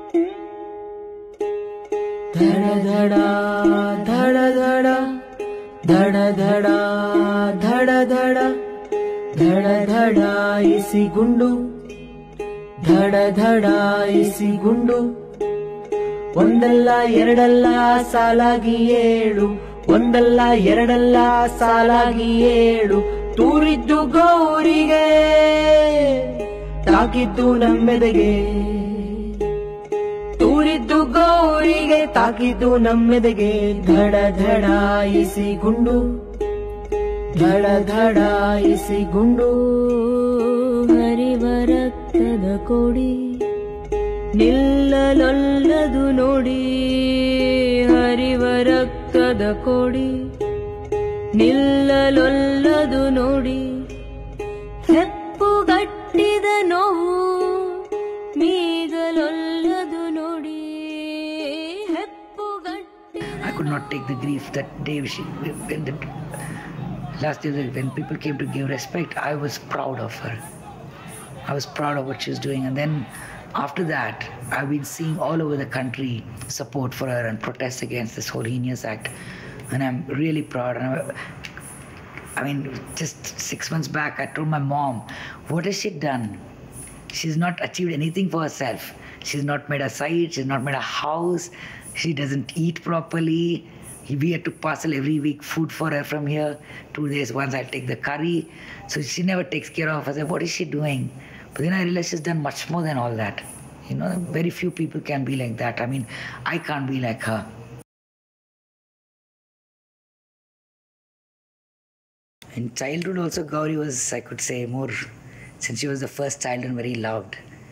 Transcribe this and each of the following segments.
ಧಡ ಧಡ ಧಡ ಧಡ ಧಡ ಧಡ ಧಡ ಧಡ ಧಡ ಧಡ EC ಗುಂಡು ಧಡ ಧಡ EC ಗುಂಡು ಒಂದಲ್ಲ ಎರಡಲ್ಲ ಸಾಲಾಗಿ ಏಳು ಒಂದಲ್ಲ ಎರಡಲ್ಲ ಸಾಲಾಗಿ ಏಳು ತೂರಿದ್ದು ಗೌರಿಗೆ ತಾಕಿದ್ದು ನಮ್ಮೆದೆಗೆ ತೂರಿದ್ದು ಗೌರಿಗೆ ತಾಕಿದ್ದು ನಮ್ಮೆದೆಗೆ ಧಡ ಧಡ ಇಸಿ ಗುಂಡು ಧಡ ಧಡ ಇಸಿ ಗುಂಡು ಹರಿವ ರಕ್ತದ ಕೋಡಿ ನಿಲ್ಲಲೊಲ್ಲದು ನೋಡಿ ಹರಿವ ರಕ್ತದ ಕೋಡಿ ನಿಲ್ಲಲೊಲ್ಲದು ನೋಡಿ ಹೆಪ್ಪುಗಟ್ಟಿದ ನೋವು ಮೀಗಲೊಲ್ಲದು ನೋಡಿ ಹೆಪ್ಪುಗಟ್ಟಿದ I could not take the grief that day when the last day when people came to give respect. I was proud of her. I was proud of what she was doing, and then after that I've been seeing all over the country support for her and protests against this whole heinous act, and I'm really proud. And I mean, just 6 months back I told my mom, what has she done? She's not achieved anything for herself. She's not made a site, she's not made a house, she doesn't eat properly. We had to parcel every week food for her from here. 2 days once I'll take the curry. So she never takes care of us. What is she doing? But then I realized she's done much more than all that. You know, very few people can be like that. I mean, I can't be like her. In childhood also, Gauri was, I could say, more, since she was the first child and very loved,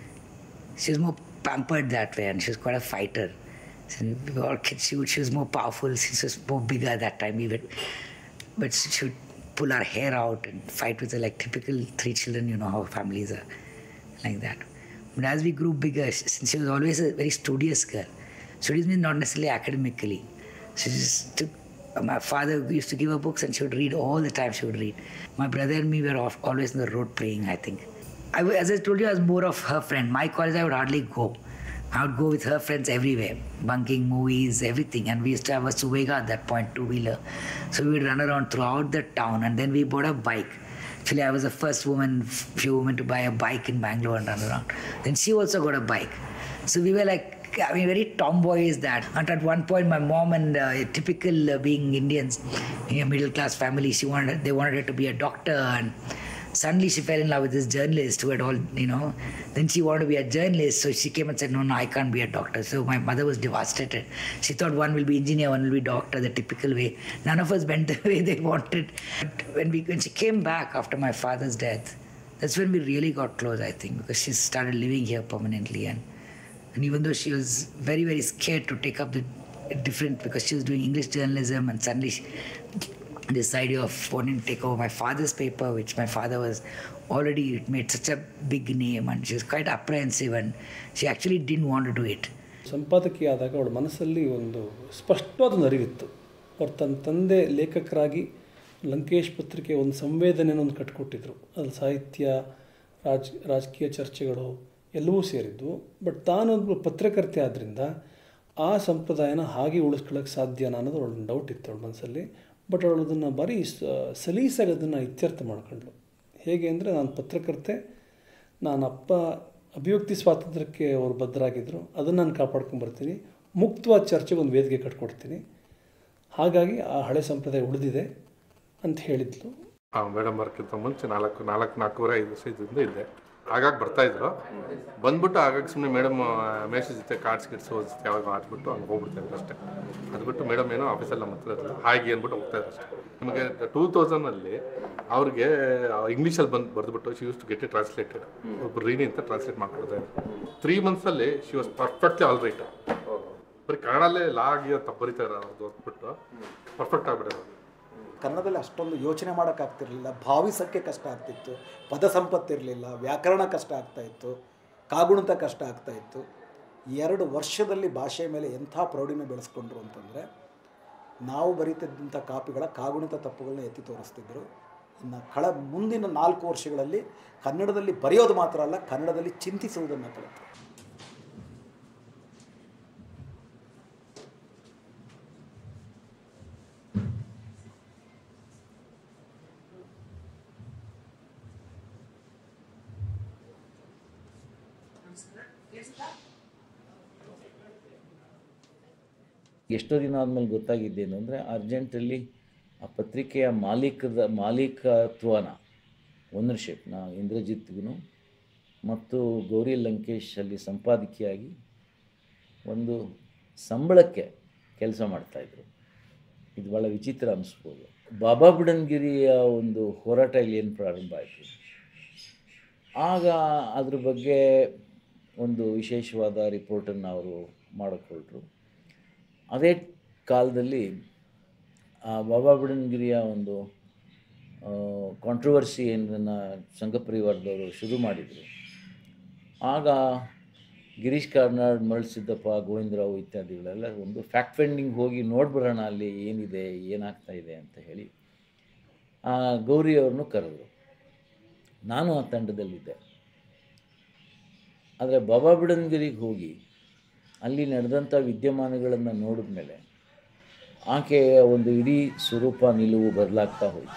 she was more pampered that way, and she was quite a fighter. So we were all kids, she was more powerful, she was more bigger that time even. But she would pull her hair out and fight with her like typical 3 children, you know how families are like that. But as we grew bigger, since she was always a very studious girl, studious means not necessarily academically. She just took, my father used to give her books and she would read all the time, she would read. My brother and me were always on the road praying, I think. As I told you, I was more of her friend. My college I would hardly go. I would go with her friends everywhere, bunking movies, everything. And we used to have a Suvega at that point, 2-wheeler. So we would run around throughout the town, and then we bought a bike. Actually, I was the first few women to buy a bike in Bangalore and run around. Then she also got a bike. So we were like, I mean, very tomboy is that. And at one point, my mom and typical being Indians, in a middle class family, they wanted her to be a doctor, and suddenly she fell in love with this journalist who had all, you know, then she wanted to be a journalist, so she came and said, no, I can't be a doctor. So my mother was devastated. She thought one will be engineer, one will be doctor, the typical way. None of us went the way they wanted. But when she came back after my father's death, that's when we really got close, I think, because she started living here permanently. And even though she was very, very scared to take up the different, because she was doing English journalism, and suddenly this idea of wanting to take over my father's paper, which my father was already made such a big name, and she was quite apprehensive, and she actually didn't want to do it. ಸಂಪಾದಕಿಯಾದಾಗ ಅವಳ ಮನಸ್ಸಲ್ಲಿ ಒಂದು ಸ್ಪಷ್ಟವಾದ ಅರಿವಿತ್ತು. ಅವ್ರ ತನ್ನ ತಂದೆ ಲೇಖಕರಾಗಿ ಲಂಕೇಶ್ ಪತ್ರಿಕೆ ಒಂದು ಸಂವೇದನೆಯನ್ನು ಒಂದು ಕಟ್ಟಿಕೊಟ್ಟಿದ್ರು. ಅದು ಸಾಹಿತ್ಯ, ರಾಜಕೀಯ ಚರ್ಚೆಗಳು ಎಲ್ಲವೂ ಸೇರಿದ್ದು. ಬಟ್ ತಾನೊಬ್ಬ ಪತ್ರಕರ್ತೆ ಆದ್ದರಿಂದ ಆ ಸಂಪ್ರದಾಯನ ಹಾಗೆ ಉಳಿಸ್ಕೊಳ್ಳೋಕ್ಕೆ ಸಾಧ್ಯನಾ ಅನ್ನೋದು ಅವಳೊಂದು ಡೌಟ್ ಇತ್ತು ಅವಳ ಮನಸ್ಸಲ್ಲಿ. ಬಟ್ ಅವಳು ಅದನ್ನು ಭಾರಿ ಸಲೀಸಾಗಿ ಅದನ್ನು ಇತ್ಯರ್ಥ ಮಾಡ್ಕೊಂಡ್ಳು. ಹೇಗೆ ಅಂದರೆ, ನಾನು ಪತ್ರಕರ್ತೆ, ನಾನು ಅಪ್ಪ ಅಭಿವ್ಯಕ್ತಿ ಸ್ವಾತಂತ್ರ್ಯಕ್ಕೆ ಅವರು ಬದ್ಧರಾಗಿದ್ದರು, ಅದನ್ನು ನಾನು ಕಾಪಾಡ್ಕೊಂಬರ್ತೀನಿ, ಮುಕ್ತವಾದ ಚರ್ಚೆಗೆ ಒಂದು ವೇದಿಕೆ ಕಟ್ಕೊಡ್ತೀನಿ, ಹಾಗಾಗಿ ಆ ಹಳೆ ಸಂಪ್ರದಾಯ ಉಳಿದಿದೆ ಅಂತ ಹೇಳಿದ್ಲು. ಮೇಡಮ್ ಅವ್ರಿಗಿಂತ ಮುಂಚೆ 4-4.5 ವರ್ಷದಿಂದ ಇದ್ದೆ. ಆಗಾಗ ಬರ್ತಾಯಿದ್ರು, ಬಂದ್ಬಿಟ್ಟು ಆಗಾಗ ಸುಮ್ಮನೆ ಮೇಡಮ್ ಮೇಷ ಜೊತೆ ಕಾರ್ಡ್ಸ್ ಓದಿಸ್ತೆ ಯಾವಾಗ ಆಡ್ಬಿಟ್ಟು ಹಂಗೆ ಹೋಗ್ಬಿಡ್ತಾಯಿದ್ರು ಅಷ್ಟೇ. ಅದು ಬಿಟ್ಟು ಮೇಡಮ್ ಏನೋ ಆಫೀಸಲ್ಲಿ ನಮ್ಮ ಹತ್ರ ಇರಲ್ಲ, ಹಾಗೆ ಅಂದ್ಬಿಟ್ಟು ಹೋಗ್ತಾಯಿದ್ರು ಅಷ್ಟೇ. ನಿಮಗೆ 2000 ಅವ್ರಿಗೆ ಇಂಗ್ಲೀಷಲ್ಲಿ ಬರೆದ್ಬಿಟ್ಟು she use to get it translated, ಒಬ್ಬರು ರೀನಿ ಅಂತ ಟ್ರಾನ್ಸ್ಲೇಟ್ ಮಾಡ್ಕೊಡ್ತಾಯಿದ್ರು. 3 months she was perfectly all right. ಬರೀ ಕನ್ನಡಲ್ಲೇ ಲಾಗಿ ತಪ್ಪು ಬರೀತಾರೆ ಅವ್ರದ್ದು ಓದ್ಬಿಟ್ಟು ಪರ್ಫೆಕ್ಟ್ ಆಗಿಬಿಡೋದು. ಕನ್ನಡದಲ್ಲಿ ಅಷ್ಟೊಂದು ಯೋಚನೆ ಮಾಡೋಕ್ಕಾಗ್ತಿರಲಿಲ್ಲ, ಭಾವಿಸೋಕ್ಕೆ ಕಷ್ಟ ಆಗ್ತಿತ್ತು, ಪದ ಸಂಪತ್ತಿರಲಿಲ್ಲ, ವ್ಯಾಕರಣ ಕಷ್ಟ ಆಗ್ತಾಯಿತ್ತು, ಕಾಗುಣಿತ ಕಷ್ಟ ಆಗ್ತಾಯಿತ್ತು. 2 ವರ್ಷದಲ್ಲಿ ಭಾಷೆ ಮೇಲೆ ಎಂಥ ಪ್ರೌಢಿಮೆ ಬೆಳೆಸ್ಕೊಂಡ್ರು ಅಂತಂದರೆ, ನಾವು ಬರೀತಿದ್ದಂಥ ಕಾಪಿಗಳ ಕಾಗುಣಿತ ತಪ್ಪುಗಳನ್ನ ಎತ್ತಿ ತೋರಿಸ್ತಿದ್ರು. ಇನ್ನು ಮುಂದಿನ 4 ವರ್ಷಗಳಲ್ಲಿ ಕನ್ನಡದಲ್ಲಿ ಬರೆಯೋದು ಮಾತ್ರ ಅಲ್ಲ, ಕನ್ನಡದಲ್ಲಿ ಚಿಂತಿಸುವುದನ್ನು ಕಲಿತು. ಎಷ್ಟೋ ದಿನ ಆದಮೇಲೆ ಗೊತ್ತಾಗಿದ್ದೇನು ಅಂದರೆ ಅರ್ಜೆಂಟಲ್ಲಿ ಆ ಪತ್ರಿಕೆಯ ಮಾಲೀಕತ್ವನ ಓನರ್ಶಿಪ್ನ ಇಂದ್ರಜಿತ್ಗೂ ಮತ್ತು ಗೌರಿ ಲಂಕೇಶ್ ಅಲ್ಲಿ ಸಂಪಾದಕಿಯಾಗಿ ಒಂದು ಸಂಬಳಕ್ಕೆ ಕೆಲಸ ಮಾಡ್ತಾಯಿದ್ರು. ಇದು ಭಾಳ ವಿಚಿತ್ರ ಅನ್ನಿಸ್ಬೋದು. ಬಾಬಾ ಬುಡನ್ಗಿರಿಯ ಒಂದು ಹೋರಾಟ ಇಲ್ಲಿ ಏನು ಪ್ರಾರಂಭ ಆಯಿತು, ಆಗ ಅದ್ರ ಬಗ್ಗೆ ಒಂದು ವಿಶೇಷವಾದ ರಿಪೋರ್ಟನ್ನು ಅವರು ಮಾಡಿಕೊಟ್ರು. ಅದೇ ಕಾಲದಲ್ಲಿ ಬಾಬಾ ಬುಡನ್ಗಿರಿಯ ಒಂದು ಕಾಂಟ್ರವರ್ಸಿ ಏನನ್ನು ಸಂಘ ಪರಿವಾರದವರು ಶುರು ಮಾಡಿದರು. ಆಗ ಗಿರೀಶ್ ಕಾರ್ನಾಡ್, ಮರಳಸಿದ್ದಪ್ಪ, ಗೋವಿಂದರಾವ್ ಇತ್ಯಾದಿಗಳೆಲ್ಲ ಒಂದು ಫ್ಯಾಕ್ಟ್ ಫೈಂಡಿಂಗ್ ಹೋಗಿ ನೋಡ್ಬಿಡೋಣ ಅಲ್ಲಿ ಏನಿದೆ, ಏನಾಗ್ತಾ ಇದೆ ಅಂತ ಹೇಳಿ ಗೌರಿಯವ್ರನ್ನೂ ಕರೆದರು. ನಾನು ಆ ತಂಡದಲ್ಲಿದ್ದೆ. ಆದರೆ ಬಾಬಾ ಬುಡನ್ಗಿರಿಗೆ ಹೋಗಿ ಅಲ್ಲಿ ನಡೆದಂಥ ವಿದ್ಯಮಾನಗಳನ್ನು ನೋಡಿದ ಮೇಲೆ ಆಕೆಯ ಒಂದು ಇಡೀ ಸ್ವರೂಪ, ನಿಲುವು ಬದಲಾಗ್ತಾ ಹೋಯಿತು.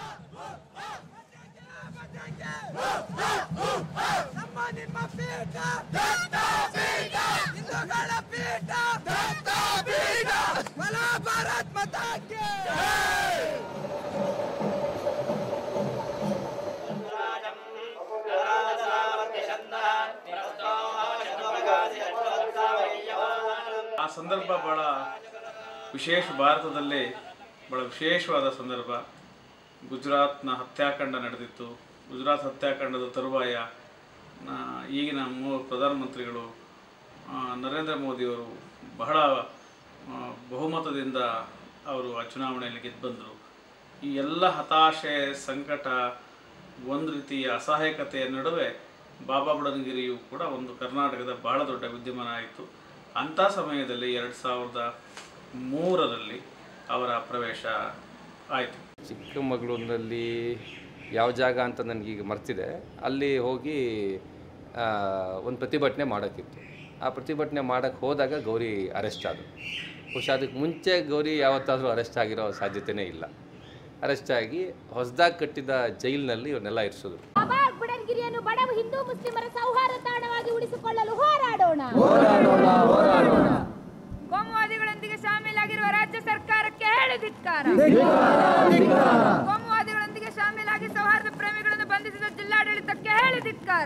ಆ ಸಂದರ್ಭ ಭಾಳ ವಿಶೇಷ, ಭಾರತದಲ್ಲೇ ಭಾಳ ವಿಶೇಷವಾದ ಸಂದರ್ಭ. ಗುಜರಾತ್ನ ಹತ್ಯಾಕಾಂಡ ನಡೆದಿತ್ತು. ಗುಜರಾತ್ ಹತ್ಯಾಕಾಂಡದ ತರುವಾಯ ಈಗಿನ ಪ್ರಧಾನಮಂತ್ರಿಗಳು ನರೇಂದ್ರ ಮೋದಿಯವರು ಬಹಳ ಬಹುಮತದಿಂದ ಅವರು ಆ ಚುನಾವಣೆಯಲ್ಲಿ ಗೆದ್ದು ಬಂದರು. ಈ ಎಲ್ಲ ಹತಾಶೆ, ಸಂಕಟ, ಒಂದು ರೀತಿಯ ಅಸಹಾಯಕತೆಯ ನಡುವೆ ಬಾಬಾ ಬುಡನ್ಗಿರಿಯು ಕೂಡ ಒಂದು ಕರ್ನಾಟಕದ ಬಹಳ ದೊಡ್ಡ ವಿದ್ಯಮಾನ ಆಯಿತು. ಅಂಥ ಸಮಯದಲ್ಲಿ 2003ರಲ್ಲಿ ಅವರ ಪ್ರವೇಶ ಆಯಿತು. ಚಿಕ್ಕಮಗಳೂರಿನಲ್ಲಿ ಯಾವ ಜಾಗ ಅಂತ ನನಗೀಗ ಮರ್ತಿದೆ. ಅಲ್ಲಿ ಹೋಗಿ ಒಂದು ಪ್ರತಿಭಟನೆ ಮಾಡೋಕ್ಕಿತ್ತು. ಆ ಪ್ರತಿಭಟನೆ ಮಾಡೋಕ್ಕೆ ಹೋದಾಗ ಗೌರಿ ಅರೆಸ್ಟ್ ಆದರು. ಬಹುಶಃ ಅದಕ್ಕೆ ಮುಂಚೆ ಗೌರಿ ಯಾವತ್ತಾದರೂ ಅರೆಸ್ಟ್ ಆಗಿರೋ ಸಾಧ್ಯತೆಯೇ ಇಲ್ಲ. ಅರೆಸ್ಟ್ ಆಗಿ ಹೊಸದಾಗಿ ಕಟ್ಟಿದ ಜೈಲಿನಲ್ಲಿ ಇವನ್ನೆಲ್ಲ ಇರಿಸಿದ್ರು. ಬಾಬಾ ಬುಡನ್ಗಿರಿಯನ್ನು ಬಡವ ಹಿಂದೂ ಮುಸ್ಲಿಮರ ಸೌಹಾರ್ದ ತಾಣವಾಗಿ ಉಳಿಸಿಕೊಳ್ಳಲು ಹೋರಾಡೋಣ. ಕೋಮುವಾದಿಗಳೊಂದಿಗೆ ಶಾಮೀಲಾಗಿರುವ ರಾಜ್ಯ ಸರ್ಕಾರಕ್ಕೆ ಹೇಳಿ ಧಿಕ್ಕಾರ. ಕೋಮುವಾದಿಗಳೊಂದಿಗೆ ಶಾಮೀಲಾಗಿ ಸೌಹಾರ್ದ ಪ್ರೇಮಿಗಳನ್ನು ಬಂಧಿಸಿದ ಜಿಲ್ಲಾಡಳಿತಕ್ಕೆ ಹೇಳಿ ಧಿಕ್ಕಾರ.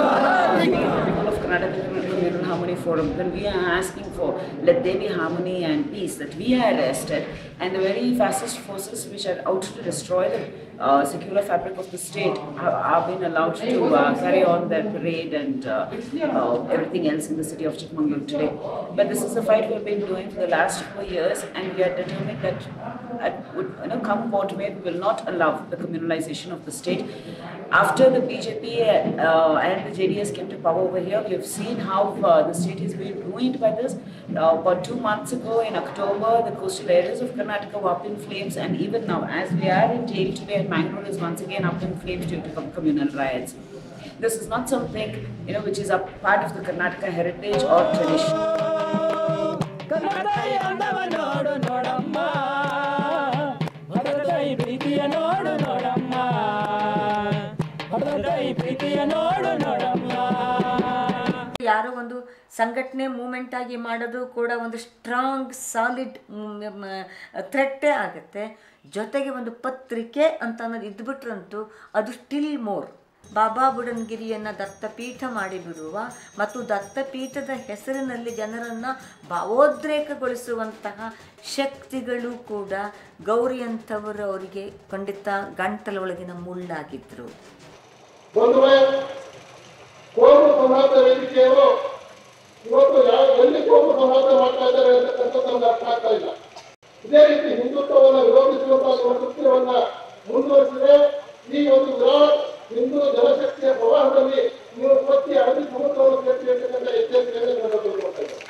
Communal Harmony Forum, when we are asking for let there be harmony and peace, that we are arrested, and the very fascist forces which are out to destroy the secular fabric of the state are being allowed to carry on their parade and everything else in the city of Chikmagalur today. But this is a fight we have been doing for the last 4 years, and we are determined that come what may, we will not allow the communalization of the state. After the BJP and the JDS came to power over here, we have seen how the state is being ruined by this. About 2 months ago in October, the coastal areas of Karnataka were up in flames, and even now, as we are in jail today, Mangalore is once again up in flames due to communal riots. This is not something which is a part of the Karnataka heritage or tradition. ಯಾರೋ ಒಂದು ಸಂಘಟನೆ moment ಆಗಿ ಮಾಡೋದು ಕೂಡ ಒಂದು strong solid ಥ್ರೆಟ್ಟೇ ಆಗುತ್ತೆ. ಜೊತೆಗೆ ಒಂದು ಪತ್ರಿಕೆ ಅಂತ ಅನ್ನೋದು ಇದ್ಬಿಟ್ರಂತೂ ಅದು ಸ್ಟಿಲ್ ಮೋರ್. ಬಾಬಾ ಬುಡನ್ಗಿರಿಯನ್ನು ದತ್ತಪೀಠ ಮಾಡಿಬಿಡುವ ಮತ್ತು ದತ್ತಪೀಠದ ಹೆಸರಿನಲ್ಲಿ ಜನರನ್ನು ಭಾವೋದ್ರೇಕಗೊಳಿಸುವಂತಹ ಶಕ್ತಿಗಳು ಕೂಡ ಗೌರಿಯಂಥವರು ಅವರಿಗೆ ಖಂಡಿತ ಗಂಟಲೊಳಗಿನ ಮುಳ್ಳಾಗಿದ್ದರು. ಕೋಮು ಸೌಹಾರ್ದ ವೇದಿಕೆಯವರು ಇವತ್ತು ಎಲ್ಲಿ ಕೋಮು ಸೌಹಾರ್ದ ಮಾಡ್ತಾ ಇದ್ದಾರೆ ಅಂತಕ್ಕಂಥದ್ದು ನಮ್ಗೆ ಅರ್ಥ ಆಗ್ತಾ ಇಲ್ಲ. ಇದೇ ರೀತಿ ಹಿಂದುತ್ವವನ್ನು ವಿರೋಧಿಸುವಂತಹ ಕೃತ್ಯವನ್ನ ಮುಂದುವರಿಸಿದ್ರೆ ಈ ಒಂದು ವಿರಾಟ್ ಹಿಂದೂ ಜನಶಕ್ತಿಯ ಪ್ರವಾಹದಲ್ಲಿ ನೀವು ಪತ್ತಿ ಅರಬ್ಬಿ ಸಮುದ್ರವನ್ನು ಸೇರಿಸಿರ್ತಕ್ಕಂಥ ಎಚ್ಚರಿಕೆಯನ್ನು ತೆಗೆದುಕೊಳ್ತಾ ಇದ್ದಾರೆ.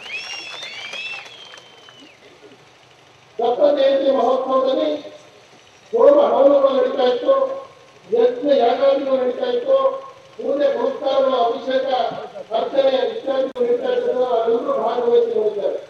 ದತ್ತ ಜಯಂತಿ ಮಹೋತ್ಸವದಲ್ಲಿ ಹೋಮ ಹವನಗಳು ನಡೀತಾ ಇತ್ತು, ಯಜ್ಞ ಯಾಗಾದಿಗಳು ನಡೀತಾ ಇತ್ತು, ಪೂಜೆ ಪುರಸ್ಕಾರಗಳ ಅಭಿಷೇಕ ಅರ್ಚನೆ ಇತ್ಯಾದಿಗಳು ನಡೀತಾ ಇದ್ದರೆ ಅದೆಲ್ಲರೂ ಭಾಗವಹಿಸಿ ನೋಡಿದ್ದಾರೆ.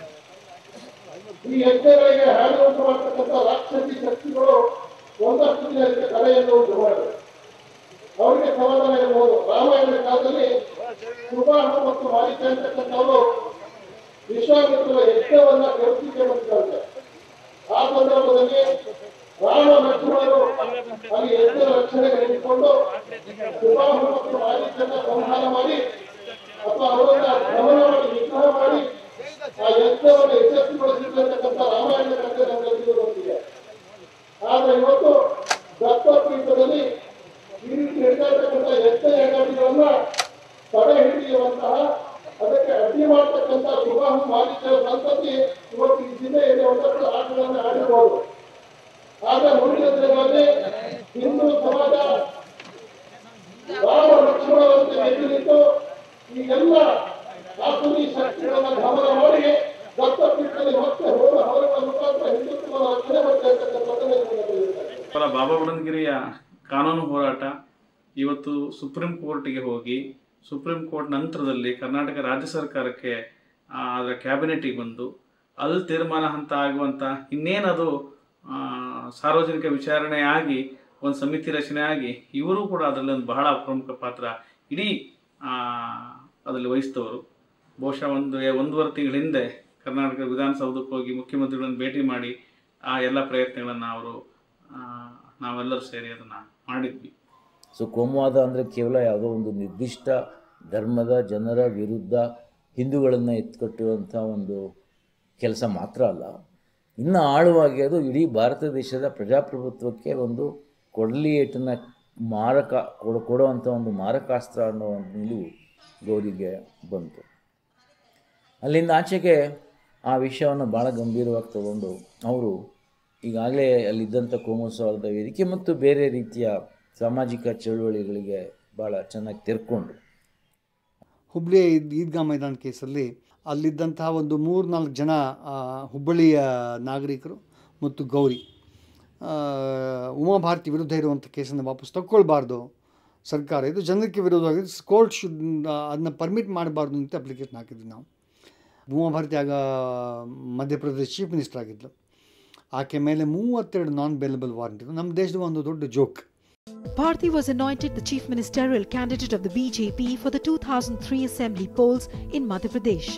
ಈ ಯಜ್ಞಗಳಿಗೆ ಹಾನಿ ಉಂಟು ಮಾಡತಕ್ಕಂಥ ರಾಕ್ಷಸಿ ಶಕ್ತಿಗಳು ಒಂದಷ್ಟು ದಿನಕ್ಕೆ ಕಲೆಯನ್ನು ಉಂಟು ಮಾಡಿದೆ. ಅವರಿಗೆ ಸಮಾಧಾನ ಇರಬಹುದು. ರಾಮಾಯಣದ ಕಾಲದಲ್ಲಿ ಸುಬಾಹ ಮತ್ತು ಮಾರೀಚ ಅಂತಕ್ಕಂಥವರು ವಿಶ್ವಾಮಿತ್ರರ ಯಜ್ಞವನ್ನ ಕಳಿಸಿಕೆ ಮಾಡಿದ್ದಾರೆ. ಆ ಸಂದರ್ಭದಲ್ಲಿ ರಾಮ ಲಕ್ಷ್ಮಣರು ಅಲ್ಲಿ ಯಜ್ಞ ರಕ್ಷಣೆಗೆ ನಿಂತುಕೊಂಡು ಸುಬಾಹು ಮತ್ತು ಮಾರೀಚನ್ನ ಸಂಹಾರ ಮಾಡಿ ಅಥವಾ ಅವರನ್ನ ದಮನ ಮಾಡಿ ನಿಗ್ರಹ ಮಾಡಿ ಆ ಯಜ್ಞವನ್ನು ಯಶಸ್ವಿಗೊಳಿಸಿರ್ತಕ್ಕಂಥ ರಾಮಾಯಣ ಕಥೆ ನಮಗೆ ಗೊತ್ತಿದೆ. ಆದ್ರೆ ಇವತ್ತು ದತ್ತಪೀಠದಲ್ಲಿ ಈ ರೀತಿ ನಡೀತಕ್ಕಂಥ ಯಜ್ಞ ಯಾಗಾದಿಗಳನ್ನ ತಡೆ ಹಿಡಿಯುವಂತಹ ಅದಕ್ಕೆ ಅಡ್ಡಿ ಮಾಡತಕ್ಕಂಥ ಸುಬಾಹು ಮಾರೀಚರ ಸಂತತಿ ಇವತ್ತು ಈ ಜಿಲ್ಲೆಯಲ್ಲಿ ಒಂದಷ್ಟು ಆಟಗಳನ್ನು ಆಡಿರಬಹುದು. ಆದ್ರೆ ಮುಂದಿನ ದಿನಗಳಲ್ಲಿ ಹಿಂದೂ ಸಮಾಜ ರಾಮ ಲಕ್ಷ್ಮಣರಂತೆ ಎದ್ದು ನಿಂತು ಈ ಎಲ್ಲ ಆಸುರಿ ಶಕ್ತಿಗಳನ್ನ ಗಮನ ಮಾಡಿ ದತ್ತಪೀಠದಲ್ಲಿ ಮತ್ತೆ ಅವರ ಮುಖಾಂತರ ಹಿಂದುತ್ವವನ್ನು ರಕ್ಷಣೆ ಮಾಡ್ತಾ ಇರ್ತಕ್ಕಂಥ ಬಾಬಾ ಬುಡನ್ಗಿರಿಯ ಕಾನೂನು ಹೋರಾಟ ಇವತ್ತು ಸುಪ್ರೀಂ ಕೋರ್ಟ್ಗೆ ಹೋಗಿ ಸುಪ್ರೀಂ ಕೋರ್ಟ್ ನಂತರದಲ್ಲಿ ಕರ್ನಾಟಕ ರಾಜ್ಯ ಸರ್ಕಾರಕ್ಕೆ ಅದರ ಕ್ಯಾಬಿನೆಟಿಗೆ ಬಂದು ಅಲ್ಲಿ ತೀರ್ಮಾನ ಹಂತ ಆಗುವಂಥ ಇನ್ನೇನದು ಸಾರ್ವಜನಿಕ ವಿಚಾರಣೆ ಆಗಿ ಒಂದು ಸಮಿತಿ ರಚನೆ ಆಗಿ ಇವರು ಕೂಡ ಅದರಲ್ಲಿ ಒಂದು ಬಹಳ ಪ್ರಮುಖ ಪಾತ್ರ ಇಡೀ ಅದರಲ್ಲಿ ವಹಿಸಿದವರು. ಬಹುಶಃ ಒಂದೂವರೆ ತಿಂಗಳ ಹಿಂದೆ ಕರ್ನಾಟಕ ವಿಧಾನಸೌಧಕ್ಕೆ ಹೋಗಿ ಮುಖ್ಯಮಂತ್ರಿಗಳನ್ನು ಭೇಟಿ ಮಾಡಿ ಆ ಎಲ್ಲ ಪ್ರಯತ್ನಗಳನ್ನು ಅವರು ನಾವೆಲ್ಲರೂ ಸೇರಿ ಅದನ್ನು ಮಾಡಿದ್ವಿ. ಸೊ ಕೋಮುವಾದ ಅಂದರೆ ಕೇವಲ ಯಾವುದೋ ಒಂದು ನಿರ್ದಿಷ್ಟ ಧರ್ಮದ ಜನರ ವಿರುದ್ಧ ಹಿಂದೂಗಳನ್ನು ಎತ್ಕಟ್ಟುವಂಥ ಒಂದು ಕೆಲಸ ಮಾತ್ರ ಅಲ್ಲ, ಇನ್ನು ಆಳವಾಗಿ ಅದು ಇಡೀ ಭಾರತ ದೇಶದ ಪ್ರಜಾಪ್ರಭುತ್ವಕ್ಕೆ ಒಂದು ಕೊಡಲಿ ಏಟನ್ನು ಕೊಡುವಂಥ ಒಂದು ಮಾರಕಾಸ್ತ್ರ ಅನ್ನೋ ಒಂದು ನಿಲುವು ಗೌರಿಗೆ ಬಂತು. ಅಲ್ಲಿಂದ ಆಚೆಗೆ ಆ ವಿಷಯವನ್ನು ಭಾಳ ಗಂಭೀರವಾಗಿ ತಗೊಂಡು ಅವರು ಈಗಾಗಲೇ ಅಲ್ಲಿದ್ದಂಥ ಕೋಮು ಸೌಹಾರ್ದ ವೇದಿಕೆ ಮತ್ತು ಬೇರೆ ರೀತಿಯ ಸಾಮಾಜಿಕ ಚಳುವಳಿಗಳಿಗೆ ಭಾಳ ಚೆನ್ನಾಗಿ ತೆರ್ಕೊಂಡ್ರು. ಹುಬ್ಬಳ್ಳಿಯ ಈದ್ಗಾ ಮೈದಾನ ಕೇಸಲ್ಲಿ ಅಲ್ಲಿದ್ದಂತಹ ಒಂದು 3-4 ಜನ ಹುಬ್ಬಳ್ಳಿಯ ನಾಗರಿಕರು ಮತ್ತು ಗೌರಿ ಉಮಾಭಾರತಿ ವಿರುದ್ಧ ಇರುವಂಥ ಕೇಸನ್ನು ವಾಪಸ್ ತಗೊಳ್ಬಾರ್ದು ಸರ್ಕಾರ, ಇದು ಜನಕ್ಕೆ ವಿರೋಧವಾಗಿ ಕೋರ್ಟ್ ಅದನ್ನ ಪರ್ಮಿಟ್ ಮಾಡಬಾರ್ದು ಅಂತ ಅಪ್ಲಿಕೇಶನ್ ಹಾಕಿದ್ವಿ ನಾವು. ಉಮಾಭಾರತಿ ಆಗ ಮಧ್ಯಪ್ರದೇಶ ಚೀಫ್ ಮಿನಿಸ್ಟರ್ ಆಗಿದ್ದರು. ಆಕೆ ಮೇಲೆ 32 ನಾನ್ ಬೇಲಬಲ್ ವಾರಂಟ್ ಇತ್ತು. ನಮ್ಮ ದೇಶದ ಒಂದು ದೊಡ್ಡ joke. Bharti was anointed the chief ministerial candidate of the BJP for the 2003 assembly polls in Madhya Pradesh.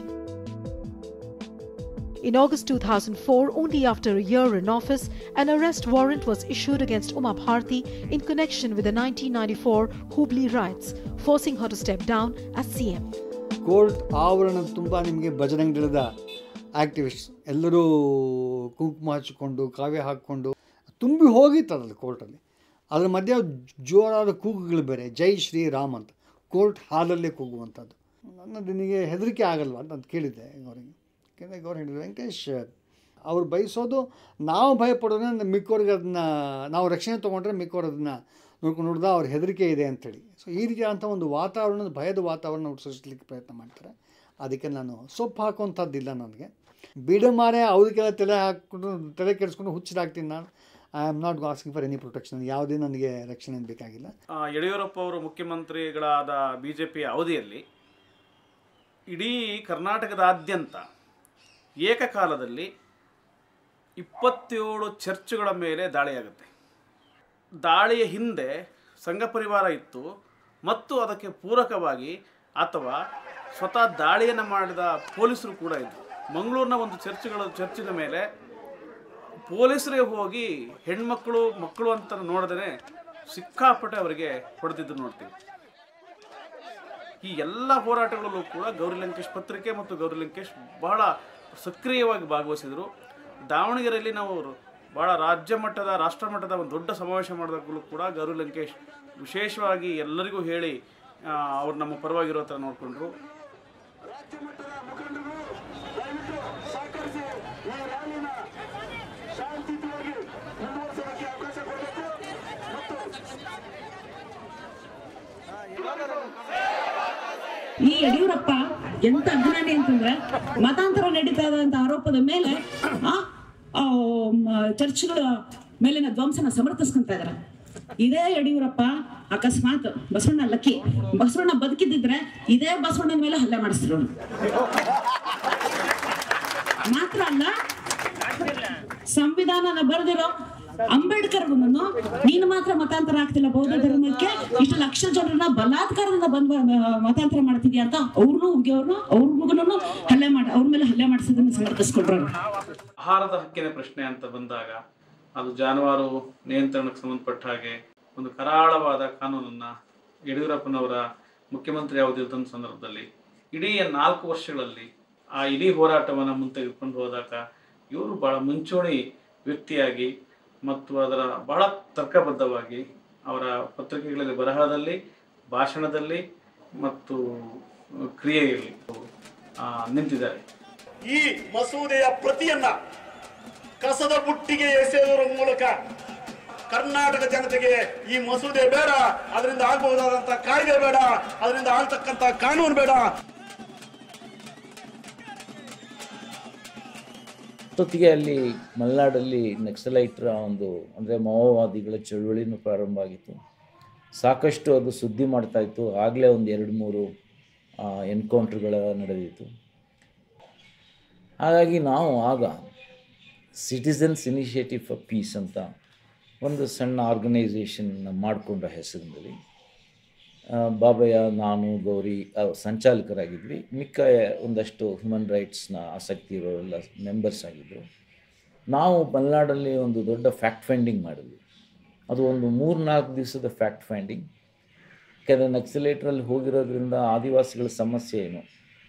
In August 2004, only after a year in office, an arrest warrant was issued against Uma Bharti in connection with the 1994 Hubli riots, forcing her to step down as CM. Court ಆವರಣ ತುಂಬ ನಿಮಗೆ ಬಜರಂಗ್ ದಳದ ಆ್ಯಕ್ಟಿವಿಸ್ಟ್ಸ್ ಎಲ್ಲರೂ ಕುಂಕುಮ ಹಚ್ಚಿಕೊಂಡು ಕಾವ್ಯ ಹಾಕ್ಕೊಂಡು ತುಂಬಿ ಹೋಗಿತ್ತದಲ್ಲ ಕೋರ್ಟಲ್ಲಿ. ಅದರ ಮಧ್ಯೆ ಜೋರಾದ ಕೂಗುಗಳು ಬೇರೆ, ಜೈ ಶ್ರೀರಾಮ್ ಅಂತ ಕೋರ್ಟ್ ಹಾಲಲ್ಲೇ ಕೂಗುವಂಥದ್ದು. ನನ್ನದು ನಿನಗೆ ಹೆದರಿಕೆ ಆಗಲ್ವಾ ಅಂತ ಕೇಳಿದ್ದೆ ಗೌರಿಗೆ. ಯಾಕೆಂದರೆ ಗೌರಿ ಹೇಳಿದ್ರು, ವೆಂಕಟೇಶ್ ಅವ್ರು ಬಯಸೋದು ನಾವು ಭಯಪಡೋದನ್ನ ಮಿಕ್ಕವ್ರಿಗೆ ಅದನ್ನ ನಾವು ರಕ್ಷಣೆ ತೊಗೊಂಡ್ರೆ ಮಿಕ್ಕವ್ರು ಅದನ್ನು ನೋಡ್ದ ಅವ್ರ ಹೆದರಿಕೆ ಇದೆ ಅಂಥೇಳಿ. ಸೊ ಈ ರೀತಿಯಾದಂಥ ಒಂದು ವಾತಾವರಣದ ಭಯದ ವಾತಾವರಣ ಸೃಷ್ಟಿಸಲಿಕ್ಕೆ ಪ್ರಯತ್ನ ಮಾಡ್ತಾರೆ. ಅದಕ್ಕೆ ನಾನು ಸೊಪ್ಪು ಹಾಕುವಂಥದ್ದಿಲ್ಲ. ನನಗೆ ಬಿಡಮಾರೆ ಅವ್ರಿಗೆಲ್ಲ ತಲೆ ಕೆಡಿಸ್ಕೊಂಡು ಹುಚ್ಚಿದಾಗ್ತೀನಿ ನಾನು. I am not asking for any protection. ಯಾವುದೇ ನನಗೆ ರಕ್ಷಣೆ ಬೇಕಾಗಿಲ್ಲ. ಯಡಿಯೂರಪ್ಪ ಅವರು ಮುಖ್ಯಮಂತ್ರಿಗಳಾದ BJP ಅವಧಿಯಲ್ಲಿ ಇಡೀ ಕರ್ನಾಟಕದಾದ್ಯಂತ ಏಕಕಾಲದಲ್ಲಿ 27 ಚರ್ಚ್ಗಳ ಮೇಲೆ ದಾಳಿಯಾಗುತ್ತೆ. ದಾಳಿಯ ಹಿಂದೆ ಸಂಘ ಪರಿವಾರ ಇತ್ತು ಮತ್ತು ಅದಕ್ಕೆ ಪೂರಕವಾಗಿ ಅಥವಾ ಸ್ವತಃ ದಾಳಿಯನ್ನು ಮಾಡಿದ ಪೊಲೀಸರು ಕೂಡ ಇದ್ದರು. ಮಂಗಳೂರಿನ ಒಂದು ಚರ್ಚಿನ ಮೇಲೆ ಪೊಲೀಸರೇ ಹೋಗಿ ಹೆಣ್ಮಕ್ಳು ಮಕ್ಕಳು ಅಂತ ನೋಡಿದ್ರೆ ಸಿಕ್ಕಾಪಟ್ಟೆ ಅವರಿಗೆ ಹೊಡೆದಿದ್ದು ನೋಡ್ತೀವಿ. ಈ ಎಲ್ಲ ಹೋರಾಟಗಳಲ್ಲೂ ಕೂಡ ಗೌರಿ ಲಂಕೇಶ್ ಪತ್ರಿಕೆ ಮತ್ತು ಗೌರಿ ಲಂಕೇಶ್ ಬಹಳ ಸಕ್ರಿಯವಾಗಿ ಭಾಗವಹಿಸಿದರು. ದಾವಣಗೆರೆಯಲ್ಲಿ ನಾವು ಭಾಳ ರಾಜ್ಯ ಮಟ್ಟದ ರಾಷ್ಟ್ರ ಮಟ್ಟದ ಒಂದು ದೊಡ್ಡ ಸಮಾವೇಶ ಮಾಡಿದಾಗಲೂ ಕೂಡ ಗೌರಿ ಲಂಕೇಶ್ ವಿಶೇಷವಾಗಿ ಎಲ್ಲರಿಗೂ ಹೇಳಿ ಅವ್ರು ನಮ್ಮ ಪರವಾಗಿರೋ ಥರ ನೋಡಿಕೊಂಡ್ರು. ಈ ಯಡಿಯೂರಪ್ಪ ಎಂತ ಅಜ್ಞಾನಿ ಅಂತಂದ್ರೆ ಮತಾಂತರ ನಡೀತಾ ಇದೆ ಅಂತ ಆರೋಪದ ಮೇಲೆ ಚರ್ಚ್ಗಳ ಮೇಲಿನ ಧ್ವಂಸನ ಸಮರ್ಥಿಸ್ಕೊಂತ ಇದಾರೆ. ಇದೇ ಯಡಿಯೂರಪ್ಪ ಅಕಸ್ಮಾತ್ ಬಸವಣ್ಣ ಬದುಕಿದ್ದಿದ್ರೆ ಇದೇ ಬಸವಣ್ಣನ ಮೇಲೆ ಹಲ್ಲೆ ಮಾಡಿಸ್ತಿರು. ಮಾತ್ರ ಅಲ್ಲ, ಸಂವಿಧಾನನ ಬರೆದಿರೋ ಅಂಬೇಡ್ಕರ್ಗೂ ನೀನು ಮಾತ್ರ ಮತಾಂತರ ಆಗ್ತಿಲ್ಲ ಬೌದ್ಧ ಧರ್ಮಕ್ಕೆ, ಇಷ್ಟು ಲಕ್ಷ ಜನರನ್ನ ಬಲಾತ್ಕಾರದಿಂದ ಬಂದು ಮತಾಂತರ ಮಾಡ್ತಿದ್ಯಾ ಅಂತ ಅವ್ರನ್ನೂ ಅವ್ರಿಗೂ ಅವ್ರ ಮೇಲೆ ಹಲ್ಲೆ ಮಾಡಿಸೋದನ್ನ ಸಮರ್ಥಿಸ್ಕೊಟ್ರು. ಆಹಾರದ ಹಕ್ಕಿನ ಪ್ರಶ್ನೆ ಅಂತ ಬಂದಾಗ ಅದು ಜಾನುವಾರು ನಿಯಂತ್ರಣಕ್ಕೆ ಸಂಬಂಧಪಟ್ಟ ಹಾಗೆ ಒಂದು ಕರಾಳವಾದ ಕಾನೂನನ್ನ ಯಡಿಯೂರಪ್ಪನವರ ಮುಖ್ಯಮಂತ್ರಿ ಅವಧಿಯ ಸಂದರ್ಭದಲ್ಲಿ ಇಡೀ 4 ವರ್ಷಗಳಲ್ಲಿ ಆ ಇಡೀ ಹೋರಾಟವನ್ನು ಮುಂತೆಗೆದುಕೊಂಡು ಹೋದಾಗ ಇವರು ಬಹಳ ಮುಂಚೂಣಿ ವ್ಯಕ್ತಿಯಾಗಿ ಮತ್ತು ಅದರ ಬಹಳ ತರ್ಕಬದ್ಧವಾಗಿ ಅವರ ಪತ್ರಿಕೆಗಳಲ್ಲಿ, ಬರಹದಲ್ಲಿ, ಭಾಷಣದಲ್ಲಿ ಮತ್ತು ಕ್ರಿಯೆಯಲ್ಲಿ ನಿಂತಿದ್ದಾರೆ. ಈ ಮಸೂದೆಯ ಪ್ರತಿಯನ್ನ ಕಸದ ಬುಟ್ಟಿಗೆ ಎಸೆಯುವುದರ ಮೂಲಕ ಕರ್ನಾಟಕ ಜನತೆಗೆ ಈ ಮಸೂದೆ ಬೇಡ, ಅದರಿಂದ ಆಗಬಹುದಾದಂತ ಕಾಯ್ದೆ ಬೇಡ, ಅದರಿಂದ ಆಗ್ತಕ್ಕಂಥ ಕಾನೂನು ಬೇಡ. ಜೊತೆಗೆ ಅಲ್ಲಿ ಮಲೆನಾಡಲ್ಲಿ ನಕ್ಸಲೈಟ್ರ ಅಂದರೆ ಮಾವೋವಾದಿಗಳ ಚಳುವಳಿನೂ ಪ್ರಾರಂಭ ಆಗಿತ್ತು. ಸಾಕಷ್ಟು ಅದು ಸುದ್ದಿ ಮಾಡ್ತಾಯಿತ್ತು. ಆಗಲೇ ಒಂದು 2-3 ಎನ್ಕೌಂಟ್ರ್ಗಳ ನಡೆದಿತ್ತು. ಹಾಗಾಗಿ ನಾವು ಆಗ ಸಿಟಿಸನ್ಸ್ ಇನಿಷಿಯೇಟಿವ್ ಫಾರ್ ಪೀಸ್ ಅಂತ ಒಂದು ಸಣ್ಣ ಆರ್ಗನೈಸೇಷನ್ ಮಾಡಿಕೊಂಡ ಹೆಸರಿನಲ್ಲಿ ಬಾಬಯ್ಯ, ನಾನು, ಗೌರಿ ಸಂಚಾಲಕರಾಗಿದ್ವಿ. ಮಿಕ್ಕ ಒಂದಷ್ಟು ಹ್ಯೂಮನ್ ರೈಟ್ಸ್ನ ಆಸಕ್ತಿ ಇರೋರೆಲ್ಲ ಮೆಂಬರ್ಸ್ ಆಗಿದ್ದರು. ನಾವು ಮಲೆನಾಡಲ್ಲಿ ಒಂದು ದೊಡ್ಡ ಫ್ಯಾಕ್ಟ್ ಫೈಂಡಿಂಗ್ ಮಾಡಿದ್ವಿ. ಅದು ಒಂದು 3-4 ದಿವಸದ ಫ್ಯಾಕ್ಟ್ ಫೈಂಡಿಂಗ್. ಯಾಕೆಂದರೆ ನಕ್ಸಲೈಟ್ರಲ್ಲಿ ಹೋಗಿರೋದ್ರಿಂದ ಆದಿವಾಸಿಗಳ ಸಮಸ್ಯೆ ಏನು,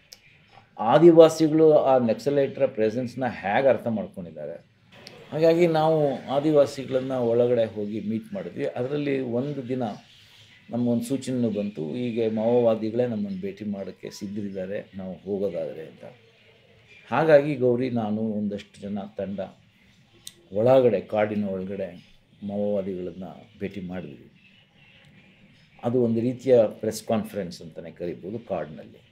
ಆದಿವಾಸಿಗಳು ಆ ನಕ್ಸಲೈಟ್ರ ಪ್ರೆಸೆನ್ಸ್ನ ಹೇಗೆ ಅರ್ಥ ಮಾಡ್ಕೊಂಡಿದ್ದಾರೆ. ಹಾಗಾಗಿ ನಾವು ಆದಿವಾಸಿಗಳನ್ನು ಒಳಗಡೆ ಹೋಗಿ ಮೀಟ್ ಮಾಡಿದ್ವಿ. ಅದರಲ್ಲಿ ಒಂದು ದಿನ ನಮಗೊಂದು ಸೂಚನೆ ಬಂತು, ಹೀಗೆ ಮಾವೋವಾದಿಗಳೇ ನಮ್ಮನ್ನು ಭೇಟಿ ಮಾಡೋಕ್ಕೆ ಸಿದ್ಧರಿದ್ದಾರೆ, ನಾವು ಹೋಗೋದಾದರೆ ಅಂತ. ಹಾಗಾಗಿ ಗೌರಿ, ನಾನು, ಒಂದಷ್ಟು ಜನ ತಂಡ ಒಳಗಡೆ, ಕಾಡಿನ ಒಳಗಡೆ ಮಾವೋವಾದಿಗಳನ್ನು ಭೇಟಿ ಮಾಡಿದ್ವಿ. ಅದು ಒಂದು ರೀತಿಯ ಪ್ರೆಸ್ ಕಾನ್ಫರೆನ್ಸ್ ಅಂತಲೇ ಕರಿಬೋದು ಕಾಡಿನಲ್ಲಿ.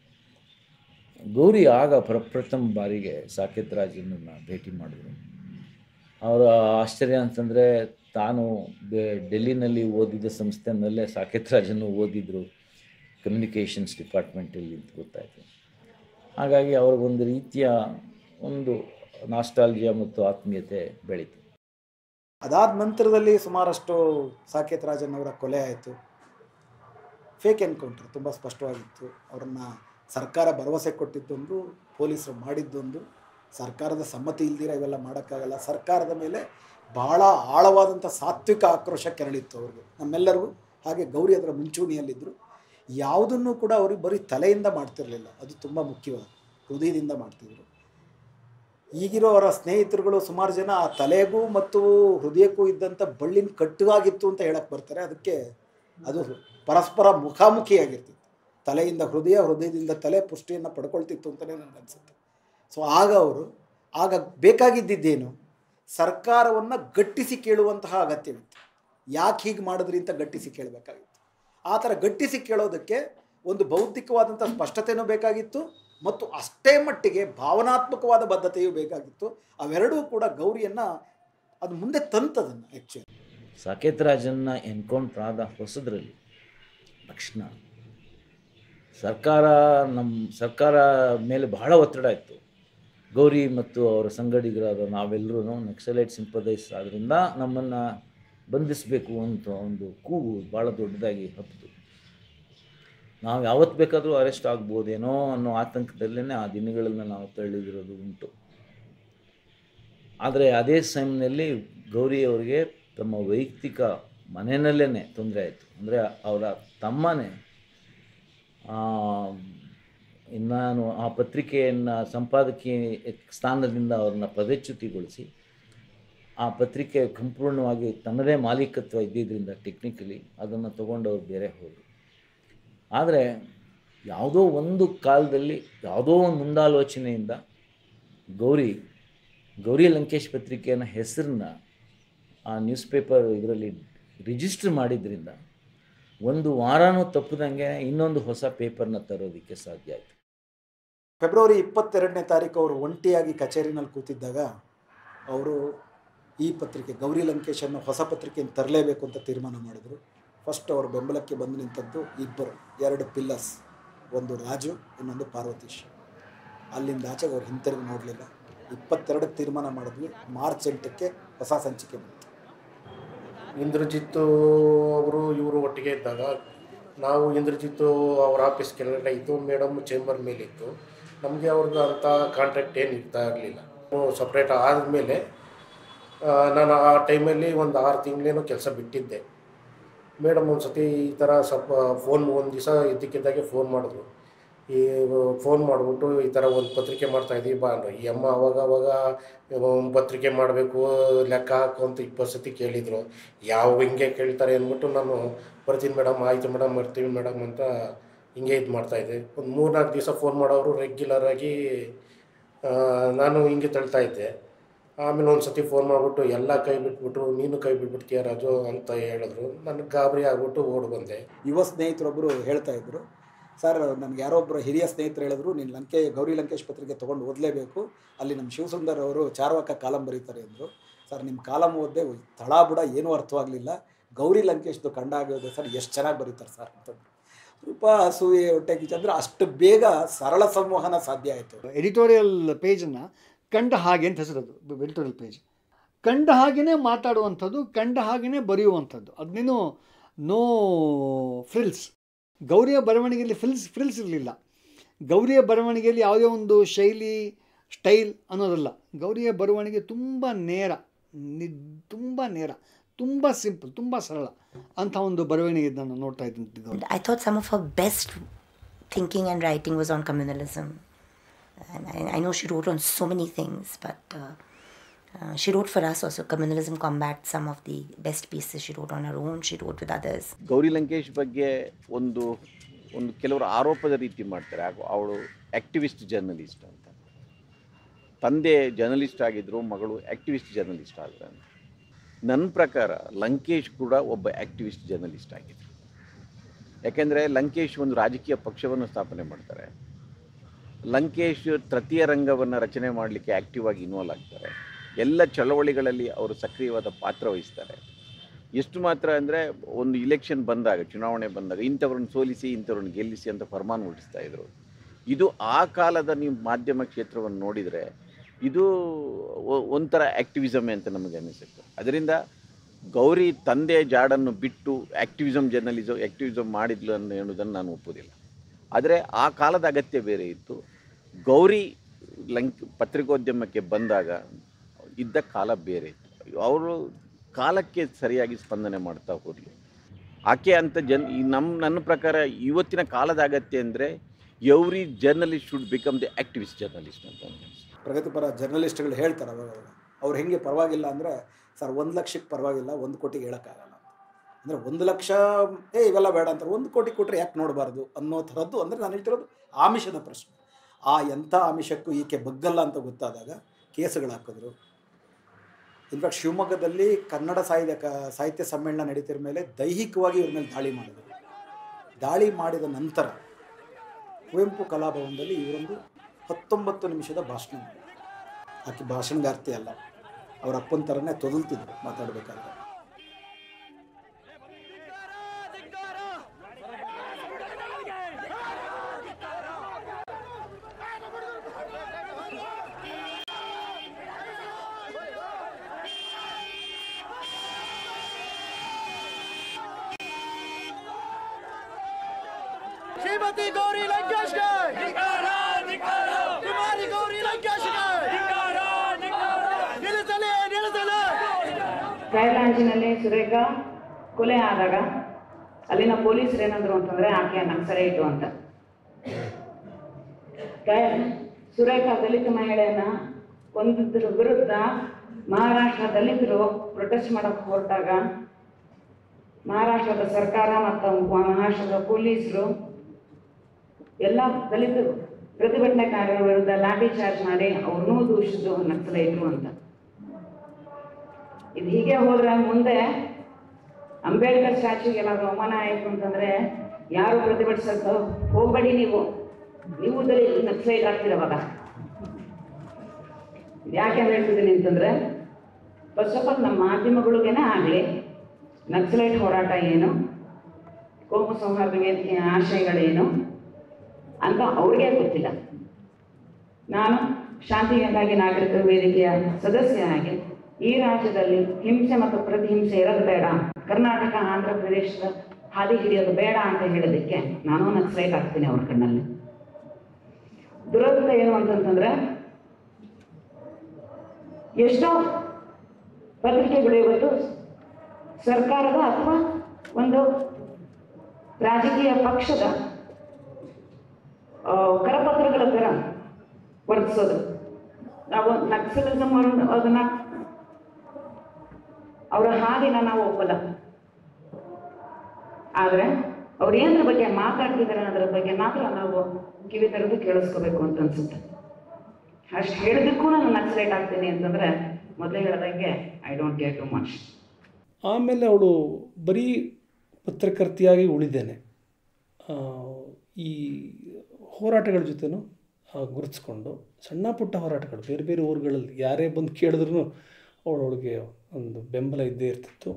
ಗೌರಿ ಆಗ ಪ್ರಪ್ರಥಮ ಬಾರಿಗೆ ಸಾಕೇತ್ ರಾಜನನ್ನು ಭೇಟಿ ಮಾಡಿದ್ರು. ಅವರ ಆಶ್ಚರ್ಯ ಅಂತಂದರೆ, ತಾನು ಡೆಲ್ಲಿನಲ್ಲಿ ಓದಿದ ಸಂಸ್ಥೆನಲ್ಲೇ ಸಾಕೇತ್ ರಾಜನ್ನು ಓದಿದ್ರು, ಕಮ್ಯುನಿಕೇಷನ್ಸ್ ಡಿಪಾರ್ಟ್ಮೆಂಟಲ್ಲಿ ಅಂತ ಗೊತ್ತಾಯಿತು. ಹಾಗಾಗಿ ಅವ್ರಿಗೊಂದು ರೀತಿಯ ಒಂದು ನಾಸ್ಟಾಲ್ಜಿಯಾ ಮತ್ತು ಆತ್ಮೀಯತೆ ಬೆಳೀತು. ಅದಾದ ನಂತರದಲ್ಲಿ ಸುಮಾರಷ್ಟು ಸಾಕೇತ್ ರಾಜನ್ ಅವರ ಕೊಲೆ ಆಯಿತು. ಫೇಕ್ ಎನ್ಕೌಂಟರ್ ತುಂಬ ಸ್ಪಷ್ಟವಾಗಿತ್ತು. ಅವರನ್ನು ಸರ್ಕಾರ ಭರವಸೆ ಕೊಟ್ಟಿದ್ದೊಂದು, ಪೊಲೀಸರು ಮಾಡಿದ್ದೊಂದು. ಸರ್ಕಾರದ ಸಮ್ಮತಿ ಇಲ್ದಿರ ಇವೆಲ್ಲ ಮಾಡೋಕ್ಕಾಗಲ್ಲ. ಸರ್ಕಾರದ ಮೇಲೆ ಭಾಳ ಆಳವಾದಂಥ ಸಾತ್ವಿಕ ಆಕ್ರೋಶ ಕೆರಳಿತ್ತು ಅವ್ರಿಗೆ, ನಮ್ಮೆಲ್ಲರಿಗೂ. ಹಾಗೆ ಗೌರಿ ಅದರ ಮುಂಚೂಣಿಯಲ್ಲಿದ್ದರು. ಯಾವುದನ್ನು ಕೂಡ ಅವ್ರಿಗೆ ಬರೀ ತಲೆಯಿಂದ ಮಾಡ್ತಿರಲಿಲ್ಲ, ಅದು ತುಂಬ ಮುಖ್ಯವಾದ, ಹೃದಯದಿಂದ ಮಾಡ್ತಿದ್ರು. ಈಗಿರೋ ಅವರ ಸ್ನೇಹಿತರುಗಳು ಸುಮಾರು ಜನ ಆ ತಲೆಗೂ ಮತ್ತು ಹೃದಯಕ್ಕೂ ಇದ್ದಂಥ ಬಳ್ಳಿನ ಕಟ್ಟುವಾಗಿತ್ತು ಅಂತ ಹೇಳಕ್ಕೆ ಬರ್ತಾರೆ. ಅದಕ್ಕೆ ಅದು ಪರಸ್ಪರ ಮುಖಾಮುಖಿಯಾಗಿರ್ತಿತ್ತು. ತಲೆಯಿಂದ ಹೃದಯ, ಹೃದಯದಿಂದ ತಲೆ ಪುಷ್ಟಿಯನ್ನು ಪಡ್ಕೊಳ್ತಿತ್ತು ಅಂತಲೇ ನನಗನ್ಸುತ್ತೆ. ಸೊ ಆಗ ಬೇಕಾಗಿದ್ದೇನು, ಸರ್ಕಾರವನ್ನು ಗಟ್ಟಿಸಿ ಕೇಳುವಂತಹ ಅಗತ್ಯವಿತ್ತು. ಯಾಕೆ ಹೀಗೆ ಮಾಡಿದ್ರಿ ಅಂತ ಗಟ್ಟಿಸಿ ಕೇಳಬೇಕಾಗಿತ್ತು. ಆ ಥರ ಗಟ್ಟಿಸಿ ಕೇಳೋದಕ್ಕೆ ಒಂದು ಬೌದ್ಧಿಕವಾದಂಥ ಸ್ಪಷ್ಟತೆಯೂ ಬೇಕಾಗಿತ್ತು ಮತ್ತು ಅಷ್ಟೇ ಮಟ್ಟಿಗೆ ಭಾವನಾತ್ಮಕವಾದ ಬದ್ಧತೆಯೂ ಬೇಕಾಗಿತ್ತು. ಅವೆರಡೂ ಕೂಡ ಗೌರಿಯನ್ನು ಅದು ಮುಂದೆ ತಂತದನ್ನು. ಆ್ಯಕ್ಚುಲಿ ಸಾಕೇತ್ ರಾಜನ್ನ ಎನ್ಕೌಂಟ್ರ್ ಆದ ಹೊಸದ್ರಲ್ಲಿ ತಕ್ಷಣ ಸರ್ಕಾರ ಮೇಲೆ ಬಹಳ ಒತ್ತಡ ಇತ್ತು. ಗೌರಿ ಮತ್ತು ಅವರ ಸಂಗಡಿಗರಾದ ನಾವೆಲ್ಲರೂ ನಕ್ಸಲೈಟ್ ಸಿಂಪದೈಸ್ ಆದ್ದರಿಂದ ನಮ್ಮನ್ನು ಬಂಧಿಸಬೇಕು ಅಂತ ಒಂದು ಕೂಗು ಭಾಳ ದೊಡ್ಡದಾಗಿ ಹಬ್ಬಿತು. ನಾವು ಯಾವತ್ತು ಬೇಕಾದರೂ ಅರೆಸ್ಟ್ ಆಗ್ಬೋದೇನೋ ಅನ್ನೋ ಆತಂಕದಲ್ಲೇ ಆ ದಿನಗಳನ್ನು ನಾವು ತಳ್ಳಿದಿರೋದು ಉಂಟು. ಆದರೆ ಅದೇ ಸಮಯದಲ್ಲಿ ಗೌರಿ ಅವರಿಗೆ ತಮ್ಮ ವೈಯಕ್ತಿಕ ಮನೆಯಲ್ಲೇ ತೊಂದರೆ ಆಯಿತು. ಅಂದರೆ ಅವರ ತಮ್ಮನೇ ನಾನು ಆ ಪತ್ರಿಕೆಯನ್ನು ಸಂಪಾದಕೀಯ ಸ್ಥಾನದಿಂದ ಅವ್ರನ್ನ ಪದಚ್ಯುತಿಗೊಳಿಸಿ ಆ ಪತ್ರಿಕೆ ಸಂಪೂರ್ಣವಾಗಿ ತನ್ನದೇ ಮಾಲೀಕತ್ವ ಇದ್ದಿದ್ದರಿಂದ ಟೆಕ್ನಿಕಲಿ ಅದನ್ನು ತೊಗೊಂಡವ್ರು ಬೇರೆ ಹೋದರು. ಆದರೆ ಯಾವುದೋ ಒಂದು ಕಾಲದಲ್ಲಿ ಯಾವುದೋ ಒಂದು ಮುಂದಾಲೋಚನೆಯಿಂದ ಗೌರಿ ಲಂಕೇಶ್ ಪತ್ರಿಕೆಯ ಹೆಸರನ್ನ ಆ ನ್ಯೂಸ್ ಪೇಪರ್ ಇದರಲ್ಲಿ ರಿಜಿಸ್ಟರ್ ಮಾಡಿದ್ರಿಂದ ಒಂದು ವಾರನೂ ತಪ್ಪದಂಗೆ ಇನ್ನೊಂದು ಹೊಸ ಪೇಪರ್ನ ತರೋದಕ್ಕೆ ಸಾಧ್ಯ ಆಯಿತು. ಫೆಬ್ರವರಿ 22ನೇ ತಾರೀಕು ಅವರು ಒಂಟಿಯಾಗಿ ಕಚೇರಿನಲ್ಲಿ ಕೂತಿದ್ದಾಗ ಅವರು ಈ ಪತ್ರಿಕೆ ಗೌರಿ ಲಂಕೇಶನ್ನು ಹೊಸ ಪತ್ರಿಕೆಯನ್ನು ತರಲೇಬೇಕು ಅಂತ ತೀರ್ಮಾನ ಮಾಡಿದರು. ಫಸ್ಟ್ ಅವರು ಬೆಂಬಲಕ್ಕೆ ಬಂದು ನಿಂತದ್ದು ಇಬ್ಬರು, 2 ಪಿಲ್ಲರ್ಸ್, ಒಂದು ರಾಜು, ಇನ್ನೊಂದು ಪಾರ್ವತೀಶ್. ಅಲ್ಲಿಂದ ಆಚೆಗೆ ಅವ್ರು ಹಿಂತಿರುಗಿ ನೋಡಲಿಲ್ಲ. 22ಕ್ಕೆ ತೀರ್ಮಾನ ಮಾಡಿದ್ವಿ. ಮಾರ್ಚ್ 8ಕ್ಕೆ ಹೊಸ ಸಂಚಿಕೆ ಬಂತು. ಇಂದ್ರಜಿತ್ ಅವರು ಇವರು ಒಟ್ಟಿಗೆ ಇದ್ದಾಗ ನಾವು ಇಂದ್ರಜಿತ್ ಅವ್ರ ಆಫೀಸ್ ಕೆಳಗಡೆ ಇತ್ತು, ಮೇಡಮ್ ಚೇಂಬರ್ ಮೇಲಿತ್ತು. ನಮಗೆ ಅವ್ರಿಗೆ ಅಂಥ ಕಾಂಟ್ರಾಕ್ಟ್ ಏನು ಇರ್ತಾ ಇರಲಿಲ್ಲ. ಸಪ್ರೇಟ್ ಆದಮೇಲೆ ನಾನು ಆ ಟೈಮಲ್ಲಿ ಒಂದು 6 ತಿಂಗಳೇನೋ ಕೆಲಸ ಬಿಟ್ಟಿದ್ದೆ. ಮೇಡಮ್ ಒಂದು ಸತಿ ಈ ಥರ ಸ್ವಲ್ಪ ಫೋನ್ ಒಂದು ದಿವಸ ಇದ್ದಕ್ಕಿದ್ದಾಗೆ ಫೋನ್ ಮಾಡಿದ್ರು. ಈ ಫೋನ್ ಮಾಡಿಬಿಟ್ಟು ಈ ಥರ ಒಂದು ಪತ್ರಿಕೆ ಮಾಡ್ತಾಯಿದ್ದೀವಿ ಬಾ ಅಂದರು. ಈ ಅಮ್ಮ ಅವಾಗ ಪತ್ರಿಕೆ ಮಾಡಬೇಕು ಲೆಕ್ಕ ಹಾಕು ಅಂತ 20 ಸತಿ ಕೇಳಿದರು. ಯಾವ ಹಿಂಗೆ ಕೇಳ್ತಾರೆ ಅಂದ್ಬಿಟ್ಟು ನಾನು ಬರ್ತೀನಿ ಮೇಡಮ್, ಆಯಿತು ಮೇಡಮ್ ಬರ್ತೀವಿ ಮೇಡಮ್ ಅಂತ ಹಿಂಗೆ ಇದು ಮಾಡ್ತಾಯಿದ್ದೆ. ಒಂದು 3-4 ದಿವಸ ಫೋನ್ ಮಾಡೋರು ರೆಗ್ಯುಲರಾಗಿ ನಾನು ಹಿಂಗೆ ತಳ್ತಾಯಿದ್ದೆ. ಆಮೇಲೆ ಒಂದು ಸತಿ ಫೋನ್ ಮಾಡಿಬಿಟ್ಟು ಎಲ್ಲ ಕೈ ಬಿಟ್ಬಿಟ್ರು, ನೀನು ಕೈ ಬಿಟ್ಬಿಡ್ತೀಯ ರಾಜು ಅಂತ ಹೇಳಿದ್ರು. ನನಗೆ ಗಾಬರಿ ಆಗ್ಬಿಟ್ಟು ಓಡಿ ಬಂದೆ. ಯುವ ಸ್ನೇಹಿತರೊಬ್ಬರು ಹೇಳ್ತಾ ಇದ್ರು, ಸರ್ ನನಗೆ ಯಾರೋ ಒಬ್ಬರು ಹಿರಿಯ ಸ್ನೇಹಿತರು ಹೇಳಿದ್ರು, ನೀನು ಗೌರಿ ಲಂಕೇಶ್ ಪತ್ರಿಕೆ ತೊಗೊಂಡು ಓದಲೇಬೇಕು, ಅಲ್ಲಿ ನಮ್ಮ ಶಿವಸುಂದರ್ ಅವರು ಚಾರ್ವಾಕ ಕಾಲಮ್ ಬರೀತಾರೆ ಅಂದರು. ಸರ್ ನಿಮ್ಮ ಕಾಲಮ್ ಓದಿದೆ ತಳಾಬುಡ ಏನೂ ಅರ್ಥವಾಗಲಿಲ್ಲ, ಗೌರಿ ಲಂಕೇಶ್ದು ಕಂಡ ಆಗೋದೆ ಸರ್, ಎಷ್ಟು ಚೆನ್ನಾಗಿ ಬರೀತಾರೆ ಸರ್ ಅಂತಂದರು. ಸ್ವಲ್ಪ ಅಸೂಯೆ ಹೊಟ್ಟೆ ಕಿಚ್ಚ ಅಂದರೆ ಅಷ್ಟು ಬೇಗ ಸರಳ ಸಂವಹನ ಸಾಧ್ಯ ಆಯಿತು. ಎಡಿಟೋರಿಯಲ್ ಪೇಜನ್ನು ಕಂಡ ಹಾಗೆ ಅಂತ ಹೆಸರದು. ಎಡಿಟೋರಿಯಲ್ ಪೇಜ್ ಕಂಡ ಹಾಗೆಯೇ ಮಾತಾಡುವಂಥದ್ದು, ಕಂಡ ಹಾಗೆಯೇ ಬರೆಯುವಂಥದ್ದು, ಅದನ್ನೇನು ನೋ ಫ್ರಿಲ್ಸ್. ಗೌರಿಯ ಬರವಣಿಗೆಯಲ್ಲಿ ಫ್ರಿಲ್ಸ್ ಇರಲಿಲ್ಲ. ಗೌರಿಯ ಬರವಣಿಗೆಯಲ್ಲಿ ಯಾವುದೇ ಒಂದು ಶೈಲಿ ಸ್ಟೈಲ್ ಅನ್ನೋದಲ್ಲ. ಗೌರಿಯ ಬರವಣಿಗೆ ತುಂಬ ನೇರ, ತುಂಬ ಸಿಂಪಲ್, ತುಂಬ ಸರಳ ಅಂಥ ಒಂದು ಬರವಣಿಗೆ ನಾನು ನೋಡ್ತಾ ಇದ್ದೀನಿ. I thought some of her best thinking and writing was on communalism. And I know she wrote on so many things, but she wrote for us also. Communalism Combat, some of the best pieces she wrote on her own, she wrote with others. Gauri Lankesh ಬಗ್ಗೆ ಒಂದು ಕೆಲವರು ಆರೋಪದ ರೀತಿ ಮಾಡ್ತಾರೆ, ಅವಳು activist journalist ಅಂತ. ತಂದೆ journalist ಆಗಿದ್ದರು, ಮಗಳು ಆ್ಯಕ್ಟಿವಿಸ್ಟ್ ಜರ್ನಲಿಸ್ಟ್ ಆದ್ರು ಅಂತ. ನನ್ನ ಪ್ರಕಾರ ಲಂಕೇಶ್ ಕೂಡ ಒಬ್ಬ ಆ್ಯಕ್ಟಿವಿಸ್ಟ್ ಜರ್ನಲಿಸ್ಟ್ ಆಗಿದ್ದರು. ಯಾಕೆಂದರೆ ಲಂಕೇಶ್ ಒಂದು ರಾಜಕೀಯ ಪಕ್ಷವನ್ನು ಸ್ಥಾಪನೆ ಮಾಡ್ತಾರೆ. ಲಂಕೇಶ್ ತೃತೀಯ ರಂಗವನ್ನು ರಚನೆ ಮಾಡಲಿಕ್ಕೆ ಆ್ಯಕ್ಟಿವ್ ಆಗಿ ಇನ್ವಾಲ್ವ್ ಆಗ್ತಾರೆ. ಎಲ್ಲ ಚಳವಳಿಗಳಲ್ಲಿ ಅವರು ಸಕ್ರಿಯವಾದ ಪಾತ್ರ ವಹಿಸ್ತಾರೆ. ಎಷ್ಟು ಮಾತ್ರ ಅಂದರೆ ಒಂದು ಇಲೆಕ್ಷನ್ ಬಂದಾಗ, ಚುನಾವಣೆ ಬಂದಾಗ ಇಂಥವ್ರನ್ನ ಸೋಲಿಸಿ ಇಂಥವ್ರನ್ನ ಗೆಲ್ಲಿಸಿ ಅಂತ ಫರ್ಮಾನ್ ಹೊರಡಿಸ್ತಾ ಇದ್ರು. ಇದು ಆ ಕಾಲದ ನೀವು ಮಾಧ್ಯಮ ಕ್ಷೇತ್ರವನ್ನು ನೋಡಿದರೆ ಇದು ಒಂಥರ ಆ್ಯಕ್ಟಿವಿಸಮೇ ಅಂತ ನಮಗೆ ಅನ್ನಿಸುತ್ತೆ. ಅದರಿಂದ ಗೌರಿ ತಂದೆ ಜಾಡನ್ನು ಬಿಟ್ಟು ಆ್ಯಕ್ಟಿವಿಸಮ್ ಮಾಡಿದ್ಲು ಅಂತ ಹೇಳೋದನ್ನು ನಾನು ಒಪ್ಪೋದಿಲ್ಲ. ಆದರೆ ಆ ಕಾಲದ ಅಗತ್ಯ ಬೇರೆ ಇತ್ತು. ಗೌರಿ ಪತ್ರಿಕೋದ್ಯಮಕ್ಕೆ ಬಂದಾಗ ಇದ್ದ ಕಾಲ ಬೇರೆ ಇತ್ತು. ಅವರು ಕಾಲಕ್ಕೆ ಸರಿಯಾಗಿ ಸ್ಪಂದನೆ ಮಾಡ್ತಾ ಹೋಗಲಿ. ಆಕೆ ಅಂತ ನನ್ನ ಪ್ರಕಾರ ಇವತ್ತಿನ ಕಾಲದ ಅಗತ್ಯ ಅಂದರೆ every journalist should become the activist journalist ಅಂತ. ಪ್ರಗತಿಪರ ಜರ್ನಲಿಸ್ಟ್ಗಳು ಹೇಳ್ತಾರೆ ಅವ್ರು ಹೆಂಗೆ ಪರವಾಗಿಲ್ಲ ಅಂದರೆ, ಸರ್ 1 ಲಕ್ಷಕ್ಕೆ ಪರವಾಗಿಲ್ಲ, 1 ಕೋಟಿಗೆ ಹೇಳೋಕ್ಕಾಗಲ್ಲ ಅಂದರೆ 1 ಲಕ್ಷ ಇವೆಲ್ಲ ಬೇಡ ಅಂತಾರೆ, 1 ಕೋಟಿ ಕೊಟ್ಟರೆ ಯಾಕೆ ನೋಡಬಾರ್ದು ಅನ್ನೋ ಥರದ್ದು. ಅಂದರೆ ನಾನು ಹೇಳ್ತಿರೋದು ಆಮಿಷದ ಪ್ರಶ್ನೆ. ಆ ಎಂಥ ಆಮಿಷಕ್ಕೂ ಈಕೆ ಬಗ್ಗಲ್ಲ ಅಂತ ಗೊತ್ತಾದಾಗ ಕೇಸುಗಳು ಹಾಕಿದ್ರು. ಇನ್ಫ್ಯಾಕ್ಟ್ ಶಿವಮೊಗ್ಗದಲ್ಲಿ ಕನ್ನಡ ಸಾಹಿತ್ಯ ಸಮ್ಮೇಳನ ನಡೀತಿರ ಮೇಲೆ ದೈಹಿಕವಾಗಿ ಇವ್ರ ಮೇಲೆ ದಾಳಿ ಮಾಡಿದ ನಂತರ ಕುವೆಂಪು ಕಲಾಭವನದಲ್ಲಿ ಇವರೊಂದು 19 ನಿಮಿಷದ ಭಾಷಣ ಮಾಡಿದ್ರು. ಆಕೆ ಭಾಷಣಗಾರ್ತಿ ಅಲ್ಲ, ಅವ್ರ ಅಪ್ಪನ ಥರನೇ ತೊದಲ್ತಿದ್ರು ಮಾತಾಡಬೇಕಾದ್ರೆ. श्रीमती गौरी लंकेश कुमारी गौरी लंकेश ಕ್ರೈಲಾಂಜಿನಲ್ಲಿ ಸುರೇಖ ಕೊಲೆ ಆದಾಗ ಅಲ್ಲಿನ ಪೊಲೀಸರು ಏನಂದ್ರು ಅಂತಂದ್ರೆ ಆಕೆ ನಕ್ಸಲೈಟು ಅಂತ. ಸುರೇಖ ದಲಿತ ಮಹಿಳೆಯನ್ನ ಕೊಂದಿದ್ರ ವಿರುದ್ಧ ಮಹಾರಾಷ್ಟ್ರ ದಲಿತರು ಪ್ರೊಟೆಸ್ಟ್ ಮಾಡಕ್ಕೆ ಹೊರಟಾಗ ಮಹಾರಾಷ್ಟ್ರದ ಸರ್ಕಾರ ಮತ್ತು ಮಹಾರಾಷ್ಟ್ರದ ಪೊಲೀಸರು ಎಲ್ಲ ದಲಿತರು ಪ್ರತಿಭಟನೆಕಾರರ ವಿರುದ್ಧ ಲಾಠಿ ಚಾರ್ಜ್ ಮಾಡಿ ಅವ್ರನ್ನೂ ದೂಷಿಸಿದ್ರು ನಕ್ಸಲೈಟರು ಅಂತ. ಇದು ಹೀಗೆ ಹೋದ್ರೆ ಮುಂದೆ ಅಂಬೇಡ್ಕರ್ ಸ್ಟ್ಯಾಚ್ಯೂಗೆ ಏನಾದ್ರು ಅವಮಾನ ಆಯಿತು ಅಂತಂದ್ರೆ ಯಾರು ಪ್ರತಿಭಟಿಸೋದು ಹೋಗ್ಬೇಡಿ, ನೀವು ನಕ್ಸಲೈಟ್ ಆಗ್ತಿರವಾಗ. ಯಾಕೆ ಹೇಳ್ತಿದ್ದೀನಿ ಅಂತಂದ್ರೆ, ಫಸ್ಟ್ ಆಫ್ ಆಲ್ ನಮ್ಮ ಮಾಧ್ಯಮಗಳಿಗೇನೆ ಆಗಲಿ ನಕ್ಸಲೈಟ್ ಹೋರಾಟ ಏನು, ಕೋಮು ಸೌಹಾರ್ದ ವೇದಿಕೆಯ ಆಶಯಗಳೇನು ಅಂತ ಅವ್ರಿಗೆ ಗೊತ್ತಿಲ್ಲ. ನಾನು ಶಾಂತಿಗಾಗಿ ನಾಗರಿಕ ವೇದಿಕೆಯ ಸದಸ್ಯನಾಗಿ ಈ ರಾಜ್ಯದಲ್ಲಿ ಹಿಂಸೆ ಮತ್ತು ಪ್ರತಿಹಿಂಸೆ ಇರೋದು ಬೇಡ, ಕರ್ನಾಟಕ ಆಂಧ್ರ ಪ್ರದೇಶದ ಹಾದಿ ಹಿಡಿಯೋದು ಬೇಡ ಅಂತ ಹೇಳೋದಕ್ಕೆ ನಾನು ನಕ್ಸಲೈಟ್ ಆಗ್ತೀನಿ ಅವ್ರ ಕಣ್ಣಲ್ಲಿ. ದುರದೃಷ್ಟ ಏನು ಅಂತಂತಂದ್ರೆ ಎಷ್ಟೋ ಪತ್ರಿಕೆಗಳು ಇವತ್ತು ಸರ್ಕಾರದ ಅಥವಾ ಒಂದು ರಾಜಕೀಯ ಪಕ್ಷದ ಕರಪತ್ರಗಳ ಥರ ವರ್ತಿಸೋದು. ನಾವು ನಕ್ಸಲಿಸಮ್ ಅದನ್ನ ಅವರ ಹಾದಿನ ನಾವು ಒಪ್ಪಲ್ಲ, ಆದರೆ ಅವ್ರು ಏನರ ಬಗ್ಗೆ ಮಾತಾಡ್ತಿದ್ದಾರೆ ಅನ್ನೋದ್ರ ಬಗ್ಗೆ ಮಾತ್ರ ನಾವು ಕಿವಿ ತೆರೆದು ಕೇಳಿಸ್ಕೋಬೇಕು ಅಂತ ಅನ್ಸುತ್ತೆ. ಅಷ್ಟು ಹೇಳಿದಕ್ಕೂ ನಾನು ನಕ್ಸಲೈಟ್ ಆಗ್ತೀನಿ ಅಂತಂದ್ರೆ ಮೊದಲೇ ಹೇಳಿದಂಗೆ I don't care too much. ಆಮೇಲೆ ಅವಳು ಬರೀ ಪತ್ರಕರ್ತೆಯಾಗಿ ಉಳಿದೇನೆ ಈ ಹೋರಾಟಗಳ ಜೊತೆನೂ ಗುರುತಿಸ್ಕೊಂಡು ಸಣ್ಣ ಪುಟ್ಟ ಹೋರಾಟಗಳು ಬೇರೆ ಬೇರೆ ಊರುಗಳಲ್ಲಿ ಯಾರೇ ಬಂದು ಕೇಳಿದ್ರೂ ಅವಳೊಳಗೆ ಒಂದು ಬೆಂಬಲ ಇದ್ದೇ ಇರ್ತಿತ್ತು.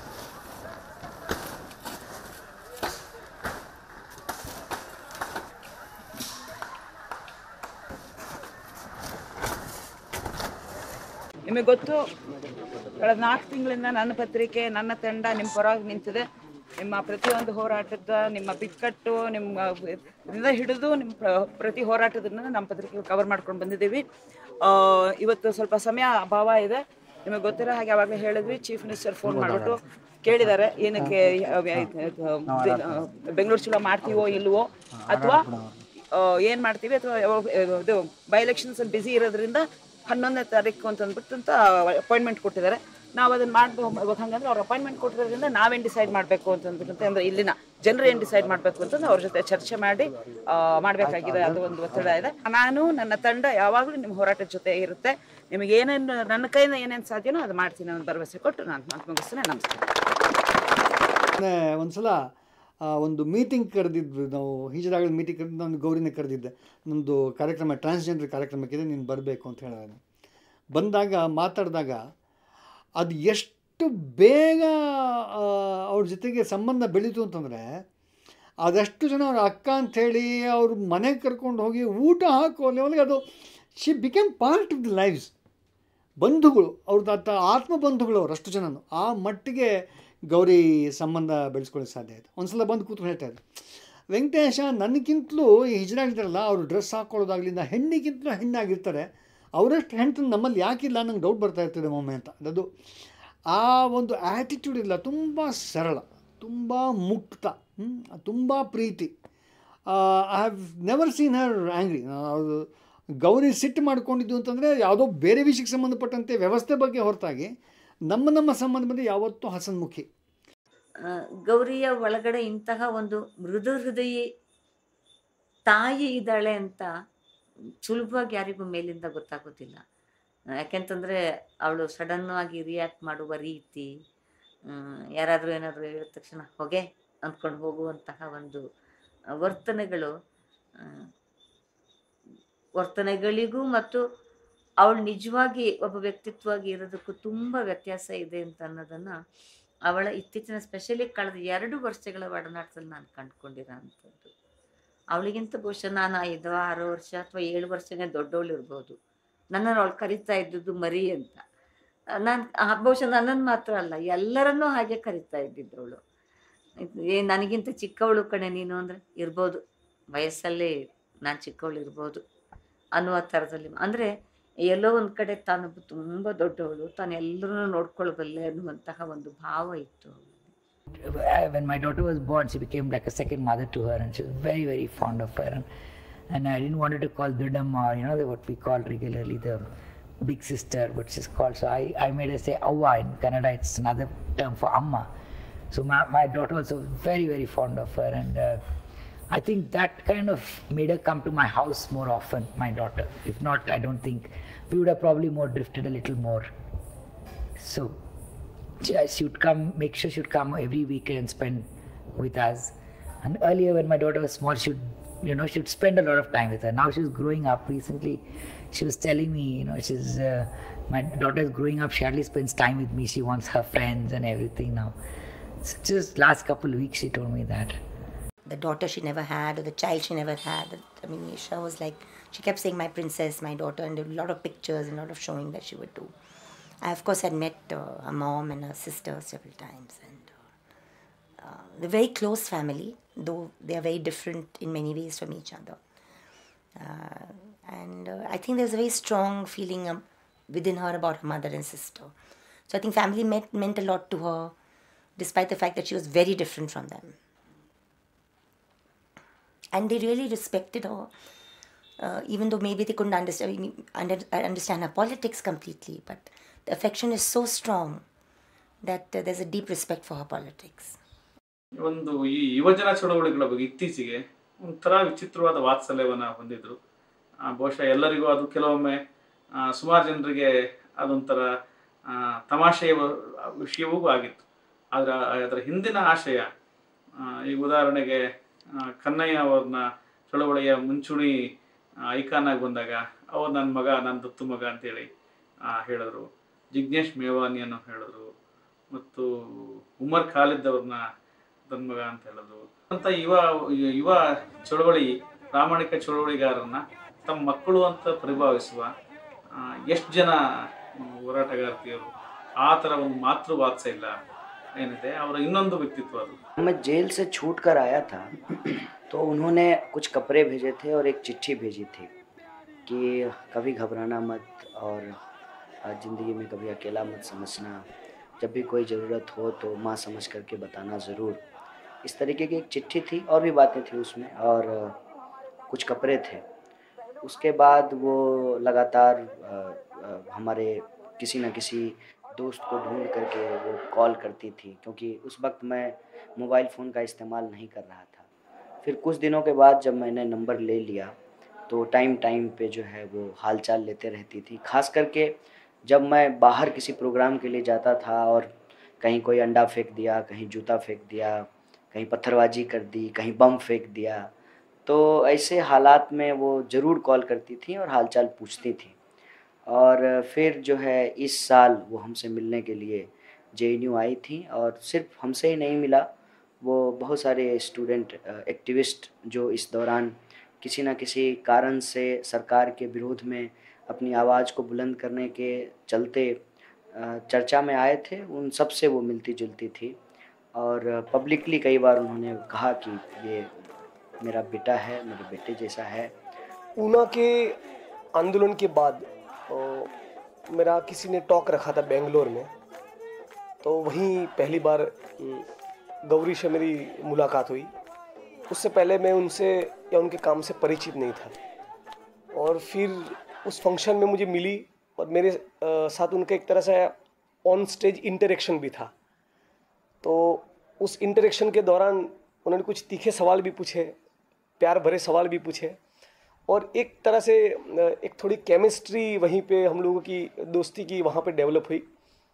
ನಿಮಗೆ ಗೊತ್ತು, ಕಳೆದ 4 ತಿಂಗಳಿಂದ ನನ್ನ ಪತ್ರಿಕೆ, ನನ್ನ ತಂಡ ನಿಮ್ಮ ಪರವಾಗಿ ನಿಂತಿದೆ. ನಿಮ್ಮ ಪ್ರತಿಯೊಂದು ಹೋರಾಟದ, ನಿಮ್ಮ ಬಿಕ್ಕಟ್ಟು, ನಿಮ್ಮ ಹಿಡಿದು ನಿಮ್ಮ ಪ್ರತಿ ಹೋರಾಟದನ್ನ ನಮ್ಮ ಪತ್ರಿಕೆ ಕವರ್ ಮಾಡ್ಕೊಂಡು ಬಂದಿದ್ದೀವಿ. ಇವತ್ತು ಸ್ವಲ್ಪ ಸಮಯ ಅಭಾವ ಇದೆ. ನಿಮಗೆ ಗೊತ್ತಿರೋ ಹಾಗೆ ಯಾವಾಗಲೇ ಹೇಳಿದ್ವಿ, ಚೀಫ್ ಮಿನಿಸ್ಟರ್ ಫೋನ್ ಮಾಡಿಬಿಟ್ಟು ಕೇಳಿದ್ದಾರೆ ಏನಕ್ಕೆ ಬೆಂಗಳೂರು ಚಲೋ ಮಾಡ್ತೀವೋ ಇಲ್ವೋ, ಅಥವಾ ಏನು ಮಾಡ್ತೀವಿ, ಅಥವಾ ಇದು ಬೈ ಎಲೆಕ್ಷನ್ಸಲ್ಲಿ ಬ್ಯುಸಿ ಇರೋದ್ರಿಂದ 11ನೇ ತಾರೀಕು ಅಂತ ಅಪಾಯಿಂಟ್ಮೆಂಟ್ ಕೊಟ್ಟಿದ್ದಾರೆ. ನಾವು ಅದನ್ನು ಮಾಡ್ಬೋದು. ಹಾಗಂದ್ರೆ ಅವ್ರು ಅಪಾಯಿಂಟ್ಮೆಂಟ್ ಕೊಟ್ಟಿರೋದ್ರಿಂದ ನಾವೇನು ಡಿಸೈಡ್ ಮಾಡಬೇಕು ಅಂದರೆ ಇಲ್ಲಿನ ಜನರು ಏನು ಡಿಸೈಡ್ ಮಾಡಬೇಕು ಅಂತಂದ್ರೆ ಅವ್ರ ಜೊತೆ ಚರ್ಚೆ ಮಾಡಿ ಮಾಡಬೇಕಾಗಿದೆ. ಅದು ಒಂದು ಒತ್ತಡ ಇದೆ. ನಾನು, ನನ್ನ ತಂಡ ಯಾವಾಗಲೂ ನಿಮ್ಮ ಹೋರಾಟದ ಜೊತೆ ಇರುತ್ತೆ. ನಿಮಗೆ ಏನೇನು ನನ್ನ ಕೈಯಿಂದ ಏನೇನು ಸಾಧ್ಯನೋ ಅದು ಮಾಡ್ತೀನಿ ಅನ್ನೋ ಭರವಸೆ ಕೊಟ್ಟು ನಾನು ಮಾತು ಮುಗಿಸ್ತೇನೆ. ನಮಸ್ಕಾರ. ಒಂದ್ಸಲ ಒಂದು ಮೀಟಿಂಗ್ ಕರೆದಿದ್ವಿ ನಾವು, ಈಜರಾಗಲಿ ಮೀಟಿಂಗ್ ಕರೆದು ನಾನು ಗೌರಿನ ಕರೆದಿದ್ದೆ. ನಮ್ಮದು ಕಾರ್ಯಕ್ರಮ ಟ್ರಾನ್ಸ್ಜೆಂಡರ್ ಕಾರ್ಯಕ್ರಮಕ್ಕಿದೆ, ನೀನು ಬರಬೇಕು ಅಂತ ಹೇಳಿದೆ. ಬಂದಾಗ ಮಾತಾಡಿದಾಗ ಅದು ಎಷ್ಟು ಬೇಗ ಅವ್ರ ಜೊತೆಗೆ ಸಂಬಂಧ ಬೆಳೀತು ಅಂತಂದರೆ, ಅದಷ್ಟು ಜನ ಅವ್ರ ಅಕ್ಕ ಅಂಥೇಳಿ ಅವ್ರ ಮನೆಗೆ ಕರ್ಕೊಂಡು ಹೋಗಿ ಊಟ ಹಾಕೋ ಲೆವೆಲ್ಗೆ ಅದು she became part of the lives. ಬಂಧುಗಳು, ಅವ್ರದ್ದು ಆತ್ಮ ಬಂಧುಗಳು ಅವ್ರು, ಅಷ್ಟು ಜನನು ಆ ಮಟ್ಟಿಗೆ ಗೌರಿ ಸಂಬಂಧ ಬೆಳೆಸ್ಕೊಳ್ಳೋಕ್ಕೆ ಸಾಧ್ಯ ಆಯಿತು. ಒಂದು ಸಲ ಬಂದು ಕೂತ್ಕೊಂಡು ಹೇಳ್ತಾ ಇದ್ದೆ, ವೆಂಕಟೇಶ ನನಗಿಂತಲೂ ಈ ಹಿಜರಾಗಿದ್ದಾರಲ್ಲ, ಅವರು ಡ್ರೆಸ್ ಹಾಕ್ಕೊಳ್ಳೋದಾಗಲಿ, ಹೆಣ್ಣಿಗಿಂತಲೂ ಹೆಣ್ಣಾಗಿರ್ತಾರೆ, ಅವರಷ್ಟು ಹೆಣ್ಣು ನಮ್ಮಲ್ಲಿ ಯಾಕಿಲ್ಲ ನಂಗೆ ಡೌಟ್ ಬರ್ತಾ ಇರ್ತದೆ ಒಮ್ಮೆ ಅಂತ. ಅದು ಆ ಒಂದು ಆ್ಯಟಿಟ್ಯೂಡ್ ಇಲ್ಲ, ತುಂಬ ಸರಳ, ತುಂಬ ಮುಕ್ತ, ತುಂಬ ಪ್ರೀತಿ. I have never seen her angry. ಅದು ಗೌರಿ ಸಿಟ್ಟು ಮಾಡ್ಕೊಂಡಿದ್ದು ಅಂತಂದರೆ ಯಾವುದೋ ಬೇರೆ ವಿಷಯಕ್ಕೆ ಸಂಬಂಧಪಟ್ಟಂತೆ ವ್ಯವಸ್ಥೆ ಬಗ್ಗೆ ಹೊರತಾಗಿ ನಮ್ಮ ಸಂಬಂಧ ಬಂದು ಯಾವತ್ತೂ ಹಸನ್ಮುಖಿ. ಗೌರಿಯ ಒಳಗಡೆ ಇಂತಹ ಒಂದು ಮೃದು ಹೃದಯಿ ತಾಯಿ ಇದ್ದಾಳೆ ಅಂತ ಸುಲಭವಾಗಿ ಯಾರಿಗೂ ಮೇಲಿಂದ ಗೊತ್ತಾಗೋದಿಲ್ಲ. ಯಾಕೆಂತಂದರೆ ಅವಳು ಸಡನ್ನಾಗಿ ರಿಯಾಕ್ಟ್ ಮಾಡುವ ರೀತಿ, ಯಾರಾದರೂ ಏನಾದರೂ ಹೇಳಿದ ತಕ್ಷಣ ಹೊಗೆ ಅಂದ್ಕೊಂಡು ಹೋಗುವಂತಹ ಒಂದು ವರ್ತನೆಗಳಿಗೂ ಮತ್ತು ಅವಳು ನಿಜವಾಗಿ ಒಬ್ಬ ವ್ಯಕ್ತಿತ್ವವಾಗಿ ಇರೋದಕ್ಕೂ ತುಂಬ ವ್ಯತ್ಯಾಸ ಇದೆ ಅಂತ ಅನ್ನೋದನ್ನು ಅವಳ ಇತ್ತೀಚಿನ ಸ್ಪೆಷಲಿ ಕಳೆದ 2 ವರ್ಷಗಳ ಒಡನಾಟದಲ್ಲಿ ನಾನು ಕಂಡುಕೊಂಡಿರೋ ಅಂಥದ್ದು. ಅವಳಿಗಿಂತ ಬಹುಶಃ ನಾನು 5, 6 ವರ್ಷ ಅಥವಾ 7 ವರ್ಷನೇ ದೊಡ್ಡವಳು ಇರ್ಬೋದು. ನನ್ನನ್ನು ಅವಳು ಕರಿತಾ ಇದ್ದಿದ್ದು ಮರಿ ಅಂತ. ನಾನು ಬಹುಶಃ ನನ್ನನ್ನು ಮಾತ್ರ ಅಲ್ಲ, ಎಲ್ಲರನ್ನೂ ಹಾಗೆ ಕರಿತಾ ಇದ್ದಿದ್ದವಳು. ನನಗಿಂತ ಚಿಕ್ಕವಳು ಕಣೆ ನೀನು ಅಂದರೆ ಇರ್ಬೋದು, ವಯಸ್ಸಲ್ಲಿ ನಾನು ಚಿಕ್ಕವಳು ಇರ್ಬೋದು ಅನ್ನುವ ಥರದಲ್ಲಿ. ಅಂದರೆ ಎಲ್ಲೋ ಒಂದು ಕಡೆ ತಾನು ತುಂಬ ದೊಡ್ಡವಳು, ತಾನು ಎಲ್ಲರೂ ನೋಡ್ಕೊಳ್ಬಲ್ಲೆ ಅನ್ನುವಂತಹ ಒಂದು ಭಾವ ಇತ್ತು. When my daughter was born, she became like a second mother to her, and she was very, very fond of her. And I didn't want her to call Dudamma, what we call regularly the big sister, but she's called. So I made her say Avva. In Kannada, it's another term for Amma. So my daughter was very, very fond of her, and I think that kind of made her come to my house more often, my daughter. If not, I don't think we would have probably more drifted a little more. So she would come, make sure she would come every weekend and spend with us. And earlier when my daughter was small, she would spend a lot of time with her. Now she's growing up. Recently she was telling me, my daughter is growing up, she hardly spends time with me. She wants her friends and everything now. So just last couple of weeks she told me that. The daughter she never had, or the child she never had. I mean, Isha was like, she kept saying my princess, my daughter, and there were a lot of pictures and a lot of showing that she would do. I of course had met her mom and her sister several times, and they're very close family, though they are very different in many ways from each other. And I think there's a very strong feeling within her about her mother and sister. So I think family meant a lot to her, despite the fact that she was very different from them. And they really respected her, even though maybe they couldn't understand her politics completely. But the affection is so strong that there's a deep respect for her politics. ಒಂದು ಈ ಯುವಜನ ಚಳವಳಿಗಳ ಬಗ್ಗೆ ಇತ್ತೀಚೆಗೆ ಒಂಥರ ವಿಚಿತ್ರವಾದ ವಾತ್ಸಲ್ಯವನ್ನು ಹೊಂದಿದ್ರು. ಬಹುಶಃ ಎಲ್ಲರಿಗೂ ಅದು ಕೆಲವೊಮ್ಮೆ ಸುಮಾರು ಜನರಿಗೆ ಅದೊಂಥರ ತಮಾಷೆಯ ವಿಷಯವೂ ಆಗಿತ್ತು. ಆದರೆ ಅದರ ಹಿಂದಿನ ಆಶಯ, ಈಗ ಉದಾಹರಣೆಗೆ ಕನ್ನಯ್ಯ ಅವ್ರನ್ನ ಚಳವಳಿಯ ಮುಂಚೂಣಿ ಐಕಾನ್ ಆಗಿ ಬಂದಾಗ ಅವ್ರು ನನ್ನ ಮಗ, ನನ್ನ ದತ್ತು ಮಗ ಅಂತೇಳಿ ಹೇಳಿದ್ರು. ಜಿಗ್ನೇಶ್ ಮೇವಾನಿಯನ್ನು ಹೇಳಿದ್ರು, ಮತ್ತು ಉಮರ್ ಖಾಲಿದ್ ಅವ್ರನ್ನ ತನ್ನ ಮಗ ಅಂತ ಹೇಳಿದ್ರು. ಅಂತ ಯುವ ಚಳವಳಿ ಪ್ರಾಮಾಣಿಕ ಚಳವಳಿಗಾರರನ್ನ ತಮ್ಮ ಮಕ್ಕಳು ಅಂತ ಪರಿಭಾವಿಸುವ ಎಷ್ಟು ಜನ ಹೋರಾಟಗಾರ್ತಿಯರು ಆ ಥರ ಒಂದು ಮಾತೃ ವಾತ್ಸಲ್ಯ ಏನಿದೆ ಅವರ ಇನ್ನೊಂದು ವ್ಯಕ್ತಿತ್ವ ಅದು. मैं जेल से छूट कर आया था तो उन्होंने कुछ कपड़े भेजे थे और एक चिट्ठी भेजी थी कि कभी घबराना मत और ज़िंदगी में कभी अकेला मत समझना, जब भी कोई ज़रूरत हो तो माँ समझ करके बताना ज़रूर। इस तरीके की एक चिट्ठी थी और भी बातें थी उसमें, और कुछ कपड़े थे। उसके बाद वो लगातार हमारे किसी न किसी दोस्त को ढूंढ करके वो कॉल करती थी, क्योंकि उस वक्त मैं मोबाइल फ़ोन का इस्तेमाल नहीं कर रहा था। फिर कुछ दिनों के बाद जब मैंने नंबर ले लिया तो टाइम पे जो है वो हालचाल लेते रहती थी। ख़ास करके जब मैं बाहर किसी प्रोग्राम के लिए जाता था और कहीं कोई अंडा फेंक दिया, कहीं जूता फेंक दिया, कहीं पत्थरबाजी कर दी, कहीं बम फेंक दिया, तो ऐसे हालात में वो ज़रूर कॉल करती थी और हालचाल पूछती थी। और फिर जो है इस साल वो हमसे मिलने के लिए JNU आई थी, और सिर्फ हमसे ही नहीं मिला, वो बहुत सारे स्टूडेंट एक्टिविस्ट जो इस दौरान किसी न किसी कारण से सरकार के विरोध में अपनी आवाज़ को बुलंद करने के चलते चर्चा में आए थे, उन सब से वो मिलती जुलती थी। और पब्लिकली कई बार उन्होंने कहा कि ये मेरा बेटा है, मेरे बेटे जैसा है। ऊना के आंदोलन के बाद मेरा किसी ने टॉक रखा था बेंगलोर में, तो वहीं पहली बार गौरी से मेरी मुलाकात हुई। उससे पहले मैं उनसे या उनके काम से परिचित नहीं था, और फिर उस फंक्शन में मुझे मिली और मेरे साथ उनका एक तरह से ऑन स्टेज इंटरेक्शन भी था। तो उस इंटरेक्शन के दौरान उन्होंने कुछ तीखे सवाल भी पूछे, प्यार भरे सवाल भी पूछे, और एक तरह से एक थोड़ी केमिस्ट्री वहीं पे हम लोगों की दोस्ती की वहाँ पे डेवलप हुई।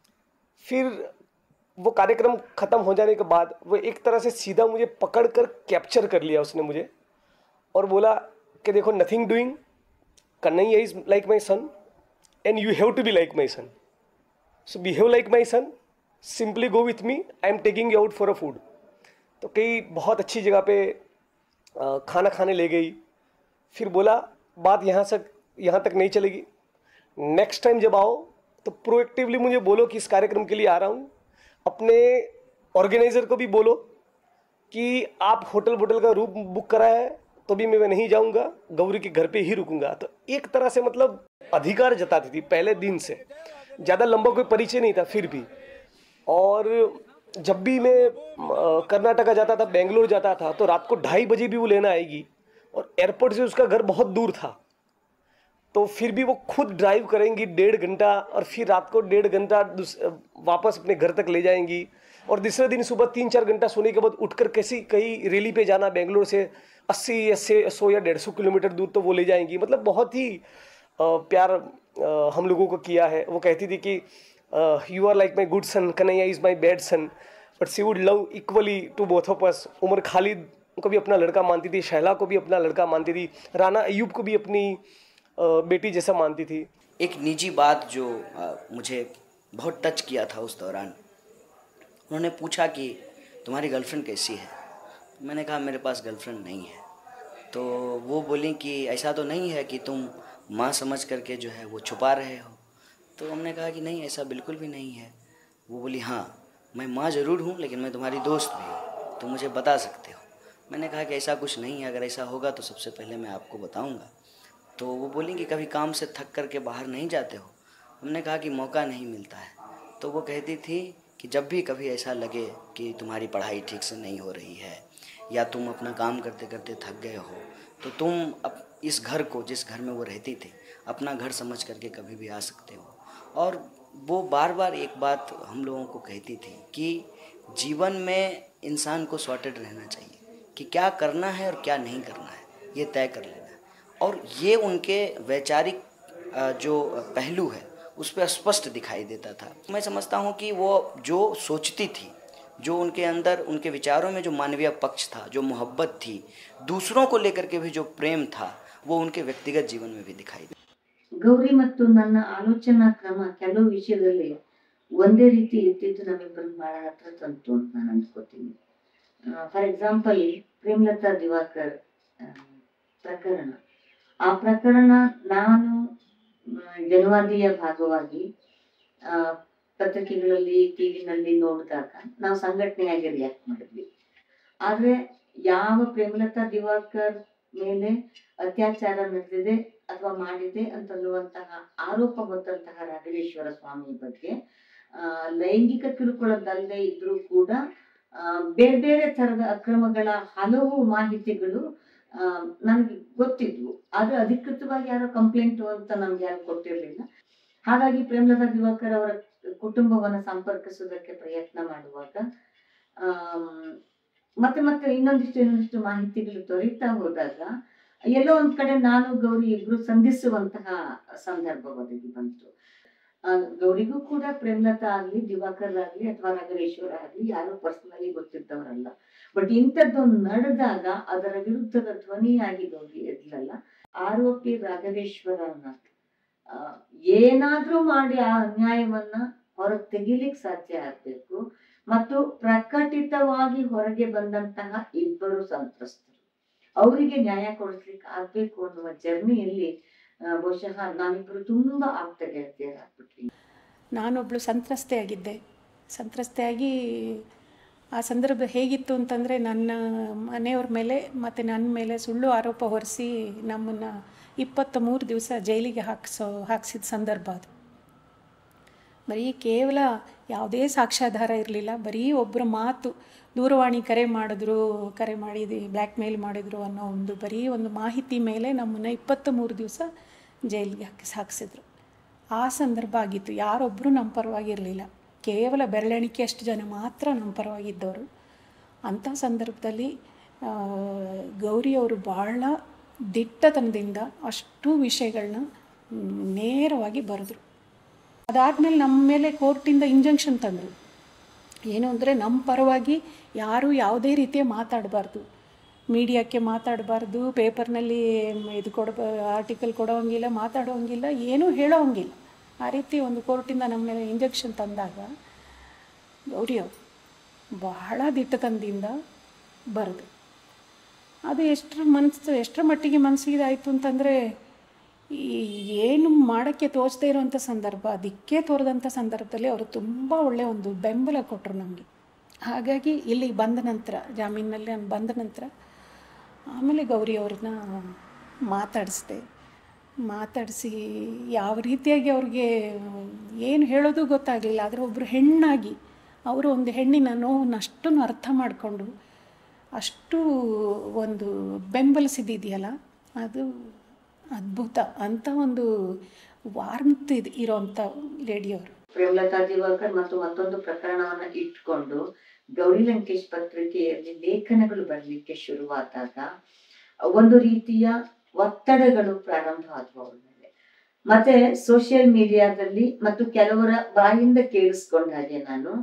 फिर वो कार्यक्रम ख़त्म हो जाने के बाद वो एक तरह से सीधा मुझे पकड़ कर कैप्चर कर लिया उसने मुझे, और बोला कि देखो, nothing doing, Kanhaiya is like my son and you have to be like my son, so behave like my son, simply go with me, I am taking you out for a food. तो कई बहुत अच्छी जगह पे खाना खाने ले गई। फिर बोला बात यहाँ तक नहीं चलेगी, नेक्स्ट टाइम जब आओ तो प्रोएक्टिवली मुझे बोलो कि इस कार्यक्रम के लिए आ रहा हूँ। अपने ऑर्गेनाइज़र को भी बोलो कि आप होटल का रूम बुक करा है तो भी मैं नहीं जाऊँगा, गौरी के घर पे ही रुकूंगा। तो एक तरह से मतलब अधिकार जताती थी पहले दिन से, ज़्यादा लंबा कोई परिचय नहीं था फिर भी। और जब भी मैं कर्नाटका जाता था, बेंगलोर जाता था, तो रात को 2:30 बजे भी वो लेना आएगी, और एयरपोर्ट से उसका घर बहुत दूर था, तो फिर भी वो खुद ड्राइव करेंगी 1.5 घंटा, और फिर रात को 1.5 घंटा वापस अपने घर तक ले जाएंगी, और दूसरे दिन सुबह 3-4 घंटा सोने के बाद उठकर कहीं रैली पे जाना, बेंगलोर से 80 या 100 या 150 किलोमीटर दूर तो वो ले जाएंगी। मतलब बहुत ही प्यार हम लोगों को किया है। वो कहती थी कि you are like my good son, Kanhaiya is my bad son, but she would love equally to both of us. Umar Khalid को भी अपना लड़का मानती थी, शहला को भी अपना लड़का मानती थी, राना अयूब को भी अपनी बेटी जैसा मानती थी। एक निजी बात जो मुझे बहुत टच किया था उस दौरान, उन्होंने पूछा कि तुम्हारी गर्लफ्रेंड कैसी है। मैंने कहा मेरे पास गर्लफ्रेंड नहीं है। तो वो बोली कि ऐसा तो नहीं है कि तुम माँ समझ करके जो है वो छुपा रहे हो। तो हमने कहा कि नहीं ऐसा बिल्कुल भी नहीं है। वो बोली हाँ मैं माँ ज़रूर हूँ लेकिन मैं तुम्हारी दोस्त भी हूँ, तो मुझे बता सकते हो। मैंने कहा कि ऐसा कुछ नहीं है, अगर ऐसा होगा तो सबसे पहले मैं आपको बताऊँगा। तो वो बोली कि कभी काम से थक कर के बाहर नहीं जाते हो? हमने कहा कि मौका नहीं मिलता है। तो वो कहती थी कि जब भी कभी ऐसा लगे कि तुम्हारी पढ़ाई ठीक से नहीं हो रही है या तुम अपना काम करते करते थक गए हो, तो तुम इस घर को, जिस घर में वो रहती थी, अपना घर समझ करके कभी भी आ सकते हो। और वो बार बार एक बात हम लोगों को कहती थी कि जीवन में इंसान को सॉर्टेड रहना चाहिए कि क्या करना है और क्या नहीं करना है, ये तय कर लेना है। और ये उनके वैचारिक जो पहलू है उस पर स्पष्ट दिखाई देता था। मैं समझता हूँ कि वो जो सोचती थी, जो उनके अंदर, उनके विचारों में जो मानवीय पक्ष था, जो मोहब्बत थी, दूसरों को लेकर के भी जो प्रेम था, वो उनके व्यक्तिगत जीवन में भी दिखाई दे। ಗೌರಿ ಮತ್ತು ನನ್ನ ಆಲೋಚನಾ ಕ್ರಮ ಕೆಲವು ವಿಷಯದಲ್ಲಿ ಒಂದೇ ರೀತಿ ಇರ್ತಿದ್ದು ನಮ್ಮಿಬ್ಬರು ಬಹಳ ಹತ್ರ ತಂತು ಅಂತ ನಾನು ಅಂದ್ಕೋತೀನಿ. ಫಾರ್ ಎಕ್ಸಾಂಪಲ್ ಪ್ರೇಮಲತಾ ದಿವಾಕರ್ ಪ್ರಕರಣ, ಆ ಪ್ರಕರಣ ನಾನು ಜನವಾದಿಯ ಭಾಗವಾಗಿ ಪತ್ರಿಕೆಗಳಲ್ಲಿ, ಟಿವಿನಲ್ಲಿ ನೋಡಿದಾಗ ನಾವು ಸಂಘಟನೆಯಾಗಿ ರಿಯಾಕ್ಟ್ ಮಾಡಿದ್ವಿ. ಆದ್ರೆ ಯಾವ ಪ್ರೇಮಲತಾ ದಿವಾಕರ್ ಮೇಲೆ ಅತ್ಯಾಚಾರ ನಡೆದಿದೆ ಅಥವಾ ಮಾಡಿದೆ ಅಂತನ್ನುವಂತಹ ಆರೋಪ ಹೊತ್ತಂತಹ ರಾಘವೇಶ್ವರ ಸ್ವಾಮಿ ಬಗ್ಗೆ ಲೈಂಗಿಕ ಕಿರುಕುಳದಲ್ಲದೆ ಇದ್ರೂ ಕೂಡ ಬೇರೆ ಬೇರೆ ತರದ ಅಕ್ರಮಗಳ ಹಲವು ಮಾಹಿತಿಗಳು ನನ್ಗೆ ಗೊತ್ತಿದ್ವು. ಆದ್ರೆ ಅಧಿಕೃತವಾಗಿ ಯಾರೋ ಕಂಪ್ಲೇಂಟ್ ಅಂತ ನಮ್ಗೆ ಯಾರು ಕೊಟ್ಟಿರ್ಲಿಲ್ಲ. ಹಾಗಾಗಿ ಪ್ರೇಮಲತಾ ದಿವಾಕರ್ ಅವರ ಕುಟುಂಬವನ್ನ ಸಂಪರ್ಕಿಸೋದಕ್ಕೆ ಪ್ರಯತ್ನ ಮಾಡುವಾಗ ಮತ್ತೆ ಇನ್ನೊಂದಿಷ್ಟು ಮಾಹಿತಿಗಳು ದೊರೀತಾ ಹೋದಾಗ ಎಲ್ಲೋ ಒಂದ್ ಕಡೆ ನಾನು ಗೌರಿ ಇಬ್ರು ಸಂಧಿಸುವಂತಹ ಸಂದರ್ಭ ಒದಗಿ ಬಂತು. ಗೌರಿಗೂ ಕೂಡ ಪ್ರೇಮಲತಾ ಆಗ್ಲಿ, ದಿವಾಕರ್ ಆಗ್ಲಿ ಅಥವಾ ರಾಘವೇಶ್ವರ ಆಗ್ಲಿ ಯಾರು ಪರ್ಸನಲಿ ಗೊತ್ತಿದ್ದವರಲ್ಲ. ಬಟ್ ಇಂಥದ್ದೊಂದು ನಡೆದಾಗ ಅದರ ವಿರುದ್ಧದ ಧ್ವನಿಯಾಗಿ ಗೌರಿ ಎದ್ಲಲ್ಲ. ಆರೋಪಿ ರಾಘವೇಶ್ವರನ್ನ ಏನಾದ್ರೂ ಮಾಡಿ ಆ ಅನ್ಯಾಯವನ್ನ ಹೊರಗೆ ತೆಗಿಲಿಕ್ಕೆ ಸಾಧ್ಯ ಆಗ್ಬೇಕು. ಮತ್ತು ಪ್ರಕಟಿತವಾಗಿ ಹೊರಗೆ ಬಂದಂತಹ ಇಬ್ಬರು ಸಂತ್ರಸ್ತರು ಅವರಿಗೆ ನ್ಯಾಯ ಕೊಡಿಸ್ಲಿಕ್ಕೆ ಆಗ್ಬೇಕು ಅನ್ನುವ ಜರ್ನಿಯಲ್ಲಿ ಬಹುಶಃ ನಾವಿಬ್ಬರು ತುಂಬಾ ಆಪ್ತ ಗೆಳತಿಯರಾಗ್ಬಿಟ್ವಿ. ನಾನೊಬ್ಳು ಸಂತ್ರಸ್ತೆಯಾಗಿ ಆ ಸಂದರ್ಭ ಹೇಗಿತ್ತು ಅಂತಂದರೆ, ನನ್ನ ಮನೆಯವ್ರ ಮೇಲೆ ಮತ್ತು ನನ್ನ ಮೇಲೆ ಸುಳ್ಳು ಆರೋಪ ಹೊರಿಸಿ ನಮ್ಮನ್ನು 23 ದಿವಸ ಜೈಲಿಗೆ ಹಾಕ್ಸಿದ ಸಂದರ್ಭ ಅದು. ಬರೀ ಕೇವಲ ಯಾವುದೇ ಸಾಕ್ಷ್ಯಾಧಾರ ಇರಲಿಲ್ಲ, ಬರೀ ಒಬ್ಬರ ಮಾತು, ದೂರವಾಣಿ ಕರೆ ಮಾಡಿ ಬ್ಲ್ಯಾಕ್ ಮೇಲ್ ಮಾಡಿದ್ರು ಅನ್ನೋ ಬರೀ ಒಂದು ಮಾಹಿತಿ ಮೇಲೆ ನಮ್ಮನ್ನು 23 ದಿವಸ ಜೈಲಿಗೆ ಹಾಕ್ಸಿದ್ರು. ಆ ಸಂದರ್ಭ ಆಗಿತ್ತು. ಯಾರೊಬ್ಬರು ನಮ್ಮ ಪರವಾಗಿರಲಿಲ್ಲ, ಕೇವಲ ಬೆರಳೆಣಿಕೆಯಷ್ಟು ಜನ ಮಾತ್ರ ನಮ್ಮ ಪರವಾಗಿದ್ದವರು. ಅಂಥ ಸಂದರ್ಭದಲ್ಲಿ ಗೌರಿಯವರು ಬಹಳ ದಿಟ್ಟತನದಿಂದ ಅಷ್ಟು ವಿಷಯಗಳನ್ನ ನೇರವಾಗಿ ಬರೆದ್ರು. ಅದಾದಮೇಲೆ ನಮ್ಮ ಮೇಲೆ ಕೋರ್ಟಿಂದ ಇಂಜಂಕ್ಷನ್ ತಂದರು. ಏನು ಅಂದರೆ, ನಮ್ಮ ಪರವಾಗಿ ಯಾರೂ ಯಾವುದೇ ರೀತಿಯ ಮಾತಾಡಬಾರ್ದು, ಮೀಡಿಯಾಕ್ಕೆ ಮಾತಾಡಬಾರ್ದು, ಪೇಪರ್ನಲ್ಲಿ ಆರ್ಟಿಕಲ್ ಕೊಡೋಂಗಿಲ್ಲ, ಮಾತಾಡೋಂಗಿಲ್ಲ, ಏನೂ ಹೇಳೋಂಗಿಲ್ಲ. ಆ ರೀತಿ ಒಂದು ಕೋರ್ಟಿಂದ ನಮ್ಮ ಮೇಲೆ ಇಂಜೆಕ್ಷನ್ ತಂದಾಗ ಗೌರಿಯವರು ಬಹಳ ದಿಟ್ಟತನದಿಂದ ಬರೆದು, ಅದು ಎಷ್ಟರ ಮಟ್ಟಿಗೆ ಮನಸ್ಸಿಗೆ ಆಯಿತು ಅಂತಂದರೆ, ಏನು ಮಾಡೋಕ್ಕೆ ತೋಚದೇ ಇರೋವಂಥ ಸಂದರ್ಭ, ದಿಕ್ಕೇ ತೋರದಂಥ ಸಂದರ್ಭದಲ್ಲಿ ಅವರು ತುಂಬ ಒಳ್ಳೆಯ ಒಂದು ಬೆಂಬಲ ಕೊಟ್ಟರು ನಮಗೆ. ಹಾಗಾಗಿ ಇಲ್ಲಿಗೆ ಬಂದ ನಂತರ, ಜಾಮೀನಲ್ಲಿ ಬಂದ ನಂತರ ಆಮೇಲೆ ಗೌರಿಯವ್ರನ್ನ ಮಾತಾಡಿಸಿ ಯಾವ ರೀತಿಯಾಗಿ ಅವ್ರಿಗೆ ಏನು ಹೇಳೋದು ಗೊತ್ತಾಗಲಿಲ್ಲ. ಆದರೆ ಒಬ್ಬರು ಹೆಣ್ಣಾಗಿ ಅವರು ಒಂದು ಹೆಣ್ಣಿನ ನೋವನ್ನು ಅಷ್ಟನ್ನು ಅರ್ಥ ಮಾಡಿಕೊಂಡು ಅಷ್ಟು ಒಂದು ಬೆಂಬಲಿಸಿದೆಯಲ್ಲ, ಅದು ಅದ್ಭುತ. ಅಂಥ ಒಂದು ವಾರ್ಮ್ತ್ ಇರೋಂಥ ಲೇಡಿಯವರು. ಪ್ರೇಮಲತಾ ದಿವಾಕರ್ ಮತ್ತು ಮತ್ತೊಂದು ಪ್ರಕರಣವನ್ನ ಇಟ್ಕೊಂಡು ಗೌರಿ ಲಂಕೇಶ್ ಪತ್ರಿಕೆಯಲ್ಲಿ ಲೇಖನಗಳು ಬರಲಿಕ್ಕೆ ಶುರುವಾದಾಗ ಒಂದು ರೀತಿಯ ಒತ್ತಡಗಳು ಪ್ರಾರಂಭ ಆದವು ಅವರ ಮೇಲೆ. ಮತ್ತೆ ಸೋಷಿಯಲ್ ಮೀಡಿಯಾದಲ್ಲಿ ಮತ್ತು ಕೆಲವರ ಬಾಯಿಂದ ಕೇಳಿಸ್ಕೊಂಡ ಹಾಗೆ ನಾನು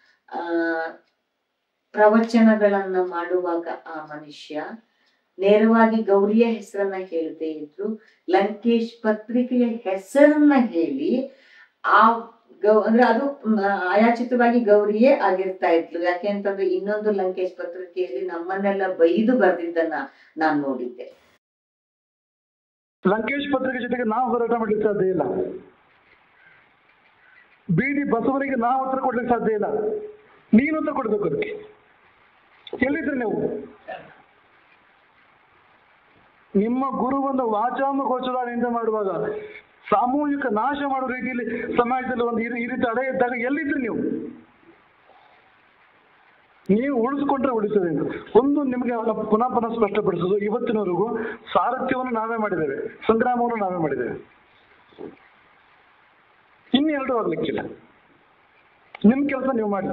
ಪ್ರವಚನಗಳನ್ನ ಮಾಡುವಾಗ ಆ ಮನುಷ್ಯ ನೇರವಾಗಿ ಗೌರಿಯ ಹೆಸರನ್ನ ಹೇಳದೇ ಇದ್ರು, ಲಂಕೇಶ್ ಪತ್ರಿಕೆಯ ಹೆಸರನ್ನ ಹೇಳಿ ಅಂದ್ರೆ ಅದು ಅಯಾಚಿತವಾಗಿ ಗೌರಿಯೇ ಆಗಿರ್ತಾ ಇದ್ಲು. ಯಾಕೆ ಅಂತಂದ್ರೆ ಇನ್ನೊಂದು ಲಂಕೇಶ್ ಪತ್ರಿಕೆಯಲ್ಲಿ ನಮ್ಮನ್ನೆಲ್ಲ ಬೈದು ಬರ್ದಿದ್ದನ್ನ ನಾನ್ ನೋಡಿದ್ದೆ. ಲಂಕೇಶ್ ಪತ್ರಿಕೆ ಜೊತೆಗೆ ನಾವು ಹೋರಾಟ ಮಾಡಲಿಕ್ಕೆ ಸಾಧ್ಯ ಇಲ್ಲ. ಬಿಡಿ ಬಸವನಿಗೆ ನಾವು ಉತ್ತರ ಕೊಡ್ಲಿಕ್ಕೆ ಸಾಧ್ಯ ಇಲ್ಲ, ನೀನು ಉತ್ತರ ಕೊಡ್ಬೇಕು ಅದಕ್ಕೆ. ಎಲ್ಲಿದ್ರಿ ನೀವು? ನಿಮ್ಮ ಗುರುವನ್ನು ವಾಚಾಮ ಗೋಚರದಿಂದ ಮಾಡುವಾಗ ಸಾಮೂಹಿಕ ನಾಶ ಮಾಡುವ ರೀತಿಯಲ್ಲಿ ಸಮಾಜದಲ್ಲಿ ಒಂದು ಈ ರೀತಿ ಅಡೆ ಇದ್ದಾಗ ಎಲ್ಲಿದ್ರಿ ನೀವು? ನೀವು ಉಳಿಸ್ಕೊಂಡ್ರೆ ಉಳಿತದೆ ಅಂತ ಒಂದು ನಿಮಗೆ ಪುನಃ ಪುನಃ ಸ್ಪಷ್ಟಪಡಿಸೋದು. ಇವತ್ತಿನವರೆಗೂ ಸಾರಥ್ಯವನ್ನು ನಾವೇ ಮಾಡಿದ್ದೇವೆ, ಸಂಗ್ರಾಮವನ್ನು ನಾವೇ ಮಾಡಿದ್ದೇವೆ, ಇನ್ನೆರಡು ಆಗ್ಲಿಕ್ಕಿಲ್ಲ. ನಿಮ್ಮ ಕೆಲಸ ನೀವು ಮಾಡಿ.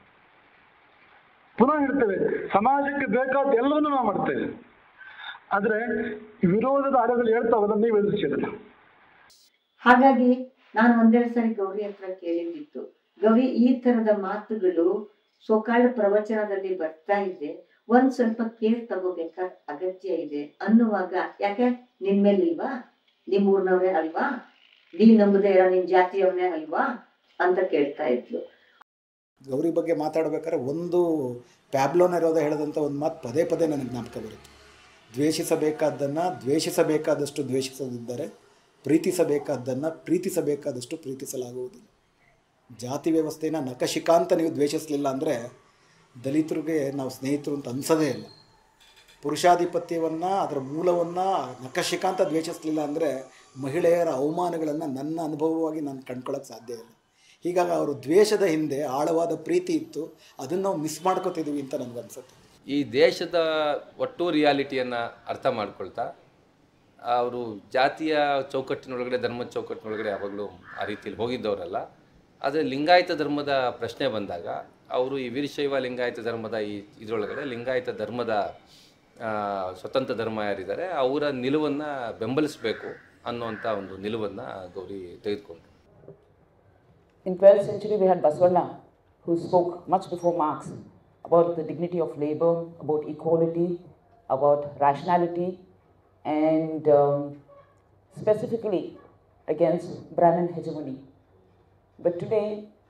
ಪುನಃ ಹೇಳ್ತೇವೆ, ಸಮಾಜಕ್ಕೆ ಬೇಕಾದ ಎಲ್ಲವನ್ನೂ ನಾವು ಮಾಡ್ತೇವೆ. ಆದ್ರೆ ವಿರೋಧದ ಅಲೆಗಳು ಹೇಳ್ತಾವಲ್ಲ, ನೀವು ಎದುರಿಸಿರಲ್ಲ. ಹಾಗಾಗಿ ನಾನು ಒಂದೆರಡು ಸರಿ ಗೌರಿ ಹತ್ರ ಕೇಳಿದ್ದಿತ್ತು, ಗೌರಿ ಈ ತರದ ಮಾತುಗಳು ಸೋಕಾಲ್ಡ್ ಪ್ರವಚನದಲ್ಲಿ ಬರ್ತಾ ಇದೆ, ಒಂದ್ ಸ್ವಲ್ಪ ಕೇರ್ ತಗೋಬೇಕಾದ ಅಗತ್ಯ ಇದೆ ಅನ್ನುವಾಗ, ಯಾಕೆ ನಿನ್ ಮೇಲೆ ಇಲ್ವಾ, ನಿಮ್ ಊರ್ನವ್ರೇ ಅಲ್ವಾ, ನೀವ್ ನಂಬದೇ ಇರೋ ನಿನ್ ಜಾತಿಯವನೇ ಅಲ್ವಾ ಅಂತ ಕೇಳ್ತಾ ಇದ್ಲು. ಗೌರಿ ಬಗ್ಗೆ ಮಾತಾಡ್ಬೇಕಾದ್ರೆ ಒಂದು ಪ್ಯಾಬ್ಲೋನ್ ಇರೋದ ಹೇಳದಂಥ ಒಂದು ಮಾತು ಪದೇ ಪದೇ ನನಗೆ ಜ್ಞಾಪಕ ಬರುತ್ತೆ. ದ್ವೇಷಿಸಬೇಕಾದ್ದನ್ನು ದ್ವೇಷಿಸಬೇಕಾದಷ್ಟು ದ್ವೇಷಿಸದಿದ್ದರೆ ಪ್ರೀತಿಸಬೇಕಾದ್ದನ್ನು ಪ್ರೀತಿಸಬೇಕಾದಷ್ಟು ಪ್ರೀತಿಸಲಾಗುವುದಿಲ್ಲ. ಜಾತಿ ವ್ಯವಸ್ಥೆನ ನಖಶಿಖಾಂತ ನೀವು ದ್ವೇಷಿಸಲಿಲ್ಲ ಅಂದರೆ ದಲಿತರಿಗೆ ನಾವು ಸ್ನೇಹಿತರು ಅಂತ ಅನ್ಸೋದೇ ಇಲ್ಲ. ಪುರುಷಾಧಿಪತ್ಯವನ್ನು ಅದರ ಮೂಲವನ್ನು ನಖಶಿಖಾಂತ ದ್ವೇಷಿಸಲಿಲ್ಲ ಅಂದರೆ ಮಹಿಳೆಯರ ಅವಮಾನಗಳನ್ನು ನನ್ನ ಅನುಭವವಾಗಿ ನಾನು ಕಂಡ್ಕೊಳ್ಳೋಕ್ಕೆ ಸಾಧ್ಯ ಇಲ್ಲ. ಹೀಗಾಗಿ ಅವರು ದ್ವೇಷದ ಹಿಂದೆ ಆಳವಾದ ಪ್ರೀತಿ ಇತ್ತು, ಅದನ್ನು ನಾವು ಮಿಸ್ ಮಾಡ್ಕೋತಿದ್ದೀವಿ ಅಂತ ನನಗನ್ಸುತ್ತೆ. ಈ ದೇಶದ ಒಟ್ಟು ರಿಯಾಲಿಟಿಯನ್ನು ಅರ್ಥ ಮಾಡ್ಕೊಳ್ತಾ ಅವರು ಜಾತಿಯ ಚೌಕಟ್ಟಿನೊಳಗಡೆ, ಧರ್ಮದ ಚೌಕಟ್ಟಿನೊಳಗಡೆ ಯಾವಾಗಲೂ ಆ ರೀತಿಯಲ್ಲಿ ಹೋಗಿದ್ದವರಲ್ಲ. ಆದರೆ ಲಿಂಗಾಯತ ಧರ್ಮದ ಪ್ರಶ್ನೆ ಬಂದಾಗ ಅವರು ಈ ವೀರಶೈವ ಲಿಂಗಾಯತ ಧರ್ಮದ ಇದರೊಳಗಡೆ ಲಿಂಗಾಯತ ಧರ್ಮದ ಸ್ವತಂತ್ರ ಧರ್ಮ ಯಾರಿದ್ದಾರೆ ಅವರ ನಿಲುವನ್ನು ಬೆಂಬಲಿಸಬೇಕು ಅನ್ನುವಂಥ ಒಂದು ನಿಲುವನ್ನು ಗೌರಿ ತೆಗೆದುಕೊಂಡ್ರು. In 12th century we had Basavanna, who spoke much before Marx about the dignity of labor, about equality, about rationality, and specifically against Brahmin hegemony. But today,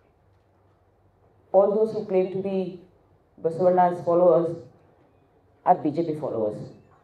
all those who claim to be Basavanna's followers are BJP followers.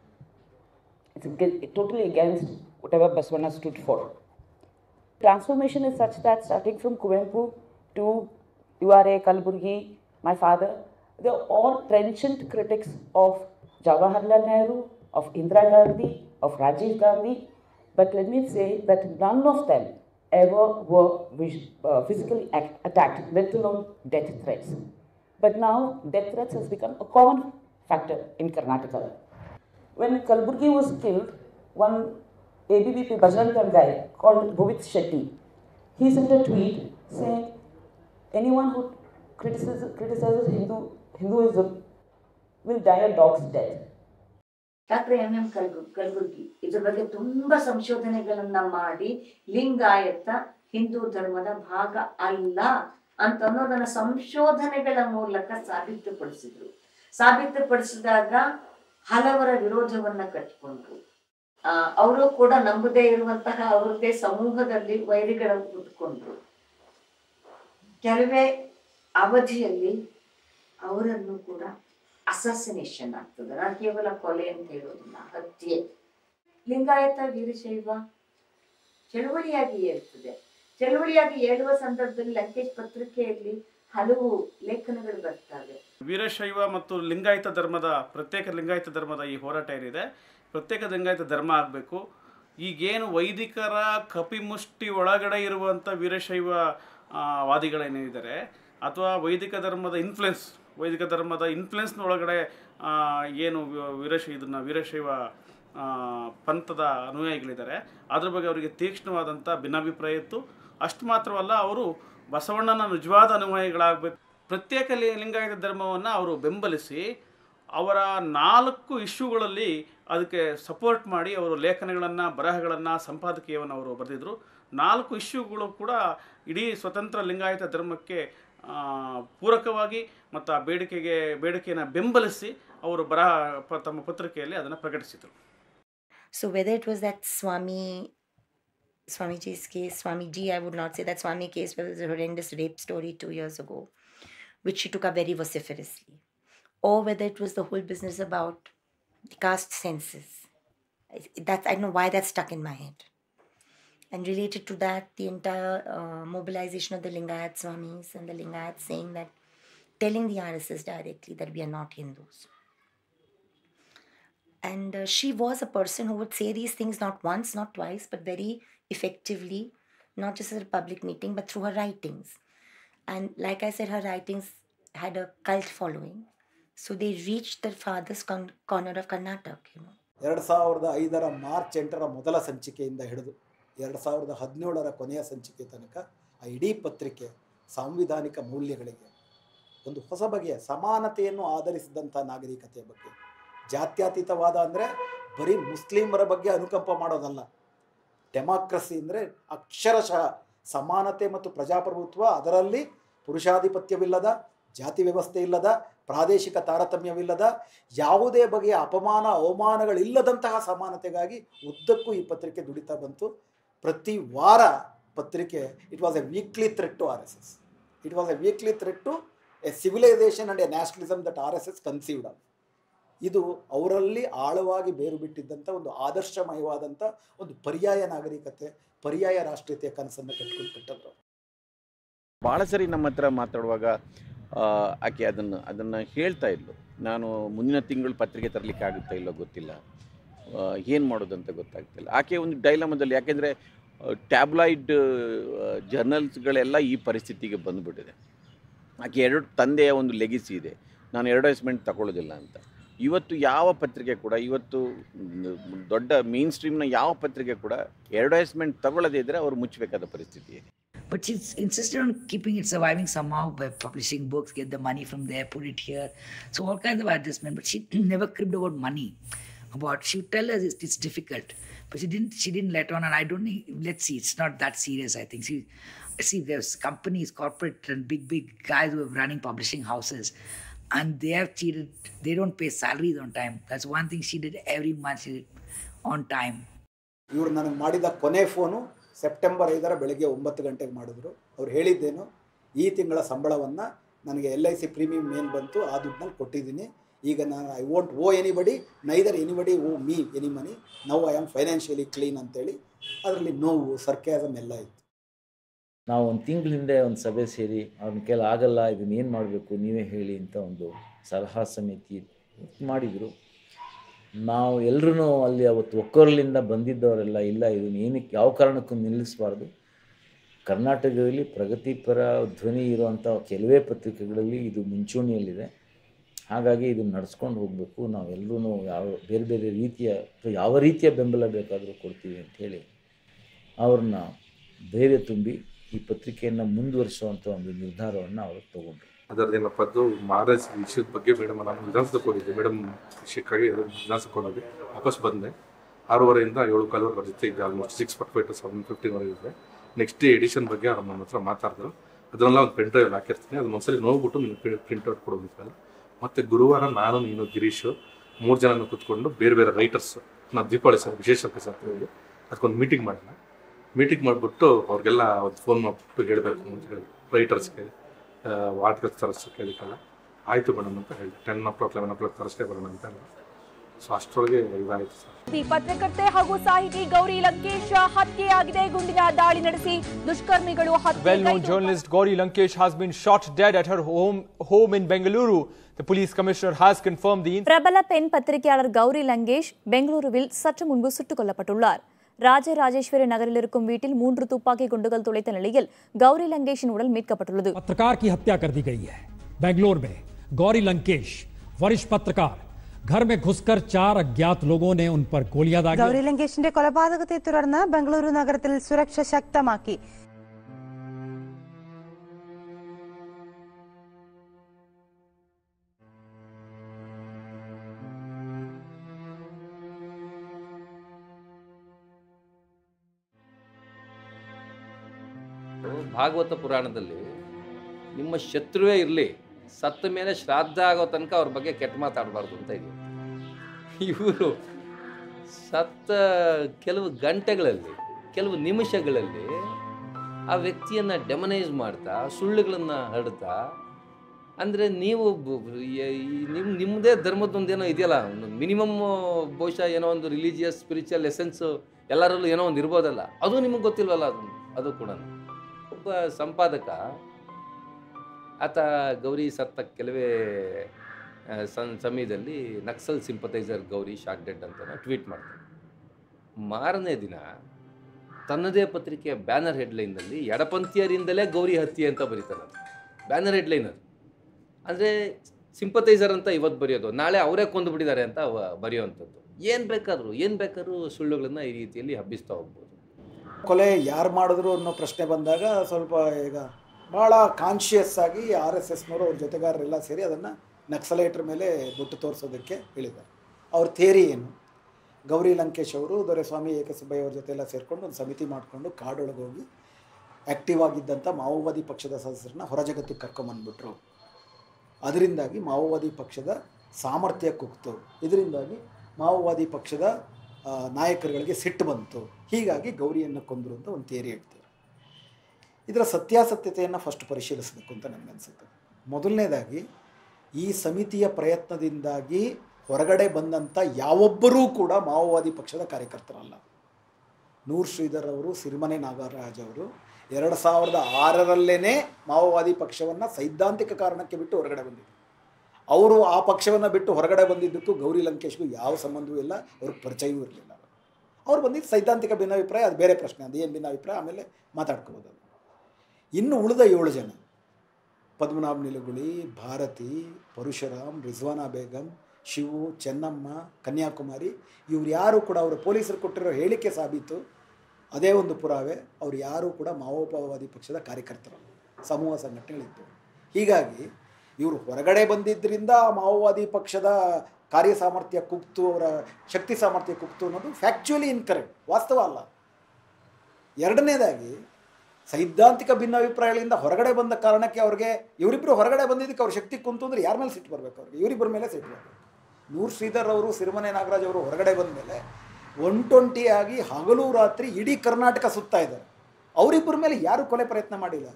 It's totally against whatever Basavanna stood for. Transformation is such that starting from Kuvempu to URA, Kalburgi, my father, they're all trenchant critics of Jawaharlal Nehru, of Indira Gandhi, of Rajiv Gandhi. But let me say that none of them ever were physically attacked, let alone death threats. But now death threats has become a common factor in Karnataka. When Kalburgi was killed, one ABVP Bajrang Dal guy called Bhuvit Shetty, he sent a tweet saying, anyone who criticizes Hinduism will die a dog's death. Doctor MM Kalburgi ಇದ್ರ ಬಗ್ಗೆ ತುಂಬಾ ಸಂಶೋಧನೆಗಳನ್ನ ಮಾಡಿ ಲಿಂಗಾಯತ ಹಿಂದೂ ಧರ್ಮದ ಭಾಗ ಅಲ್ಲ ಅಂತ ಅನ್ನೋದನ್ನ ಸಂಶೋಧನೆಗಳ ಮೂಲಕ ಸಾಬೀತುಪಡಿಸಿದಾಗ ಹಲವರ ವಿರೋಧವನ್ನ ಕಟ್ಟಿಕೊಂಡ್ರು. ಅವರು ಕೂಡ ನಂಬದೇ ಇರುವಂತಹ ಅವರದೇ ಸಮೂಹದಲ್ಲಿ ವೈರಿಗಳ ಕೂತ್ಕೊಂಡ್ರು. ಕೆಲವೇ ಅವಧಿಯಲ್ಲಿ ಅವರನ್ನು ಕೂಡ ಅಸಾಸಿನೇಷನ್ ಆಗ್ತದೆ. ನಾನು ಕೇವಲ ಕೊಲೆ ಅಂತ ಹೇಳೋದಿಲ್ಲ, ಹತ್ಯೆ. ಲಿಂಗಾಯತ ವೀರಶೈವ ಚಳುವಳಿಯಾಗಿ ಏಳ್ತದೆ. ಚಳುವಳಿಯಾಗಿ ಏಳುವ ಸಂದರ್ಭದಲ್ಲಿ ಲಂಕೇಶ್ ಪತ್ರಿಕೆಯಲ್ಲಿ ಹಲವು ಲೇಖನಗಳು ಬರ್ತವೆ. ವೀರಶೈವ ಮತ್ತು ಲಿಂಗಾಯತ ಧರ್ಮದ ಪ್ರತ್ಯೇಕ ಲಿಂಗಾಯತ ಧರ್ಮದ ಈ ಹೋರಾಟ ಏನಿದೆ, ಪ್ರತ್ಯೇಕ ಲಿಂಗಾಯತ ಧರ್ಮ ಆಗಬೇಕು. ಈಗೇನು ವೈದಿಕರ ಕಪಿಮುಷ್ಟಿ ಒಳಗಡೆ ಇರುವಂಥ ವೀರಶೈವ ವಾದಿಗಳೇನಿದ್ದಾರೆ, ಅಥವಾ ವೈದಿಕ ಧರ್ಮದ ಇನ್ಫ್ಲುಯೆನ್ಸ್ನ ಒಳಗಡೆ ಏನು ವೀರಶೈವ ಪಂಥದ ಅನುಯಾಯಿಗಳಿದ್ದಾರೆ, ಅದ್ರ ಬಗ್ಗೆ ಅವರಿಗೆ ತೀಕ್ಷ್ಣವಾದಂಥ ಭಿನ್ನಾಭಿಪ್ರಾಯ ಇತ್ತು. ಅಷ್ಟು ಮಾತ್ರವಲ್ಲ, ಅವರು ಬಸವಣ್ಣನ ನಿಜವಾದ ಅನುಯಾಯಿಗಳಾಗಬೇಕು. ಪ್ರತ್ಯೇಕ ಲಿಂಗಾಯತ ಧರ್ಮವನ್ನು ಅವರು ಬೆಂಬಲಿಸಿ ಅವರ 4 ಇಶ್ಯೂಗಳಲ್ಲಿ ಅದಕ್ಕೆ ಸಪೋರ್ಟ್ ಮಾಡಿ ಅವರು ಲೇಖನಗಳನ್ನು, ಬರಹಗಳನ್ನು, ಸಂಪಾದಕೀಯವನ್ನು ಅವರು ಬರೆದಿದ್ದರು. 4 ಇಶ್ಯೂಗಳು ಕೂಡ ಇಡೀ ಸ್ವತಂತ್ರ ಲಿಂಗಾಯತ ಧರ್ಮಕ್ಕೆ ಪೂರಕವಾಗಿ ಮತ್ತು ಆ ಬೇಡಿಕೆಯನ್ನು ಬೆಂಬಲಿಸಿ ಅವರು ತಮ್ಮ ಪತ್ರಿಕೆಯಲ್ಲಿ ಅದನ್ನು ಪ್ರಕಟಿಸಿದರು. So whether it was that Swamiji's case, Swamiji, I would not say that Swami case, where there was a horrendous rape story 2 years ago, which she took up very vociferously, or whether it was the whole business about the caste census. I don't know why that stuck in my head. And related to that, the entire mobilization of the Lingayat Swamis and the Lingayats saying that, telling the RSS directly that we are not Hindus. And she was a person who would say these things not once, not twice, but very effectively, not just at a public meeting, but through her writings. And like I said, her writings had a cult following. So they reached the farthest corner of Karnataka, 2005 March 8 ಮೊದಲ ಸಂಚಿಕೆಯಿಂದ ಹಿಡಿದು 2017 ಕೊನೆಯ ಸಂಚಿಕೆ ತನಕ ಆ ಇಡೀ ಪತ್ರಿಕೆ ಸಾಂವಿಧಾನಿಕ ಮೌಲ್ಯಗಳಿಗೆ, ಒಂದು ಹೊಸ ಬಗೆಯ ಸಮಾನತೆಯನ್ನು ಆಧರಿಸಿದಂಥ ನಾಗರಿಕತೆಯ ಬಗ್ಗೆ, ಜಾತ್ಯತೀತವಾದ ಅಂದರೆ ಬರೀ ಮುಸ್ಲಿಮರ ಬಗ್ಗೆ ಅನುಕಂಪ ಮಾಡೋದಲ್ಲ, ಡೆಮಾಕ್ರಸಿ ಅಂದರೆ ಅಕ್ಷರಶಃ ಸಮಾನತೆ ಮತ್ತು ಪ್ರಜಾಪ್ರಭುತ್ವ, ಅದರಲ್ಲಿ ಪುರುಷಾಧಿಪತ್ಯವಿಲ್ಲದ, ಜಾತಿ ವ್ಯವಸ್ಥೆ ಇಲ್ಲದ, ಪ್ರಾದೇಶಿಕ ತಾರತಮ್ಯವಿಲ್ಲದ, ಯಾವುದೇ ಬಗೆಯ ಅಪಮಾನ ಅವಮಾನಗಳಿಲ್ಲದಂತಹ ಸಮಾನತೆಗಾಗಿ ಉದ್ದಕ್ಕೂ ಈ ಪತ್ರಿಕೆ ದುಡಿತಾ ಬಂತು. ಪ್ರತಿ ವಾರ ಪತ್ರಿಕೆ it was a weekly threat to RSS. It was a weekly threat to a civilisation and a nationalism that RSS conceived of. ಇದು ಅವರಲ್ಲಿ ಆಳವಾಗಿ ಬೇರು ಬಿಟ್ಟಿದ್ದಂಥ ಒಂದು ಆದರ್ಶಮಯವಾದಂಥ ಒಂದು ಪರ್ಯಾಯ ನಾಗರಿಕತೆ, ಪರ್ಯಾಯ ರಾಷ್ಟ್ರೀಯತೆಯ ಕನಸನ್ನು ಕಟ್ಟಿದ್ರು. ಭಾಳ ಸರಿ ನಮ್ಮ ಹತ್ರ ಮಾತಾಡುವಾಗ ಆಕೆ ಅದನ್ನು ಹೇಳ್ತಾ ಇದ್ಲು, ನಾನು ಮುಂದಿನ ತಿಂಗಳು ಪತ್ರಿಕೆ ತರಲಿಕ್ಕೆ ಆಗುತ್ತಾ ಇಲ್ಲೋ ಗೊತ್ತಿಲ್ಲ, ಏನು ಮಾಡೋದಂತ ಗೊತ್ತಾಗ್ತಿಲ್ಲ. ಆಕೆ ಒಂದು ಡೈಲಮದಲ್ಲಿ, ಯಾಕೆಂದರೆ ಟ್ಯಾಬ್ಲಾಯ್ಡ್ ಜರ್ನಲ್ಸ್ಗಳೆಲ್ಲ ಈ ಪರಿಸ್ಥಿತಿಗೆ ಬಂದುಬಿಟ್ಟಿದೆ. ಆಕೆ ತಂದೆಯ ಒಂದು ಲೆಗಿಸಿ ಇದೆ, ನಾನು ಅಡ್ವರ್ಟೈಸ್ಮೆಂಟ್ ತಗೊಳ್ಳೋದಿಲ್ಲ ಅಂತ. ಇವತ್ತು ಯಾವ ಪತ್ರಿಕೆ ಕೂಡ, ಇವತ್ತು ದೊಡ್ಡ ಮೇನ್ ಸ್ಟ್ರೀಮ್ನ ಯಾವ ಪತ್ರಿಕೆ ಕೂಡ ಅಡ್ವರ್ಟೈಸ್ಮೆಂಟ್ ತಗೊಳ್ಳದೇ ಇದ್ದರೆ ಅವರು ಮುಚ್ಚಬೇಕಾದ ಪರಿಸ್ಥಿತಿ ಇದೆ. But she insisted on keeping it surviving somehow by publishing books, get the money from there, put it here. So all kinds of adjustment. But she never cribbed about money. She would tell us it's difficult. But she didn't let on, and I don't think, let's see, it's not that serious, I think. See, there's companies, corporate and big guys who are running publishing houses, and they have cheated. They don't pay salaries on time. That's one thing she did every month, she did on time. ಇವರು ನನಗೆ ಮಾಡಿದ ಕೊನೆ phone September 5 ಬೆಳಗ್ಗೆ 9 ಗಂಟೆಗೆ ಮಾಡಿದ್ರು. ಅವ್ರು ಹೇಳಿದ್ದೇನು, ಈ ತಿಂಗಳ ಸಂಬಳವನ್ನು ನನಗೆ LIC ಪ್ರೀಮಿಯಮ್ ಏನು ಬಂತು ಆ ದುಡ್ಡಲ್ಲಿ ಕೊಟ್ಟಿದ್ದೀನಿ, ಈಗ ನಾನು I won't owe anybody, neither anybody owe me any money, now I am financially clean ಅಂತೇಳಿ ಅದರಲ್ಲಿ ನೋವು, ಸರ್ಕ್ಯಾಸಮ್ ಎಲ್ಲ ಇತ್ತು. ನಾವು ಒಂದು ತಿಂಗಳ ಹಿಂದೆ ಒಂದು ಸಭೆ ಸೇರಿ ಅವ್ರನ್ನ ಕೆಲ ಆಗಲ್ಲ, ಇದನ್ನೇನು ಮಾಡಬೇಕು ನೀವೇ ಹೇಳಿ ಅಂತ ಒಂದು ಸಲಹಾ ಸಮಿತಿ ಮಾಡಿದರು. ನಾವು ಎಲ್ಲರೂ ಅಲ್ಲಿ ಅವತ್ತು ಒಕ್ಕೊರಲಿಂದ ಬಂದಿದ್ದವರೆಲ್ಲ, ಇಲ್ಲ ಇದನ್ನು ಏನಕ್ಕೆ ಯಾವ ಕಾರಣಕ್ಕೂ ನಿಲ್ಲಿಸಬಾರ್ದು, ಕರ್ನಾಟಕದಲ್ಲಿ ಪ್ರಗತಿಪರ ಧ್ವನಿ ಇರುವಂಥ ಕೆಲವೇ ಪತ್ರಿಕೆಗಳಲ್ಲಿ ಇದು ಮುಂಚೂಣಿಯಲ್ಲಿದೆ, ಹಾಗಾಗಿ ಇದನ್ನು ನಡೆಸ್ಕೊಂಡು ಹೋಗಬೇಕು, ನಾವೆಲ್ಲರೂ ಬೇರೆ ರೀತಿಯ ಯಾವ ರೀತಿಯ ಬೆಂಬಲ ಬೇಕಾದರೂ ಕೊಡ್ತೀವಿ ಅಂಥೇಳಿ ಅವ್ರನ್ನ ಧೈರ್ಯ ತುಂಬಿ ಈ ಪತ್ರಿಕೆಯನ್ನು ಮುಂದುವರಿಸುವಂಥ ಒಂದು ನಿರ್ಧಾರವನ್ನು ಅವರು ತಗೊಂಡ್ರು. ಅದರದೇನಪ್ಪದ್ದು ಮಹಾರಾಜ್ ವಿಷಯದ ಬಗ್ಗೆ ಮೇಡಮ್ ನಾನು ವಿಧಾನಸಭೆಗೆ ಹೋಗಿದ್ದೆ. ಮೇಡಮ್ ವಿಷಯಕ್ಕಾಗಿ ವಿಧಾನಸಭೆಗೆ ಹೋಗಿ ವಾಪಸ್ ಬಂದೆ. 6:30 7:15 ಅವ್ರ ಜೊತೆ ಇದ್ದೆ. ಆಲ್ಮೋಸ್ಟ್ 6:45 to 7:15 ಇದ್ದೆ. ನೆಕ್ಸ್ಟ್ ಡೇ ಎಡಿಷನ್ ಬಗ್ಗೆ ಅವ್ರು ನನ್ನ ಹತ್ರ ಮಾತಾಡಿದ್ರು. ಅದನ್ನೆಲ್ಲ ಒಂದು ಪೆನ್ ಡ್ರೈವ್ ಹಾಕಿರ್ತೀನಿ, ಅದು ಒಂದ್ಸಲಿ ನೋಡ್ಬಿಟ್ಟು ನಿಮಗೆ ಪ್ರಿಂಟ್ಔಟ್ ಕೊಡೋದಿಲ್ಲ. ಮತ್ತು ಗುರುವಾರ ನಾನು, ನೀನು, ಗಿರೀಶು 3 ಜನ ಕೂತ್ಕೊಂಡು ಬೇರೆ ರೈಟರ್ಸ್, ನಾವು ದೀಪಾವಳಿ ಸರ್ ವಿಶೇಷ ಅಂತ ಹೇಳಿ ಅದಕ್ಕೊಂದು ಮೀಟಿಂಗ್ ಮಾಡೋಣ. ಮೀಟಿಂಗ್ ಮಾಡಿಬಿಟ್ಟು ಅವ್ರಿಗೆಲ್ಲ ಒಂದು ಫೋನ್ ಮಾಡಿಬಿಟ್ಟು ಹೇಳಬೇಕು ಅಂತ ಹೇಳಿ ರೈಟರ್ಸ್ಗೆ ವಾಟ್ರ್ ತರಿಸೋಕೆ ಅದಕ್ಕೆಲ್ಲ ಆಯಿತು ಮೇಡಮ್ ಅಂತ ಹೇಳಿ 10 o'clock 11 o'clock ತರಿಸ್ಕೆ ಬರೋಣ ಅಂತ. ಸೊ ಅಷ್ಟರೊಳಗೆ ಇದಾಯಿತು ಸರ್. ಪತ್ರಕರ್ತೆ ಹಾಗೂ ಸಾಹಿತಿ ಗೌರಿ ಲಂಕೇಶ್ ಹತ್ಯೆಯಾಗಿದೆ. ಗುಂಡಿನ ದಾಳಿ ನಡೆಸಿ ದುಷ್ಕರ್ಮಿಗಳು Well-known journalist Gauri Lankesh has been shot dead at her home in Bengaluru. The police commissioner has confirmed the incident. பிரபல பெண் பத்திரிகையாளர் கௌரி லங்கேஷ் பெங்களூருவில் சற்று முன்பு சுட்டுக் கொல்லப்பட்டுள்ளார். ராஜராஜேஸ்வரி நகரில் இருக்கும் வீட்டில் 3 துப்பாக்கி குண்டுகள் துளைத்த நிலையில் கௌரி லங்கேஷின் உடல் மீட்கப்பட்டுள்ளது. पत्रकार की हत्या कर दी गई है. बेंगलुरु में गौरी लंकेश वरिष्ठ पत्रकार घर में घुसकर 4 अज्ञात लोगों ने उन पर गोलियां दागी. ഗൗരി ലങ്കേഷിന്റെ കൊലപാതകത്തെ തുടർന്ന് ബംഗളൂരു നഗരത്തിൽ സുരക്ഷ ശക്തമാക്കി. ಭಾಗವತ ಪುರಾಣದಲ್ಲಿ ನಿಮ್ಮ ಶತ್ರುವೇ ಇರಲಿ, ಸತ್ತ ಮೇಲೆ ಶ್ರಾದ್ದ ಆಗೋ ತನಕ ಅವ್ರ ಬಗ್ಗೆ ಕೆಟ್ಟ ಮಾತಾಡಬಾರ್ದು ಅಂತ ಇದೆ. ಇವರು ಸತ್ತ ಕೆಲವು ಗಂಟೆಗಳಲ್ಲಿ, ಕೆಲವು ನಿಮಿಷಗಳಲ್ಲಿ ಆ ವ್ಯಕ್ತಿಯನ್ನು ಡೆಮನೈಸ್ ಮಾಡ್ತಾ, ಸುಳ್ಳುಗಳನ್ನು ಹರಡ್ತಾ ಅಂದರೆ ನೀವು ನಿಮ್ಮದೇ ಧರ್ಮದೊಂದೇನೋ ಇದೆಯಲ್ಲ, ಮಿನಿಮಮ್ ಬಹುಶಃ ಏನೋ ಒಂದು ರಿಲಿಜಿಯಸ್ ಸ್ಪಿರಿಚುವಲ್ ಎಸೆನ್ಸು ಎಲ್ಲರಲ್ಲೂ ಏನೋ ಒಂದು ಇರ್ಬೋದಲ್ಲ, ಅದು ನಿಮಗೆ ಗೊತ್ತಿಲ್ವಲ್ಲ. ಅದು ಕೂಡ ಒಬ್ಬ ಸಂಪಾದಕ ಆತ ಗೌರಿ ಸತ್ತ ಕೆಲವೇ ಸಮಯದಲ್ಲಿ Naxal sympathiser Gauri shot dead ಅಂತ ಟ್ವೀಟ್ ಮಾಡ್ತಾರೆ. ಮಾರನೇ ದಿನ ತನ್ನದೇ ಪತ್ರಿಕೆಯ ಬ್ಯಾನರ್ ಹೆಡ್ಲೈನ್ನಲ್ಲಿ ಎಡಪಂಥೀಯರಿಂದಲೇ ಗೌರಿ ಹತ್ಯೆ ಅಂತ ಬರೀತಾರೆ. ಬ್ಯಾನರ್ ಹೆಡ್ಲೈನರ್ ಅಂದರೆ ಸಿಂಪತೈಸರ್ ಅಂತ ಇವತ್ತು ಬರೆಯೋದು, ನಾಳೆ ಅವರೇ ಕೊಂದು ಬಿಟ್ಟಿದ್ದಾರೆ ಅಂತ ಬರೆಯೋವಂಥದ್ದು. ಏನು ಬೇಕಾದರೂ ಸುಳ್ಳುಗಳನ್ನು ಈ ರೀತಿಯಲ್ಲಿ ಹಬ್ಬಿಸ್ತಾ ಹೋಗ್ಬೋದು. ಕೊಲೆ ಯಾರು ಮಾಡಿದ್ರು ಅನ್ನೋ ಪ್ರಶ್ನೆ ಬಂದಾಗ ಸ್ವಲ್ಪ ಈಗ ಭಾಳ ಕಾನ್ಷಿಯಸ್ ಆಗಿ RSSನವರು ಅವ್ರ ಜೊತೆಗಾರರೆಲ್ಲ ಸೇರಿ ಅದನ್ನು ನಕ್ಸಲೈಟ್ರ ಮೇಲೆ ಬೊಟ್ಟು ತೋರಿಸೋದಕ್ಕೆ ಹೇಳಿದ್ದಾರೆ. ಅವ್ರ ಥಿಯರಿ ಏನು? ಗೌರಿ ಲಂಕೇಶ್ ಅವರು ದೊರೆಸ್ವಾಮಿ ಏಕಸಿಬ್ಬಯ್ಯ ಅವ್ರ ಜೊತೆ ಎಲ್ಲ ಸೇರಿಕೊಂಡು ಒಂದು ಸಮಿತಿ ಮಾಡಿಕೊಂಡು ಕಾಡೊಳಗೆ ಹೋಗಿ ಆ್ಯಕ್ಟಿವ್ ಆಗಿದ್ದಂಥ ಮಾವೋವಾದಿ ಪಕ್ಷದ ಸದಸ್ಯರನ್ನ ಹೊರಜಗತ್ತಿಗೆ ಕರ್ಕೊಂಬಂದ್ಬಿಟ್ರು. ಅದರಿಂದಾಗಿ ಮಾವೋವಾದಿ ಪಕ್ಷದ ಸಾಮರ್ಥ್ಯ ಕುಗ್ತು. ಇದರಿಂದಾಗಿ ಮಾವೋವಾದಿ ಪಕ್ಷದ ನಾಯಕರುಗಳಿಗೆ ಸಿಟ್ಟು ಬಂತು. ಹೀಗಾಗಿ ಗೌರಿಯನ್ನು ಕೊಂದರು ಅಂತ ಒಂದು ಥಿಯರಿ ಹೇಳ್ತಾರೆ. ಇದರ ಸತ್ಯಾಸತ್ಯತೆಯನ್ನು ಫಸ್ಟ್ ಪರಿಶೀಲಿಸಬೇಕು ಅಂತ ನನಗನ್ಸುತ್ತೆ. ಮೊದಲನೇದಾಗಿ ಈ ಸಮಿತಿಯ ಪ್ರಯತ್ನದಿಂದಾಗಿ ಹೊರಗಡೆ ಬಂದಂಥ ಯಾವೊಬ್ಬರೂ ಕೂಡ ಮಾವೋವಾದಿ ಪಕ್ಷದ ಕಾರ್ಯಕರ್ತರಲ್ಲ. ನೂರ್ ಶ್ರೀಧರ್ ಅವರು, ಸಿರಿಮನೆ ನಾಗರಾಜ್ ಅವರು 2006ರಲ್ಲೇ ಮಾವೋವಾದಿ ಪಕ್ಷವನ್ನು ಸೈದ್ಧಾಂತಿಕ ಕಾರಣಕ್ಕೆ ಬಿಟ್ಟು ಹೊರಗಡೆ ಬಂದಿದ್ದರು. ಅವರು ಆ ಪಕ್ಷವನ್ನು ಬಿಟ್ಟು ಹೊರಗಡೆ ಬಂದಿದ್ದಕ್ಕೂ ಗೌರಿ ಲಂಕೇಶ್ಗೂ ಯಾವ ಸಂಬಂಧವೂ ಇಲ್ಲ, ಅವ್ರಿಗೆ ಪರಿಚಯವೂ ಇರಲಿಲ್ಲ. ಅವ್ರು ಬಂದಿದ್ದು ಸೈದ್ಧಾಂತಿಕ ಭಿನ್ನಾಭಿಪ್ರಾಯ, ಅದು ಬೇರೆ ಪ್ರಶ್ನೆ, ಅದು ಏನು ಭಿನ್ನಾಭಿಪ್ರಾಯ ಆಮೇಲೆ ಮಾತಾಡ್ಕೋಬೋದು. ಇನ್ನು ಉಳಿದ 7 ಜನ ಪದ್ಮನಾಭ ನಿಲುಗುಳಿ, ಭಾರತಿ, ಪರಶುರಾಮ್, ರಿಜ್ವಾನಾ ಬೇಗಂ, ಶಿವು, ಚೆನ್ನಮ್ಮ, ಕನ್ಯಾಕುಮಾರಿ, ಇವ್ರು ಯಾರೂ ಕೂಡ ಅವರ ಪೊಲೀಸರು ಕೊಟ್ಟಿರೋ ಹೇಳಿಕೆ ಸಾಬೀತು, ಅದೇ ಒಂದು ಪುರಾವೆ, ಅವ್ರು ಯಾರೂ ಕೂಡ ಮಾವೋವಾದಿ ಪಕ್ಷದ ಕಾರ್ಯಕರ್ತರಲ್ಲ, ಸಮೂಹ ಸಂಘಟನೆಗಳಿದ್ದು. ಹೀಗಾಗಿ ಇವರು ಹೊರಗಡೆ ಬಂದಿದ್ದರಿಂದ ಮಾವೋವಾದಿ ಪಕ್ಷದ ಕಾರ್ಯ ಸಾಮರ್ಥ್ಯ ಕುಗ್ತು, ಅವರ ಶಕ್ತಿ ಸಾಮರ್ಥ್ಯ ಕುಗ್ತು ಅನ್ನೋದು ಫ್ಯಾಕ್ಚುಯಲಿ ಇನ್ಕರೆಕ್ಟ್, ವಾಸ್ತವ ಅಲ್ಲ. ಎರಡನೇದಾಗಿ ಸೈದ್ಧಾಂತಿಕ ಭಿನ್ನಾಭಿಪ್ರಾಯಗಳಿಂದ ಹೊರಗಡೆ ಬಂದ ಕಾರಣಕ್ಕೆ ಅವ್ರಿಗೆ ಇವರಿಬ್ಬರು ಹೊರಗಡೆ ಬಂದಿದ್ದಕ್ಕೆ ಅವ್ರ ಶಕ್ತಿ ಕುಂತು ಅಂದರೆ ಯಾರ ಮೇಲೆ ಸಿಟ್ಟು ಬರಬೇಕು? ಅವ್ರಿಗೆ ಇವರಿಬ್ಬರ ಮೇಲೆ ಸಿಟ್ಟು ಬರಬೇಕು. ನೂರ್ ಶ್ರೀಧರ್ ಅವರು, ಸಿರಿಮನೆ ನಾಗರಾಜ್ ಅವರು ಹೊರಗಡೆ ಬಂದ ಮೇಲೆ 120 ಹಗಲು ರಾತ್ರಿ ಇಡೀ ಕರ್ನಾಟಕ ಸುತ್ತಾ ಇದ್ದಾರೆ. ಅವರಿಬ್ಬರ ಮೇಲೆ ಯಾರು ಕೊಲೆ ಪ್ರಯತ್ನ ಮಾಡಿಲ್ಲ.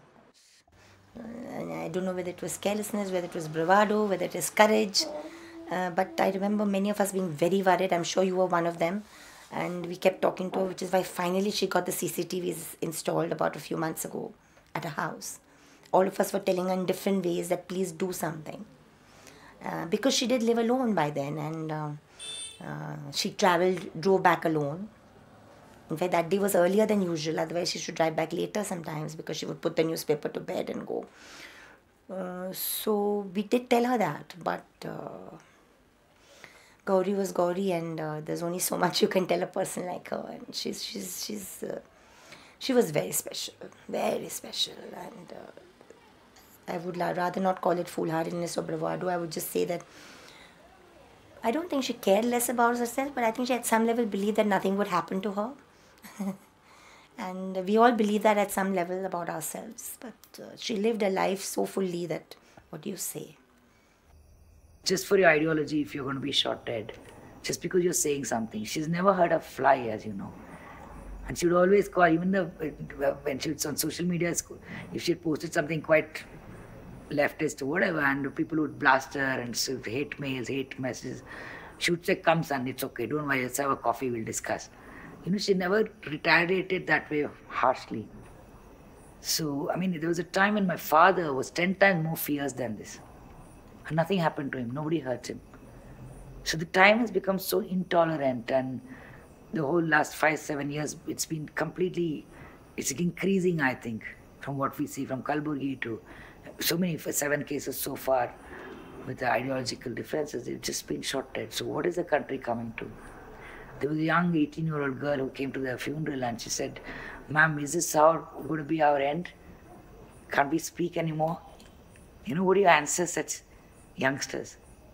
I don't know whether it was carelessness, whether it was bravado, whether it is courage, but I remember many of us being very worried. I'm sure you were one of them, and we kept talking to her, which is why finally she got the CCTVs installed about a few months ago at her house. All of us were telling her in different ways that please do something, because she did live alone by then, and she drove back alone. In fact, that day was earlier than usual, otherwise she should drive back later sometimes because she would put the newspaper to bed and go. So we did tell her that, but Gauri was Gauri, and there's only so much you can tell a person like her, and she was very special, and I would rather not call it foolhardiness or bravado. I would just say that I don't think she cared less about herself, but I think she at some level believed that nothing would happen to her. And we all believe that at some level about ourselves, but she lived a life so fully that, what do you say? Just for your ideology, if you're going to be shot dead, just because you're saying something, she's never heard a fly, as you know. And she would always call, even when she was on social media, if she had posted something quite leftist or whatever, and people would blast her and hate mails, hate messages, she would say, "Come son, it's okay, don't worry, let's have a coffee, we'll discuss." You know, she never retaliated that way harshly. So, I mean, there was a time when my father was 10 times more fierce than this. And nothing happened to him, nobody hurt him. So the time has become so intolerant, and the whole last 5-7 years, it's been completely, it's increasing, I think, from what we see from Kalburgi to so many, 7 cases so far with the ideological differences. It's just been shot dead. So what is the country coming to? There was a young 18-year-old girl who came to the funeral and she said, "Ma'am, is this going to be our end? Can't we speak anymore?" You know, what do you answer such youngsters?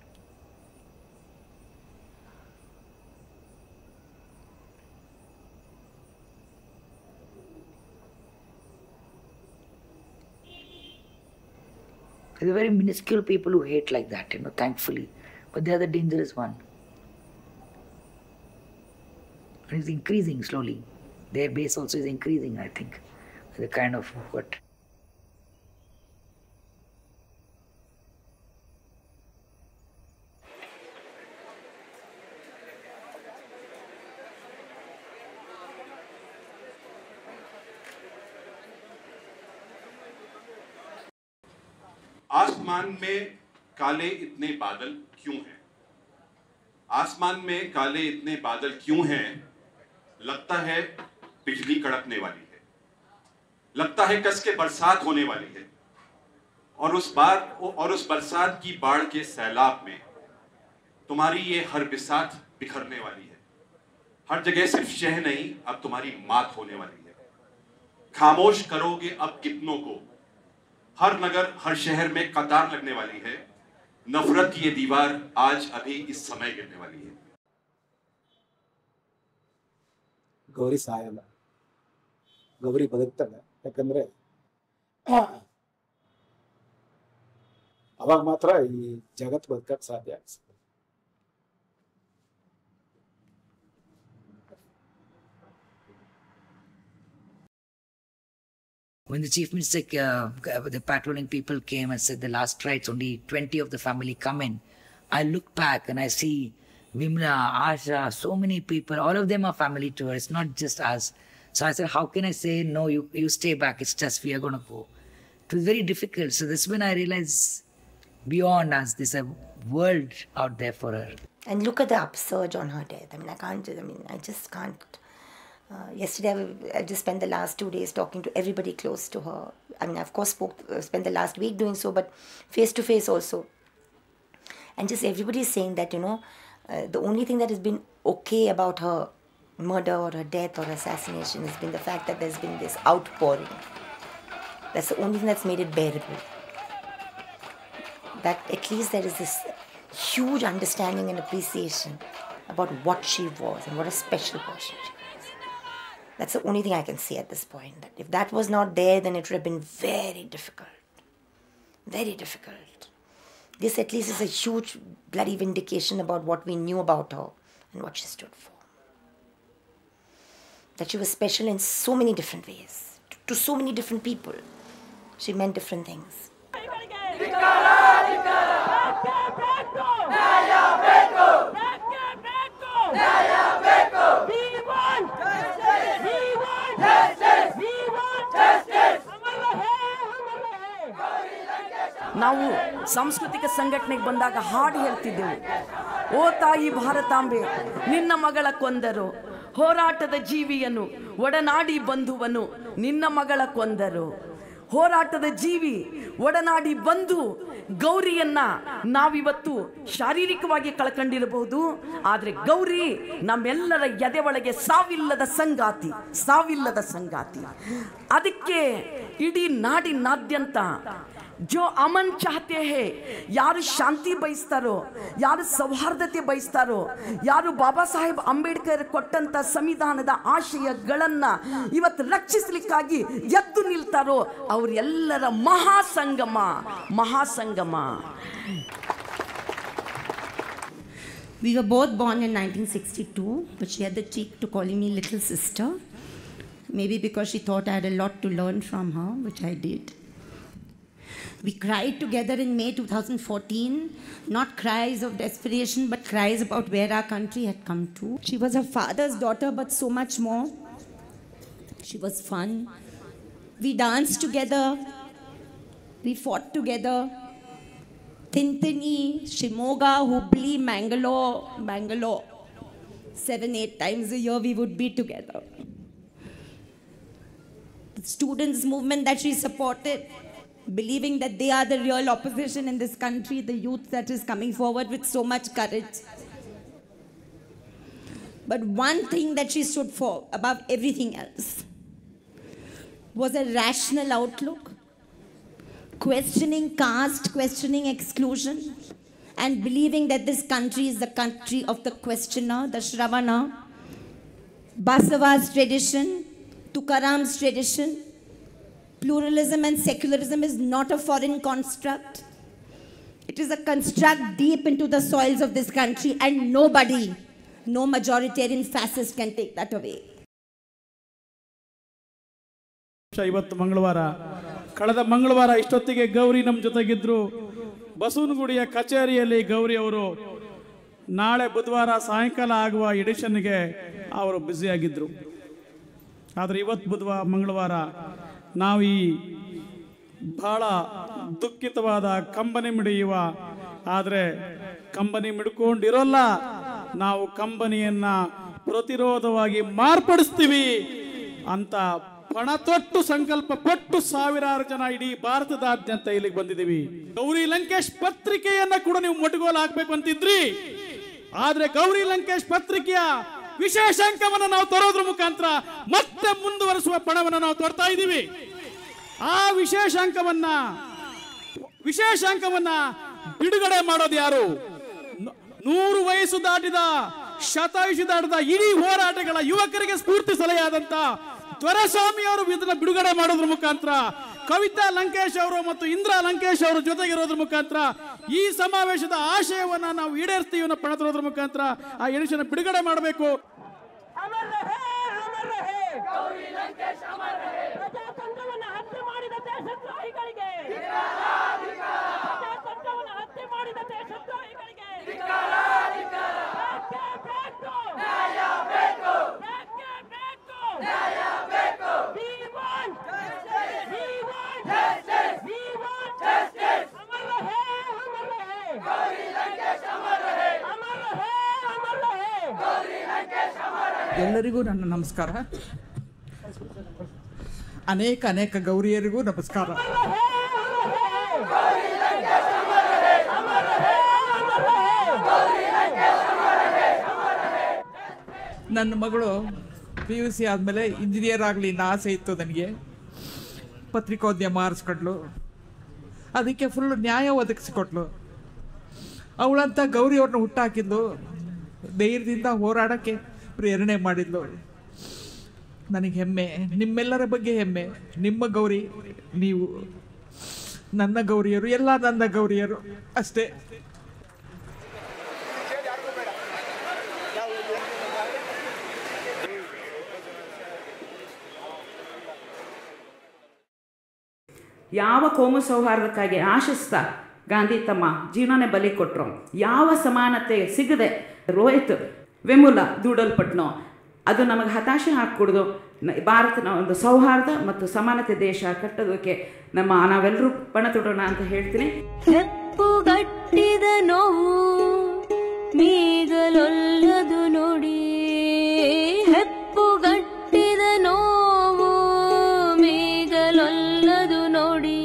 There are very minuscule people who hate like that, you know, thankfully. But they are the dangerous one. And it's increasing slowly. Their base also is increasing, I think. The kind of what आसमान में काले इतने बादल क्यों हैं? आसमान में काले इतने बादल क्यों हैं? लगता है बिजली कड़कने वाली है, लगता है कस के बरसात होने वाली है, और उस बरसात की बाढ़ के सैलाब में तुम्हारी ये हर बिसात बिखरने वाली है। हर जगह सिर्फ शह नहीं, अब तुम्हारी मात होने वाली है। खामोश करोगे अब कितनों को, हर नगर हर शहर में कतार लगने वाली है। नफरत की ये दीवार आज अभी इस समय गिरने वाली है। ಗೌರಿ ಸಾಯಲ್ಲ, ಗೌರಿ ಬದುಕ್ತಾಳೆ. ಯಾಕಂದ್ರೆ ಅವಾಗ ಮಾತ್ರ ಈ ಜಗತ್ತು ಬದುಕಕ್ಕೆ ಸಾಧ್ಯ ಆಗ್ತದೆ. When the chief minister, the patrolling people came and said the last rites, only 20 of the family come in, I look back and I see Vimla, Asha, so many people, all of them are family to her. It's not just us. So I said, how can I say, no, you stay back, it's just we are going to go. It was very difficult. So that's when I realized beyond us, there's a world out there for her. And look at the upsurge on her death. I just can't. Yesterday, I just spent the last 2 days talking to everybody close to her. Of course, spent the last week doing so, but face to face also. And just everybody is saying that, the only thing that has been okay about her murder or her death or assassination has been the fact that there's been this outpouring. That's the only thing that's made it bearable. That at least there is this huge understanding and appreciation about what she was and what a special person she was. That's the only thing I can see at this point. That if that was not there, then it would have been very difficult. Very difficult. This at least is a huge bloody vindication about what we knew about her and what she stood for. That she was special in so many different ways, to so many different people. She meant different things. ನಾವು ಸಾಂಸ್ಕೃತಿಕ ಸಂಘಟನೆಗೆ ಬಂದಾಗ ಹಾಡು ಹೇಳ್ತಿದ್ದೆವು. ಓ ತಾಯಿ ಭಾರತಾಂಬೆ, ನಿನ್ನ ಮಗಳ ಕೊಂದರು, ಹೋರಾಟದ ಜೀವಿಯನು ಒಡನಾಡಿ ಬಂಧುವನು ನಿನ್ನ ಮಗಳ ಕೊಂದರು. ಹೋರಾಟದ ಜೀವಿ ಒಡನಾಡಿ ಬಂಧು ಗೌರಿಯನ್ನ ನಾವಿವತ್ತು ಶಾರೀರಿಕವಾಗಿ ಕಳ್ಕೊಂಡಿರಬಹುದು, ಆದರೆ ಗೌರಿ ನಮ್ಮೆಲ್ಲರ ಎದೆ ಒಳಗೆ ಸಾವಿಲ್ಲದ ಸಂಗಾತಿ, ಸಾವಿಲ್ಲದ ಸಂಗಾತಿ. ಅದಕ್ಕೆ ಇಡೀ ನಾಡಿನಾದ್ಯಂತ जो अमन चाहते हैं, यारू शांति बयस्तारो, यारू सौहार्दते बयस्तारो, यारू बाबा साहेब अंबेडकर ಕೊಟ್ಟಂತ ಸಂವಿಧಾನದ ಆಶಯಗಳನ್ನ ಇವತ್ತು ರಕ್ಷಿಸಲಿಕ್ಕಾಗಿ ಎದ್ದು ನಿಲ್ತಾರೋ ಅವರೆಲ್ಲರ ಮಹಾಸಂಗಮ, ಮಹಾಸಂಗಮ. We were both born in 1962, but she had the cheek to calling me little sister. Maybe because she thought I had a lot to learn from her, which I did. We cried together in May 2014, not cries of desperation, but cries about where our country had come to. She was her father's daughter, but so much more. She was fun. We danced together. We fought together. Tintini, Shimoga, Hubli, Mangalore. 7-8 times a year we would be together. The students' movement that she supported, believing that they are the real opposition in this country, the youth that is coming forward with so much courage. But one thing that she stood for above everything else was a rational outlook, questioning caste, questioning exclusion, and believing that this country is the country of the questioner, the Shravana. Basava's tradition, Tukaram's tradition, pluralism and secularism is not a foreign construct. It is a construct deep into the soils of this country, and nobody, no majoritarian fascist can take that away. ಇವತ್ತು ಮಂಗಳವಾರ, ಕಳೆದ ಮಂಗಳವಾರ ಇಷ್ಟೊತ್ತಿಗೆ ಗೌರಿ ನಮ್ಮ ಜೊತೆಗಿದ್ರು. ಬಸವನಗುಡಿಯ ಕಚೇರಿಯಲ್ಲಿ ಗೌರಿ ಅವರು ನಾಳೆ ಬುಧವಾರ ಸಾಯಂಕಾಲ ಆಗುವ ಎಡಿಷನ್ಗೆ ಅವರು ಬ್ಯುಸಿಯಾಗಿದ್ದರು. ಆದರೆ ಇವತ್ತು ಮಂಗಳವಾರ ನಾವು ಈ ಬಹಳ ದುಃಖಿತವಾದ ಕಂಬನಿ ಮಿಡಿಯುವ. ಆದರೆ ಕಂಬನಿ ಮಿಡ್ಕೊಂಡಿರೋಲ್ಲ, ನಾವು ಕಂಬನಿಯನ್ನ ಪ್ರತಿರೋಧವಾಗಿ ಮಾರ್ಪಡಿಸ್ತೀವಿ ಅಂತ ಪಣ ತೊಟ್ಟು ಸಂಕಲ್ಪ ಪಟ್ಟು ಸಾವಿರಾರು ಜನ ಇಡೀ ಭಾರತದಾದ್ಯಂತ ಇಲ್ಲಿಗೆ ಬಂದಿದ್ದೀವಿ. ಗೌರಿ ಲಂಕೇಶ್ ಪತ್ರಿಕೆಯನ್ನ ಕೂಡ ನೀವು ಮೊಟಗೋಲು ಹಾಕ್ಬೇಕು ಅಂತಿದ್ರಿ. ಆದ್ರೆ ಗೌರಿ ಲಂಕೇಶ್ ಪತ್ರಿಕೆಯ ವಿಶೇಷ ಅಂಕವನ್ನು ನಾವು ತರೋದ್ರ ಮುಖಾಂತರ ಮತ್ತೆ ಮುಂದುವರಿಸುವ ಪಣವನ್ನು ನಾವು ತೊಡ್ತಾ ಇದ್ದೀವಿ. ಆ ವಿಶೇಷ ಅಂಕವನ್ನ ಬಿಡುಗಡೆ ಮಾಡೋದು ಯಾರು? 100 ವಯಸ್ಸು ದಾಟಿದ, ಶತಾಯುಷಿ ದಾಟಿದ ಇಡೀ ಹೋರಾಟಗಳ ಯುವಕರಿಗೆ ಸ್ಫೂರ್ತಿ ಸಲಹೆಯಾದಂತ ದೊರೆಸ್ವಾಮಿ ಅವರು ಇದನ್ನ ಬಿಡುಗಡೆ ಮಾಡೋದ್ರ ಮುಖಾಂತರ, ಕವಿತಾ ಲಂಕೇಶ್ ಅವರು ಮತ್ತು ಇಂದ್ರಾ ಲಂಕೇಶ್ ಅವರು ಜೊತೆಗಿರೋದ್ರ ಮುಖಾಂತರ ಈ ಸಮಾವೇಶದ ಆಶಯವನ್ನ ನಾವು ಈಡೇರಿಸ್ತೀವಿ ಅನ್ನೋ ಪಣ ತರೋದ್ರ ಮುಖಾಂತರ ಆ ಎಡಿಷನ್ ಬಿಡುಗಡೆ ಮಾಡಬೇಕು. ಎಲ್ಲರಿಗೂ ನನ್ನ ನಮಸ್ಕಾರ. ಅನೇಕ ಗೌರಿಯರಿಗೂ ನಮಸ್ಕಾರ. ನನ್ನ ಮಗಳು PUC ಆದಮೇಲೆ ಇಂಜಿನಿಯರ್ ಆಗಲಿ ಅನ್ನೋ ಆಸೆ ಇತ್ತು ನನಗೆ. ಪತ್ರಿಕೋದ್ಯಮ ಆರಿಸ್ಕೊಟ್ಲು, ಅದಕ್ಕೆ ಫುಲ್ ನ್ಯಾಯ ಒದಗಿಸಿಕೊಟ್ಲು. ಅವಳಂತ ಗೌರಿಯವ್ರನ್ನ ಹುಟ್ಟಾಕಿದ್ಲು, ಧೈರ್ಯದಿಂದ ಹೋರಾಡೋಕ್ಕೆ ಪ್ರೇರಣೆ ಮಾಡಿದ್ಲು. ನನಗೆ ಹೆಮ್ಮೆ, ನಿಮ್ಮೆಲ್ಲರ ಬಗ್ಗೆ ಹೆಮ್ಮೆ. ನಿಮ್ಮ ಗೌರಿ ನೀವು, ನನ್ನ ಗೌರಿಯರು ಎಲ್ಲ ನನ್ನ ಗೌರಿಯರು ಅಷ್ಟೇ. ಯಾವ ಕೋಮು ಸೌಹಾರ್ದಕ್ಕಾಗಿ ಆಶಿಸ್ತಾ ಗಾಂಧಿ ತಮ್ಮ ಜೀವನನೇ ಬಲಿ ಕೊಟ್ಟರು, ಯಾವ ಸಮಾನತೆ ಸಿಗದೆ ರೋಹಿತ್ ವೆಮುಲ ದೂಡಲ್ಪಟ್ನೋ, ಅದು ನಮಗೆ ಹತಾಶೆ ಹಾಕಿಕೊಡ್ದು ಭಾರತನ ಒಂದು ಸೌಹಾರ್ದ ಮತ್ತು ಸಮಾನತೆ ದೇಶ ಕಟ್ಟೋದಕ್ಕೆ ನಾವೆಲ್ಲರೂ ಪಣ ತೊಡೋಣ ಅಂತ ಹೇಳ್ತೀನಿ. ಹೆಪ್ಪುಗಟ್ಟಿದ ನೋವು ಮೀಗಲೊಲ್ಲದು ನೋಡಿ, ಹೆಪ್ಪುಗಟ್ಟಿದ ನೋವು ಮೀಗಲೊಲ್ಲದು ನೋಡಿ.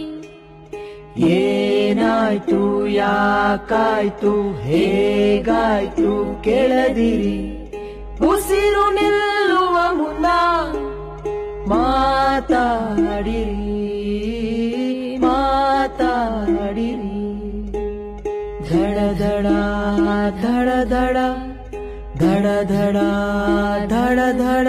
ಏನಾಯ್ತು ಯಾಕಾಯ್ತು ಹೇಗಾಯ್ತು ಕೇಳದಿರಿ, ಉಸಿರು ನಿಲ್ಲುವ ಮುನ್ನ ಮಾತಾಡಿರಿ ಮಾತಾಡಿರಿ. ಧಡ ಧಡ ಧಡ ಧಡ ಧಡ ಧಡ ಧಡ ಧಡ.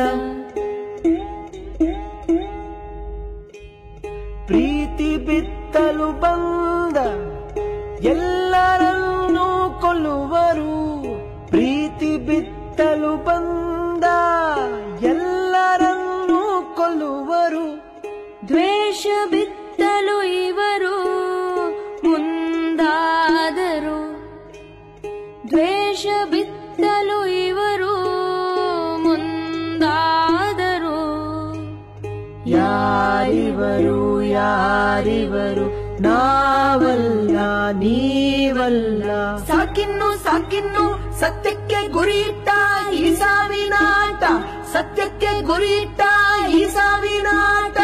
ಪ್ರೀತಿ ಬಿತ್ತಲು ಬಂದ ಎಲ್ಲರನ್ನೂ ಕೊಲ್ಲುವರು, ಪ್ರೀತಿ ಬಿತ್ತಲು ಬಂದ ಎಲ್ಲರನ್ನೂ ಕೊಲ್ಲುವರು. ದ್ವೇಷ ಬಿತ್ತಲು ಇವರು ಮುಂದಾದರು, ದ್ವೇಷ ಬಿತ್ತಲು ಇವರು ಮುಂದಾದರು. ಯಾರಿವರು ಯಾರಿವರು ನಾವಲ್ಲ ನೀವಲ್ಲ. ಸಾಕಿನ್ನು ಸಾಕಿನ್ನು ಸತ್ಯಕ್ಕೆ ಗುರಿಯಿಟ್ಟ ಈ ಸಾವಿನಾಟ, ಸತ್ಯಕ್ಕೆ ಗುರಿಯಿಟ್ಟ ಈ ಸಾವಿನಾಟ.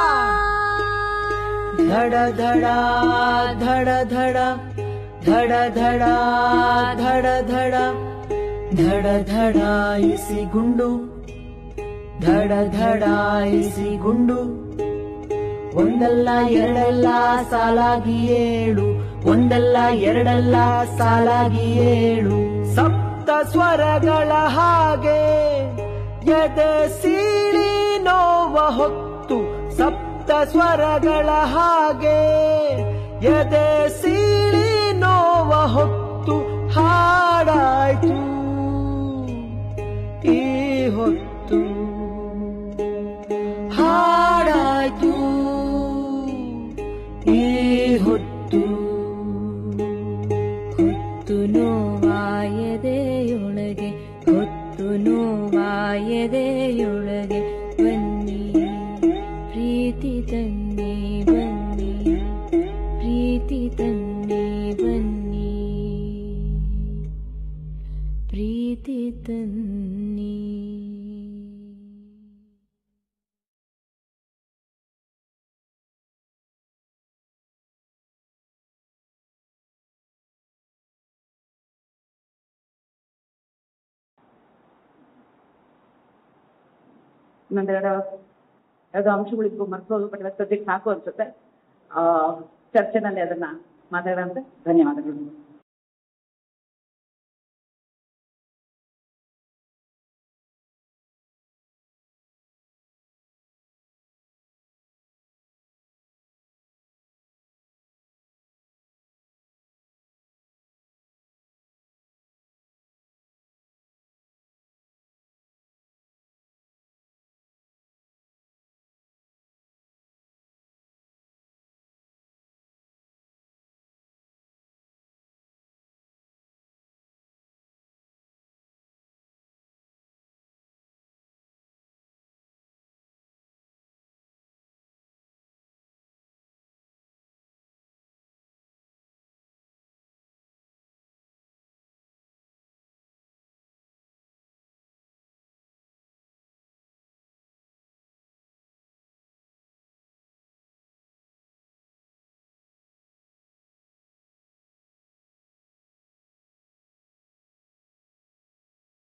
ಧಡ ಧಡ ಧಡ ಧಡ ಧಡ ಧಡ ಧಡ ಧಡ ಧಡ ಧಡ ಇಸಿ ಗುಂಡು, ಧಡ ಧಡ ಇಸಿ ಗುಂಡು. ಒಂದಲ್ಲ ಎರಡಲ್ಲ ಸಾಲಾಗಿ ಏಳು, ಒಂದಲ್ಲ ಎರಡಲ್ಲ ಸಾಲಾಗಿ ಏಳು. ಸಪ್ತ ಸ್ವರಗಳ ಹಾಗೆ ಎದೆ ಸೀಳಿ ನೋವ ಹೊತ್ತು, ಸಪ್ತ ಸ್ವರಗಳ ಹಾಗೆ ಎದೆ ಸೀಳಿ ನೋವ ಹೊತ್ತು. ಹಾಡಾಯ್ತು ಈ ಹೊತ್ತು, ಹಾಡಾಯ್ತು ಈ ಹೊತ್ತು. ಹೊತ್ತು ನೋವಾಯದೆಯೊಳಗೆ, ಹೊತ್ತು ನೋವಾಯದೆಯೊಳಗೆ ಬನ್ನಿ ಪ್ರೀತಿ ತನ್ನಿ, ಬನ್ನಿ ಪ್ರೀತಿ ಎರಡು ಅಂಶಗಳಿದ್ವು ಮರ್ತೋದು, ಬಟ್ ಇವತ್ತು ಸದ್ಯಕ್ಕೆ ಸಾಕು ಅನ್ಸುತ್ತೆ. ಚರ್ಚೆನಲ್ಲಿ ಅದನ್ನ ಮಾತಾಡೋಂತೆ. ಧನ್ಯವಾದಗಳು.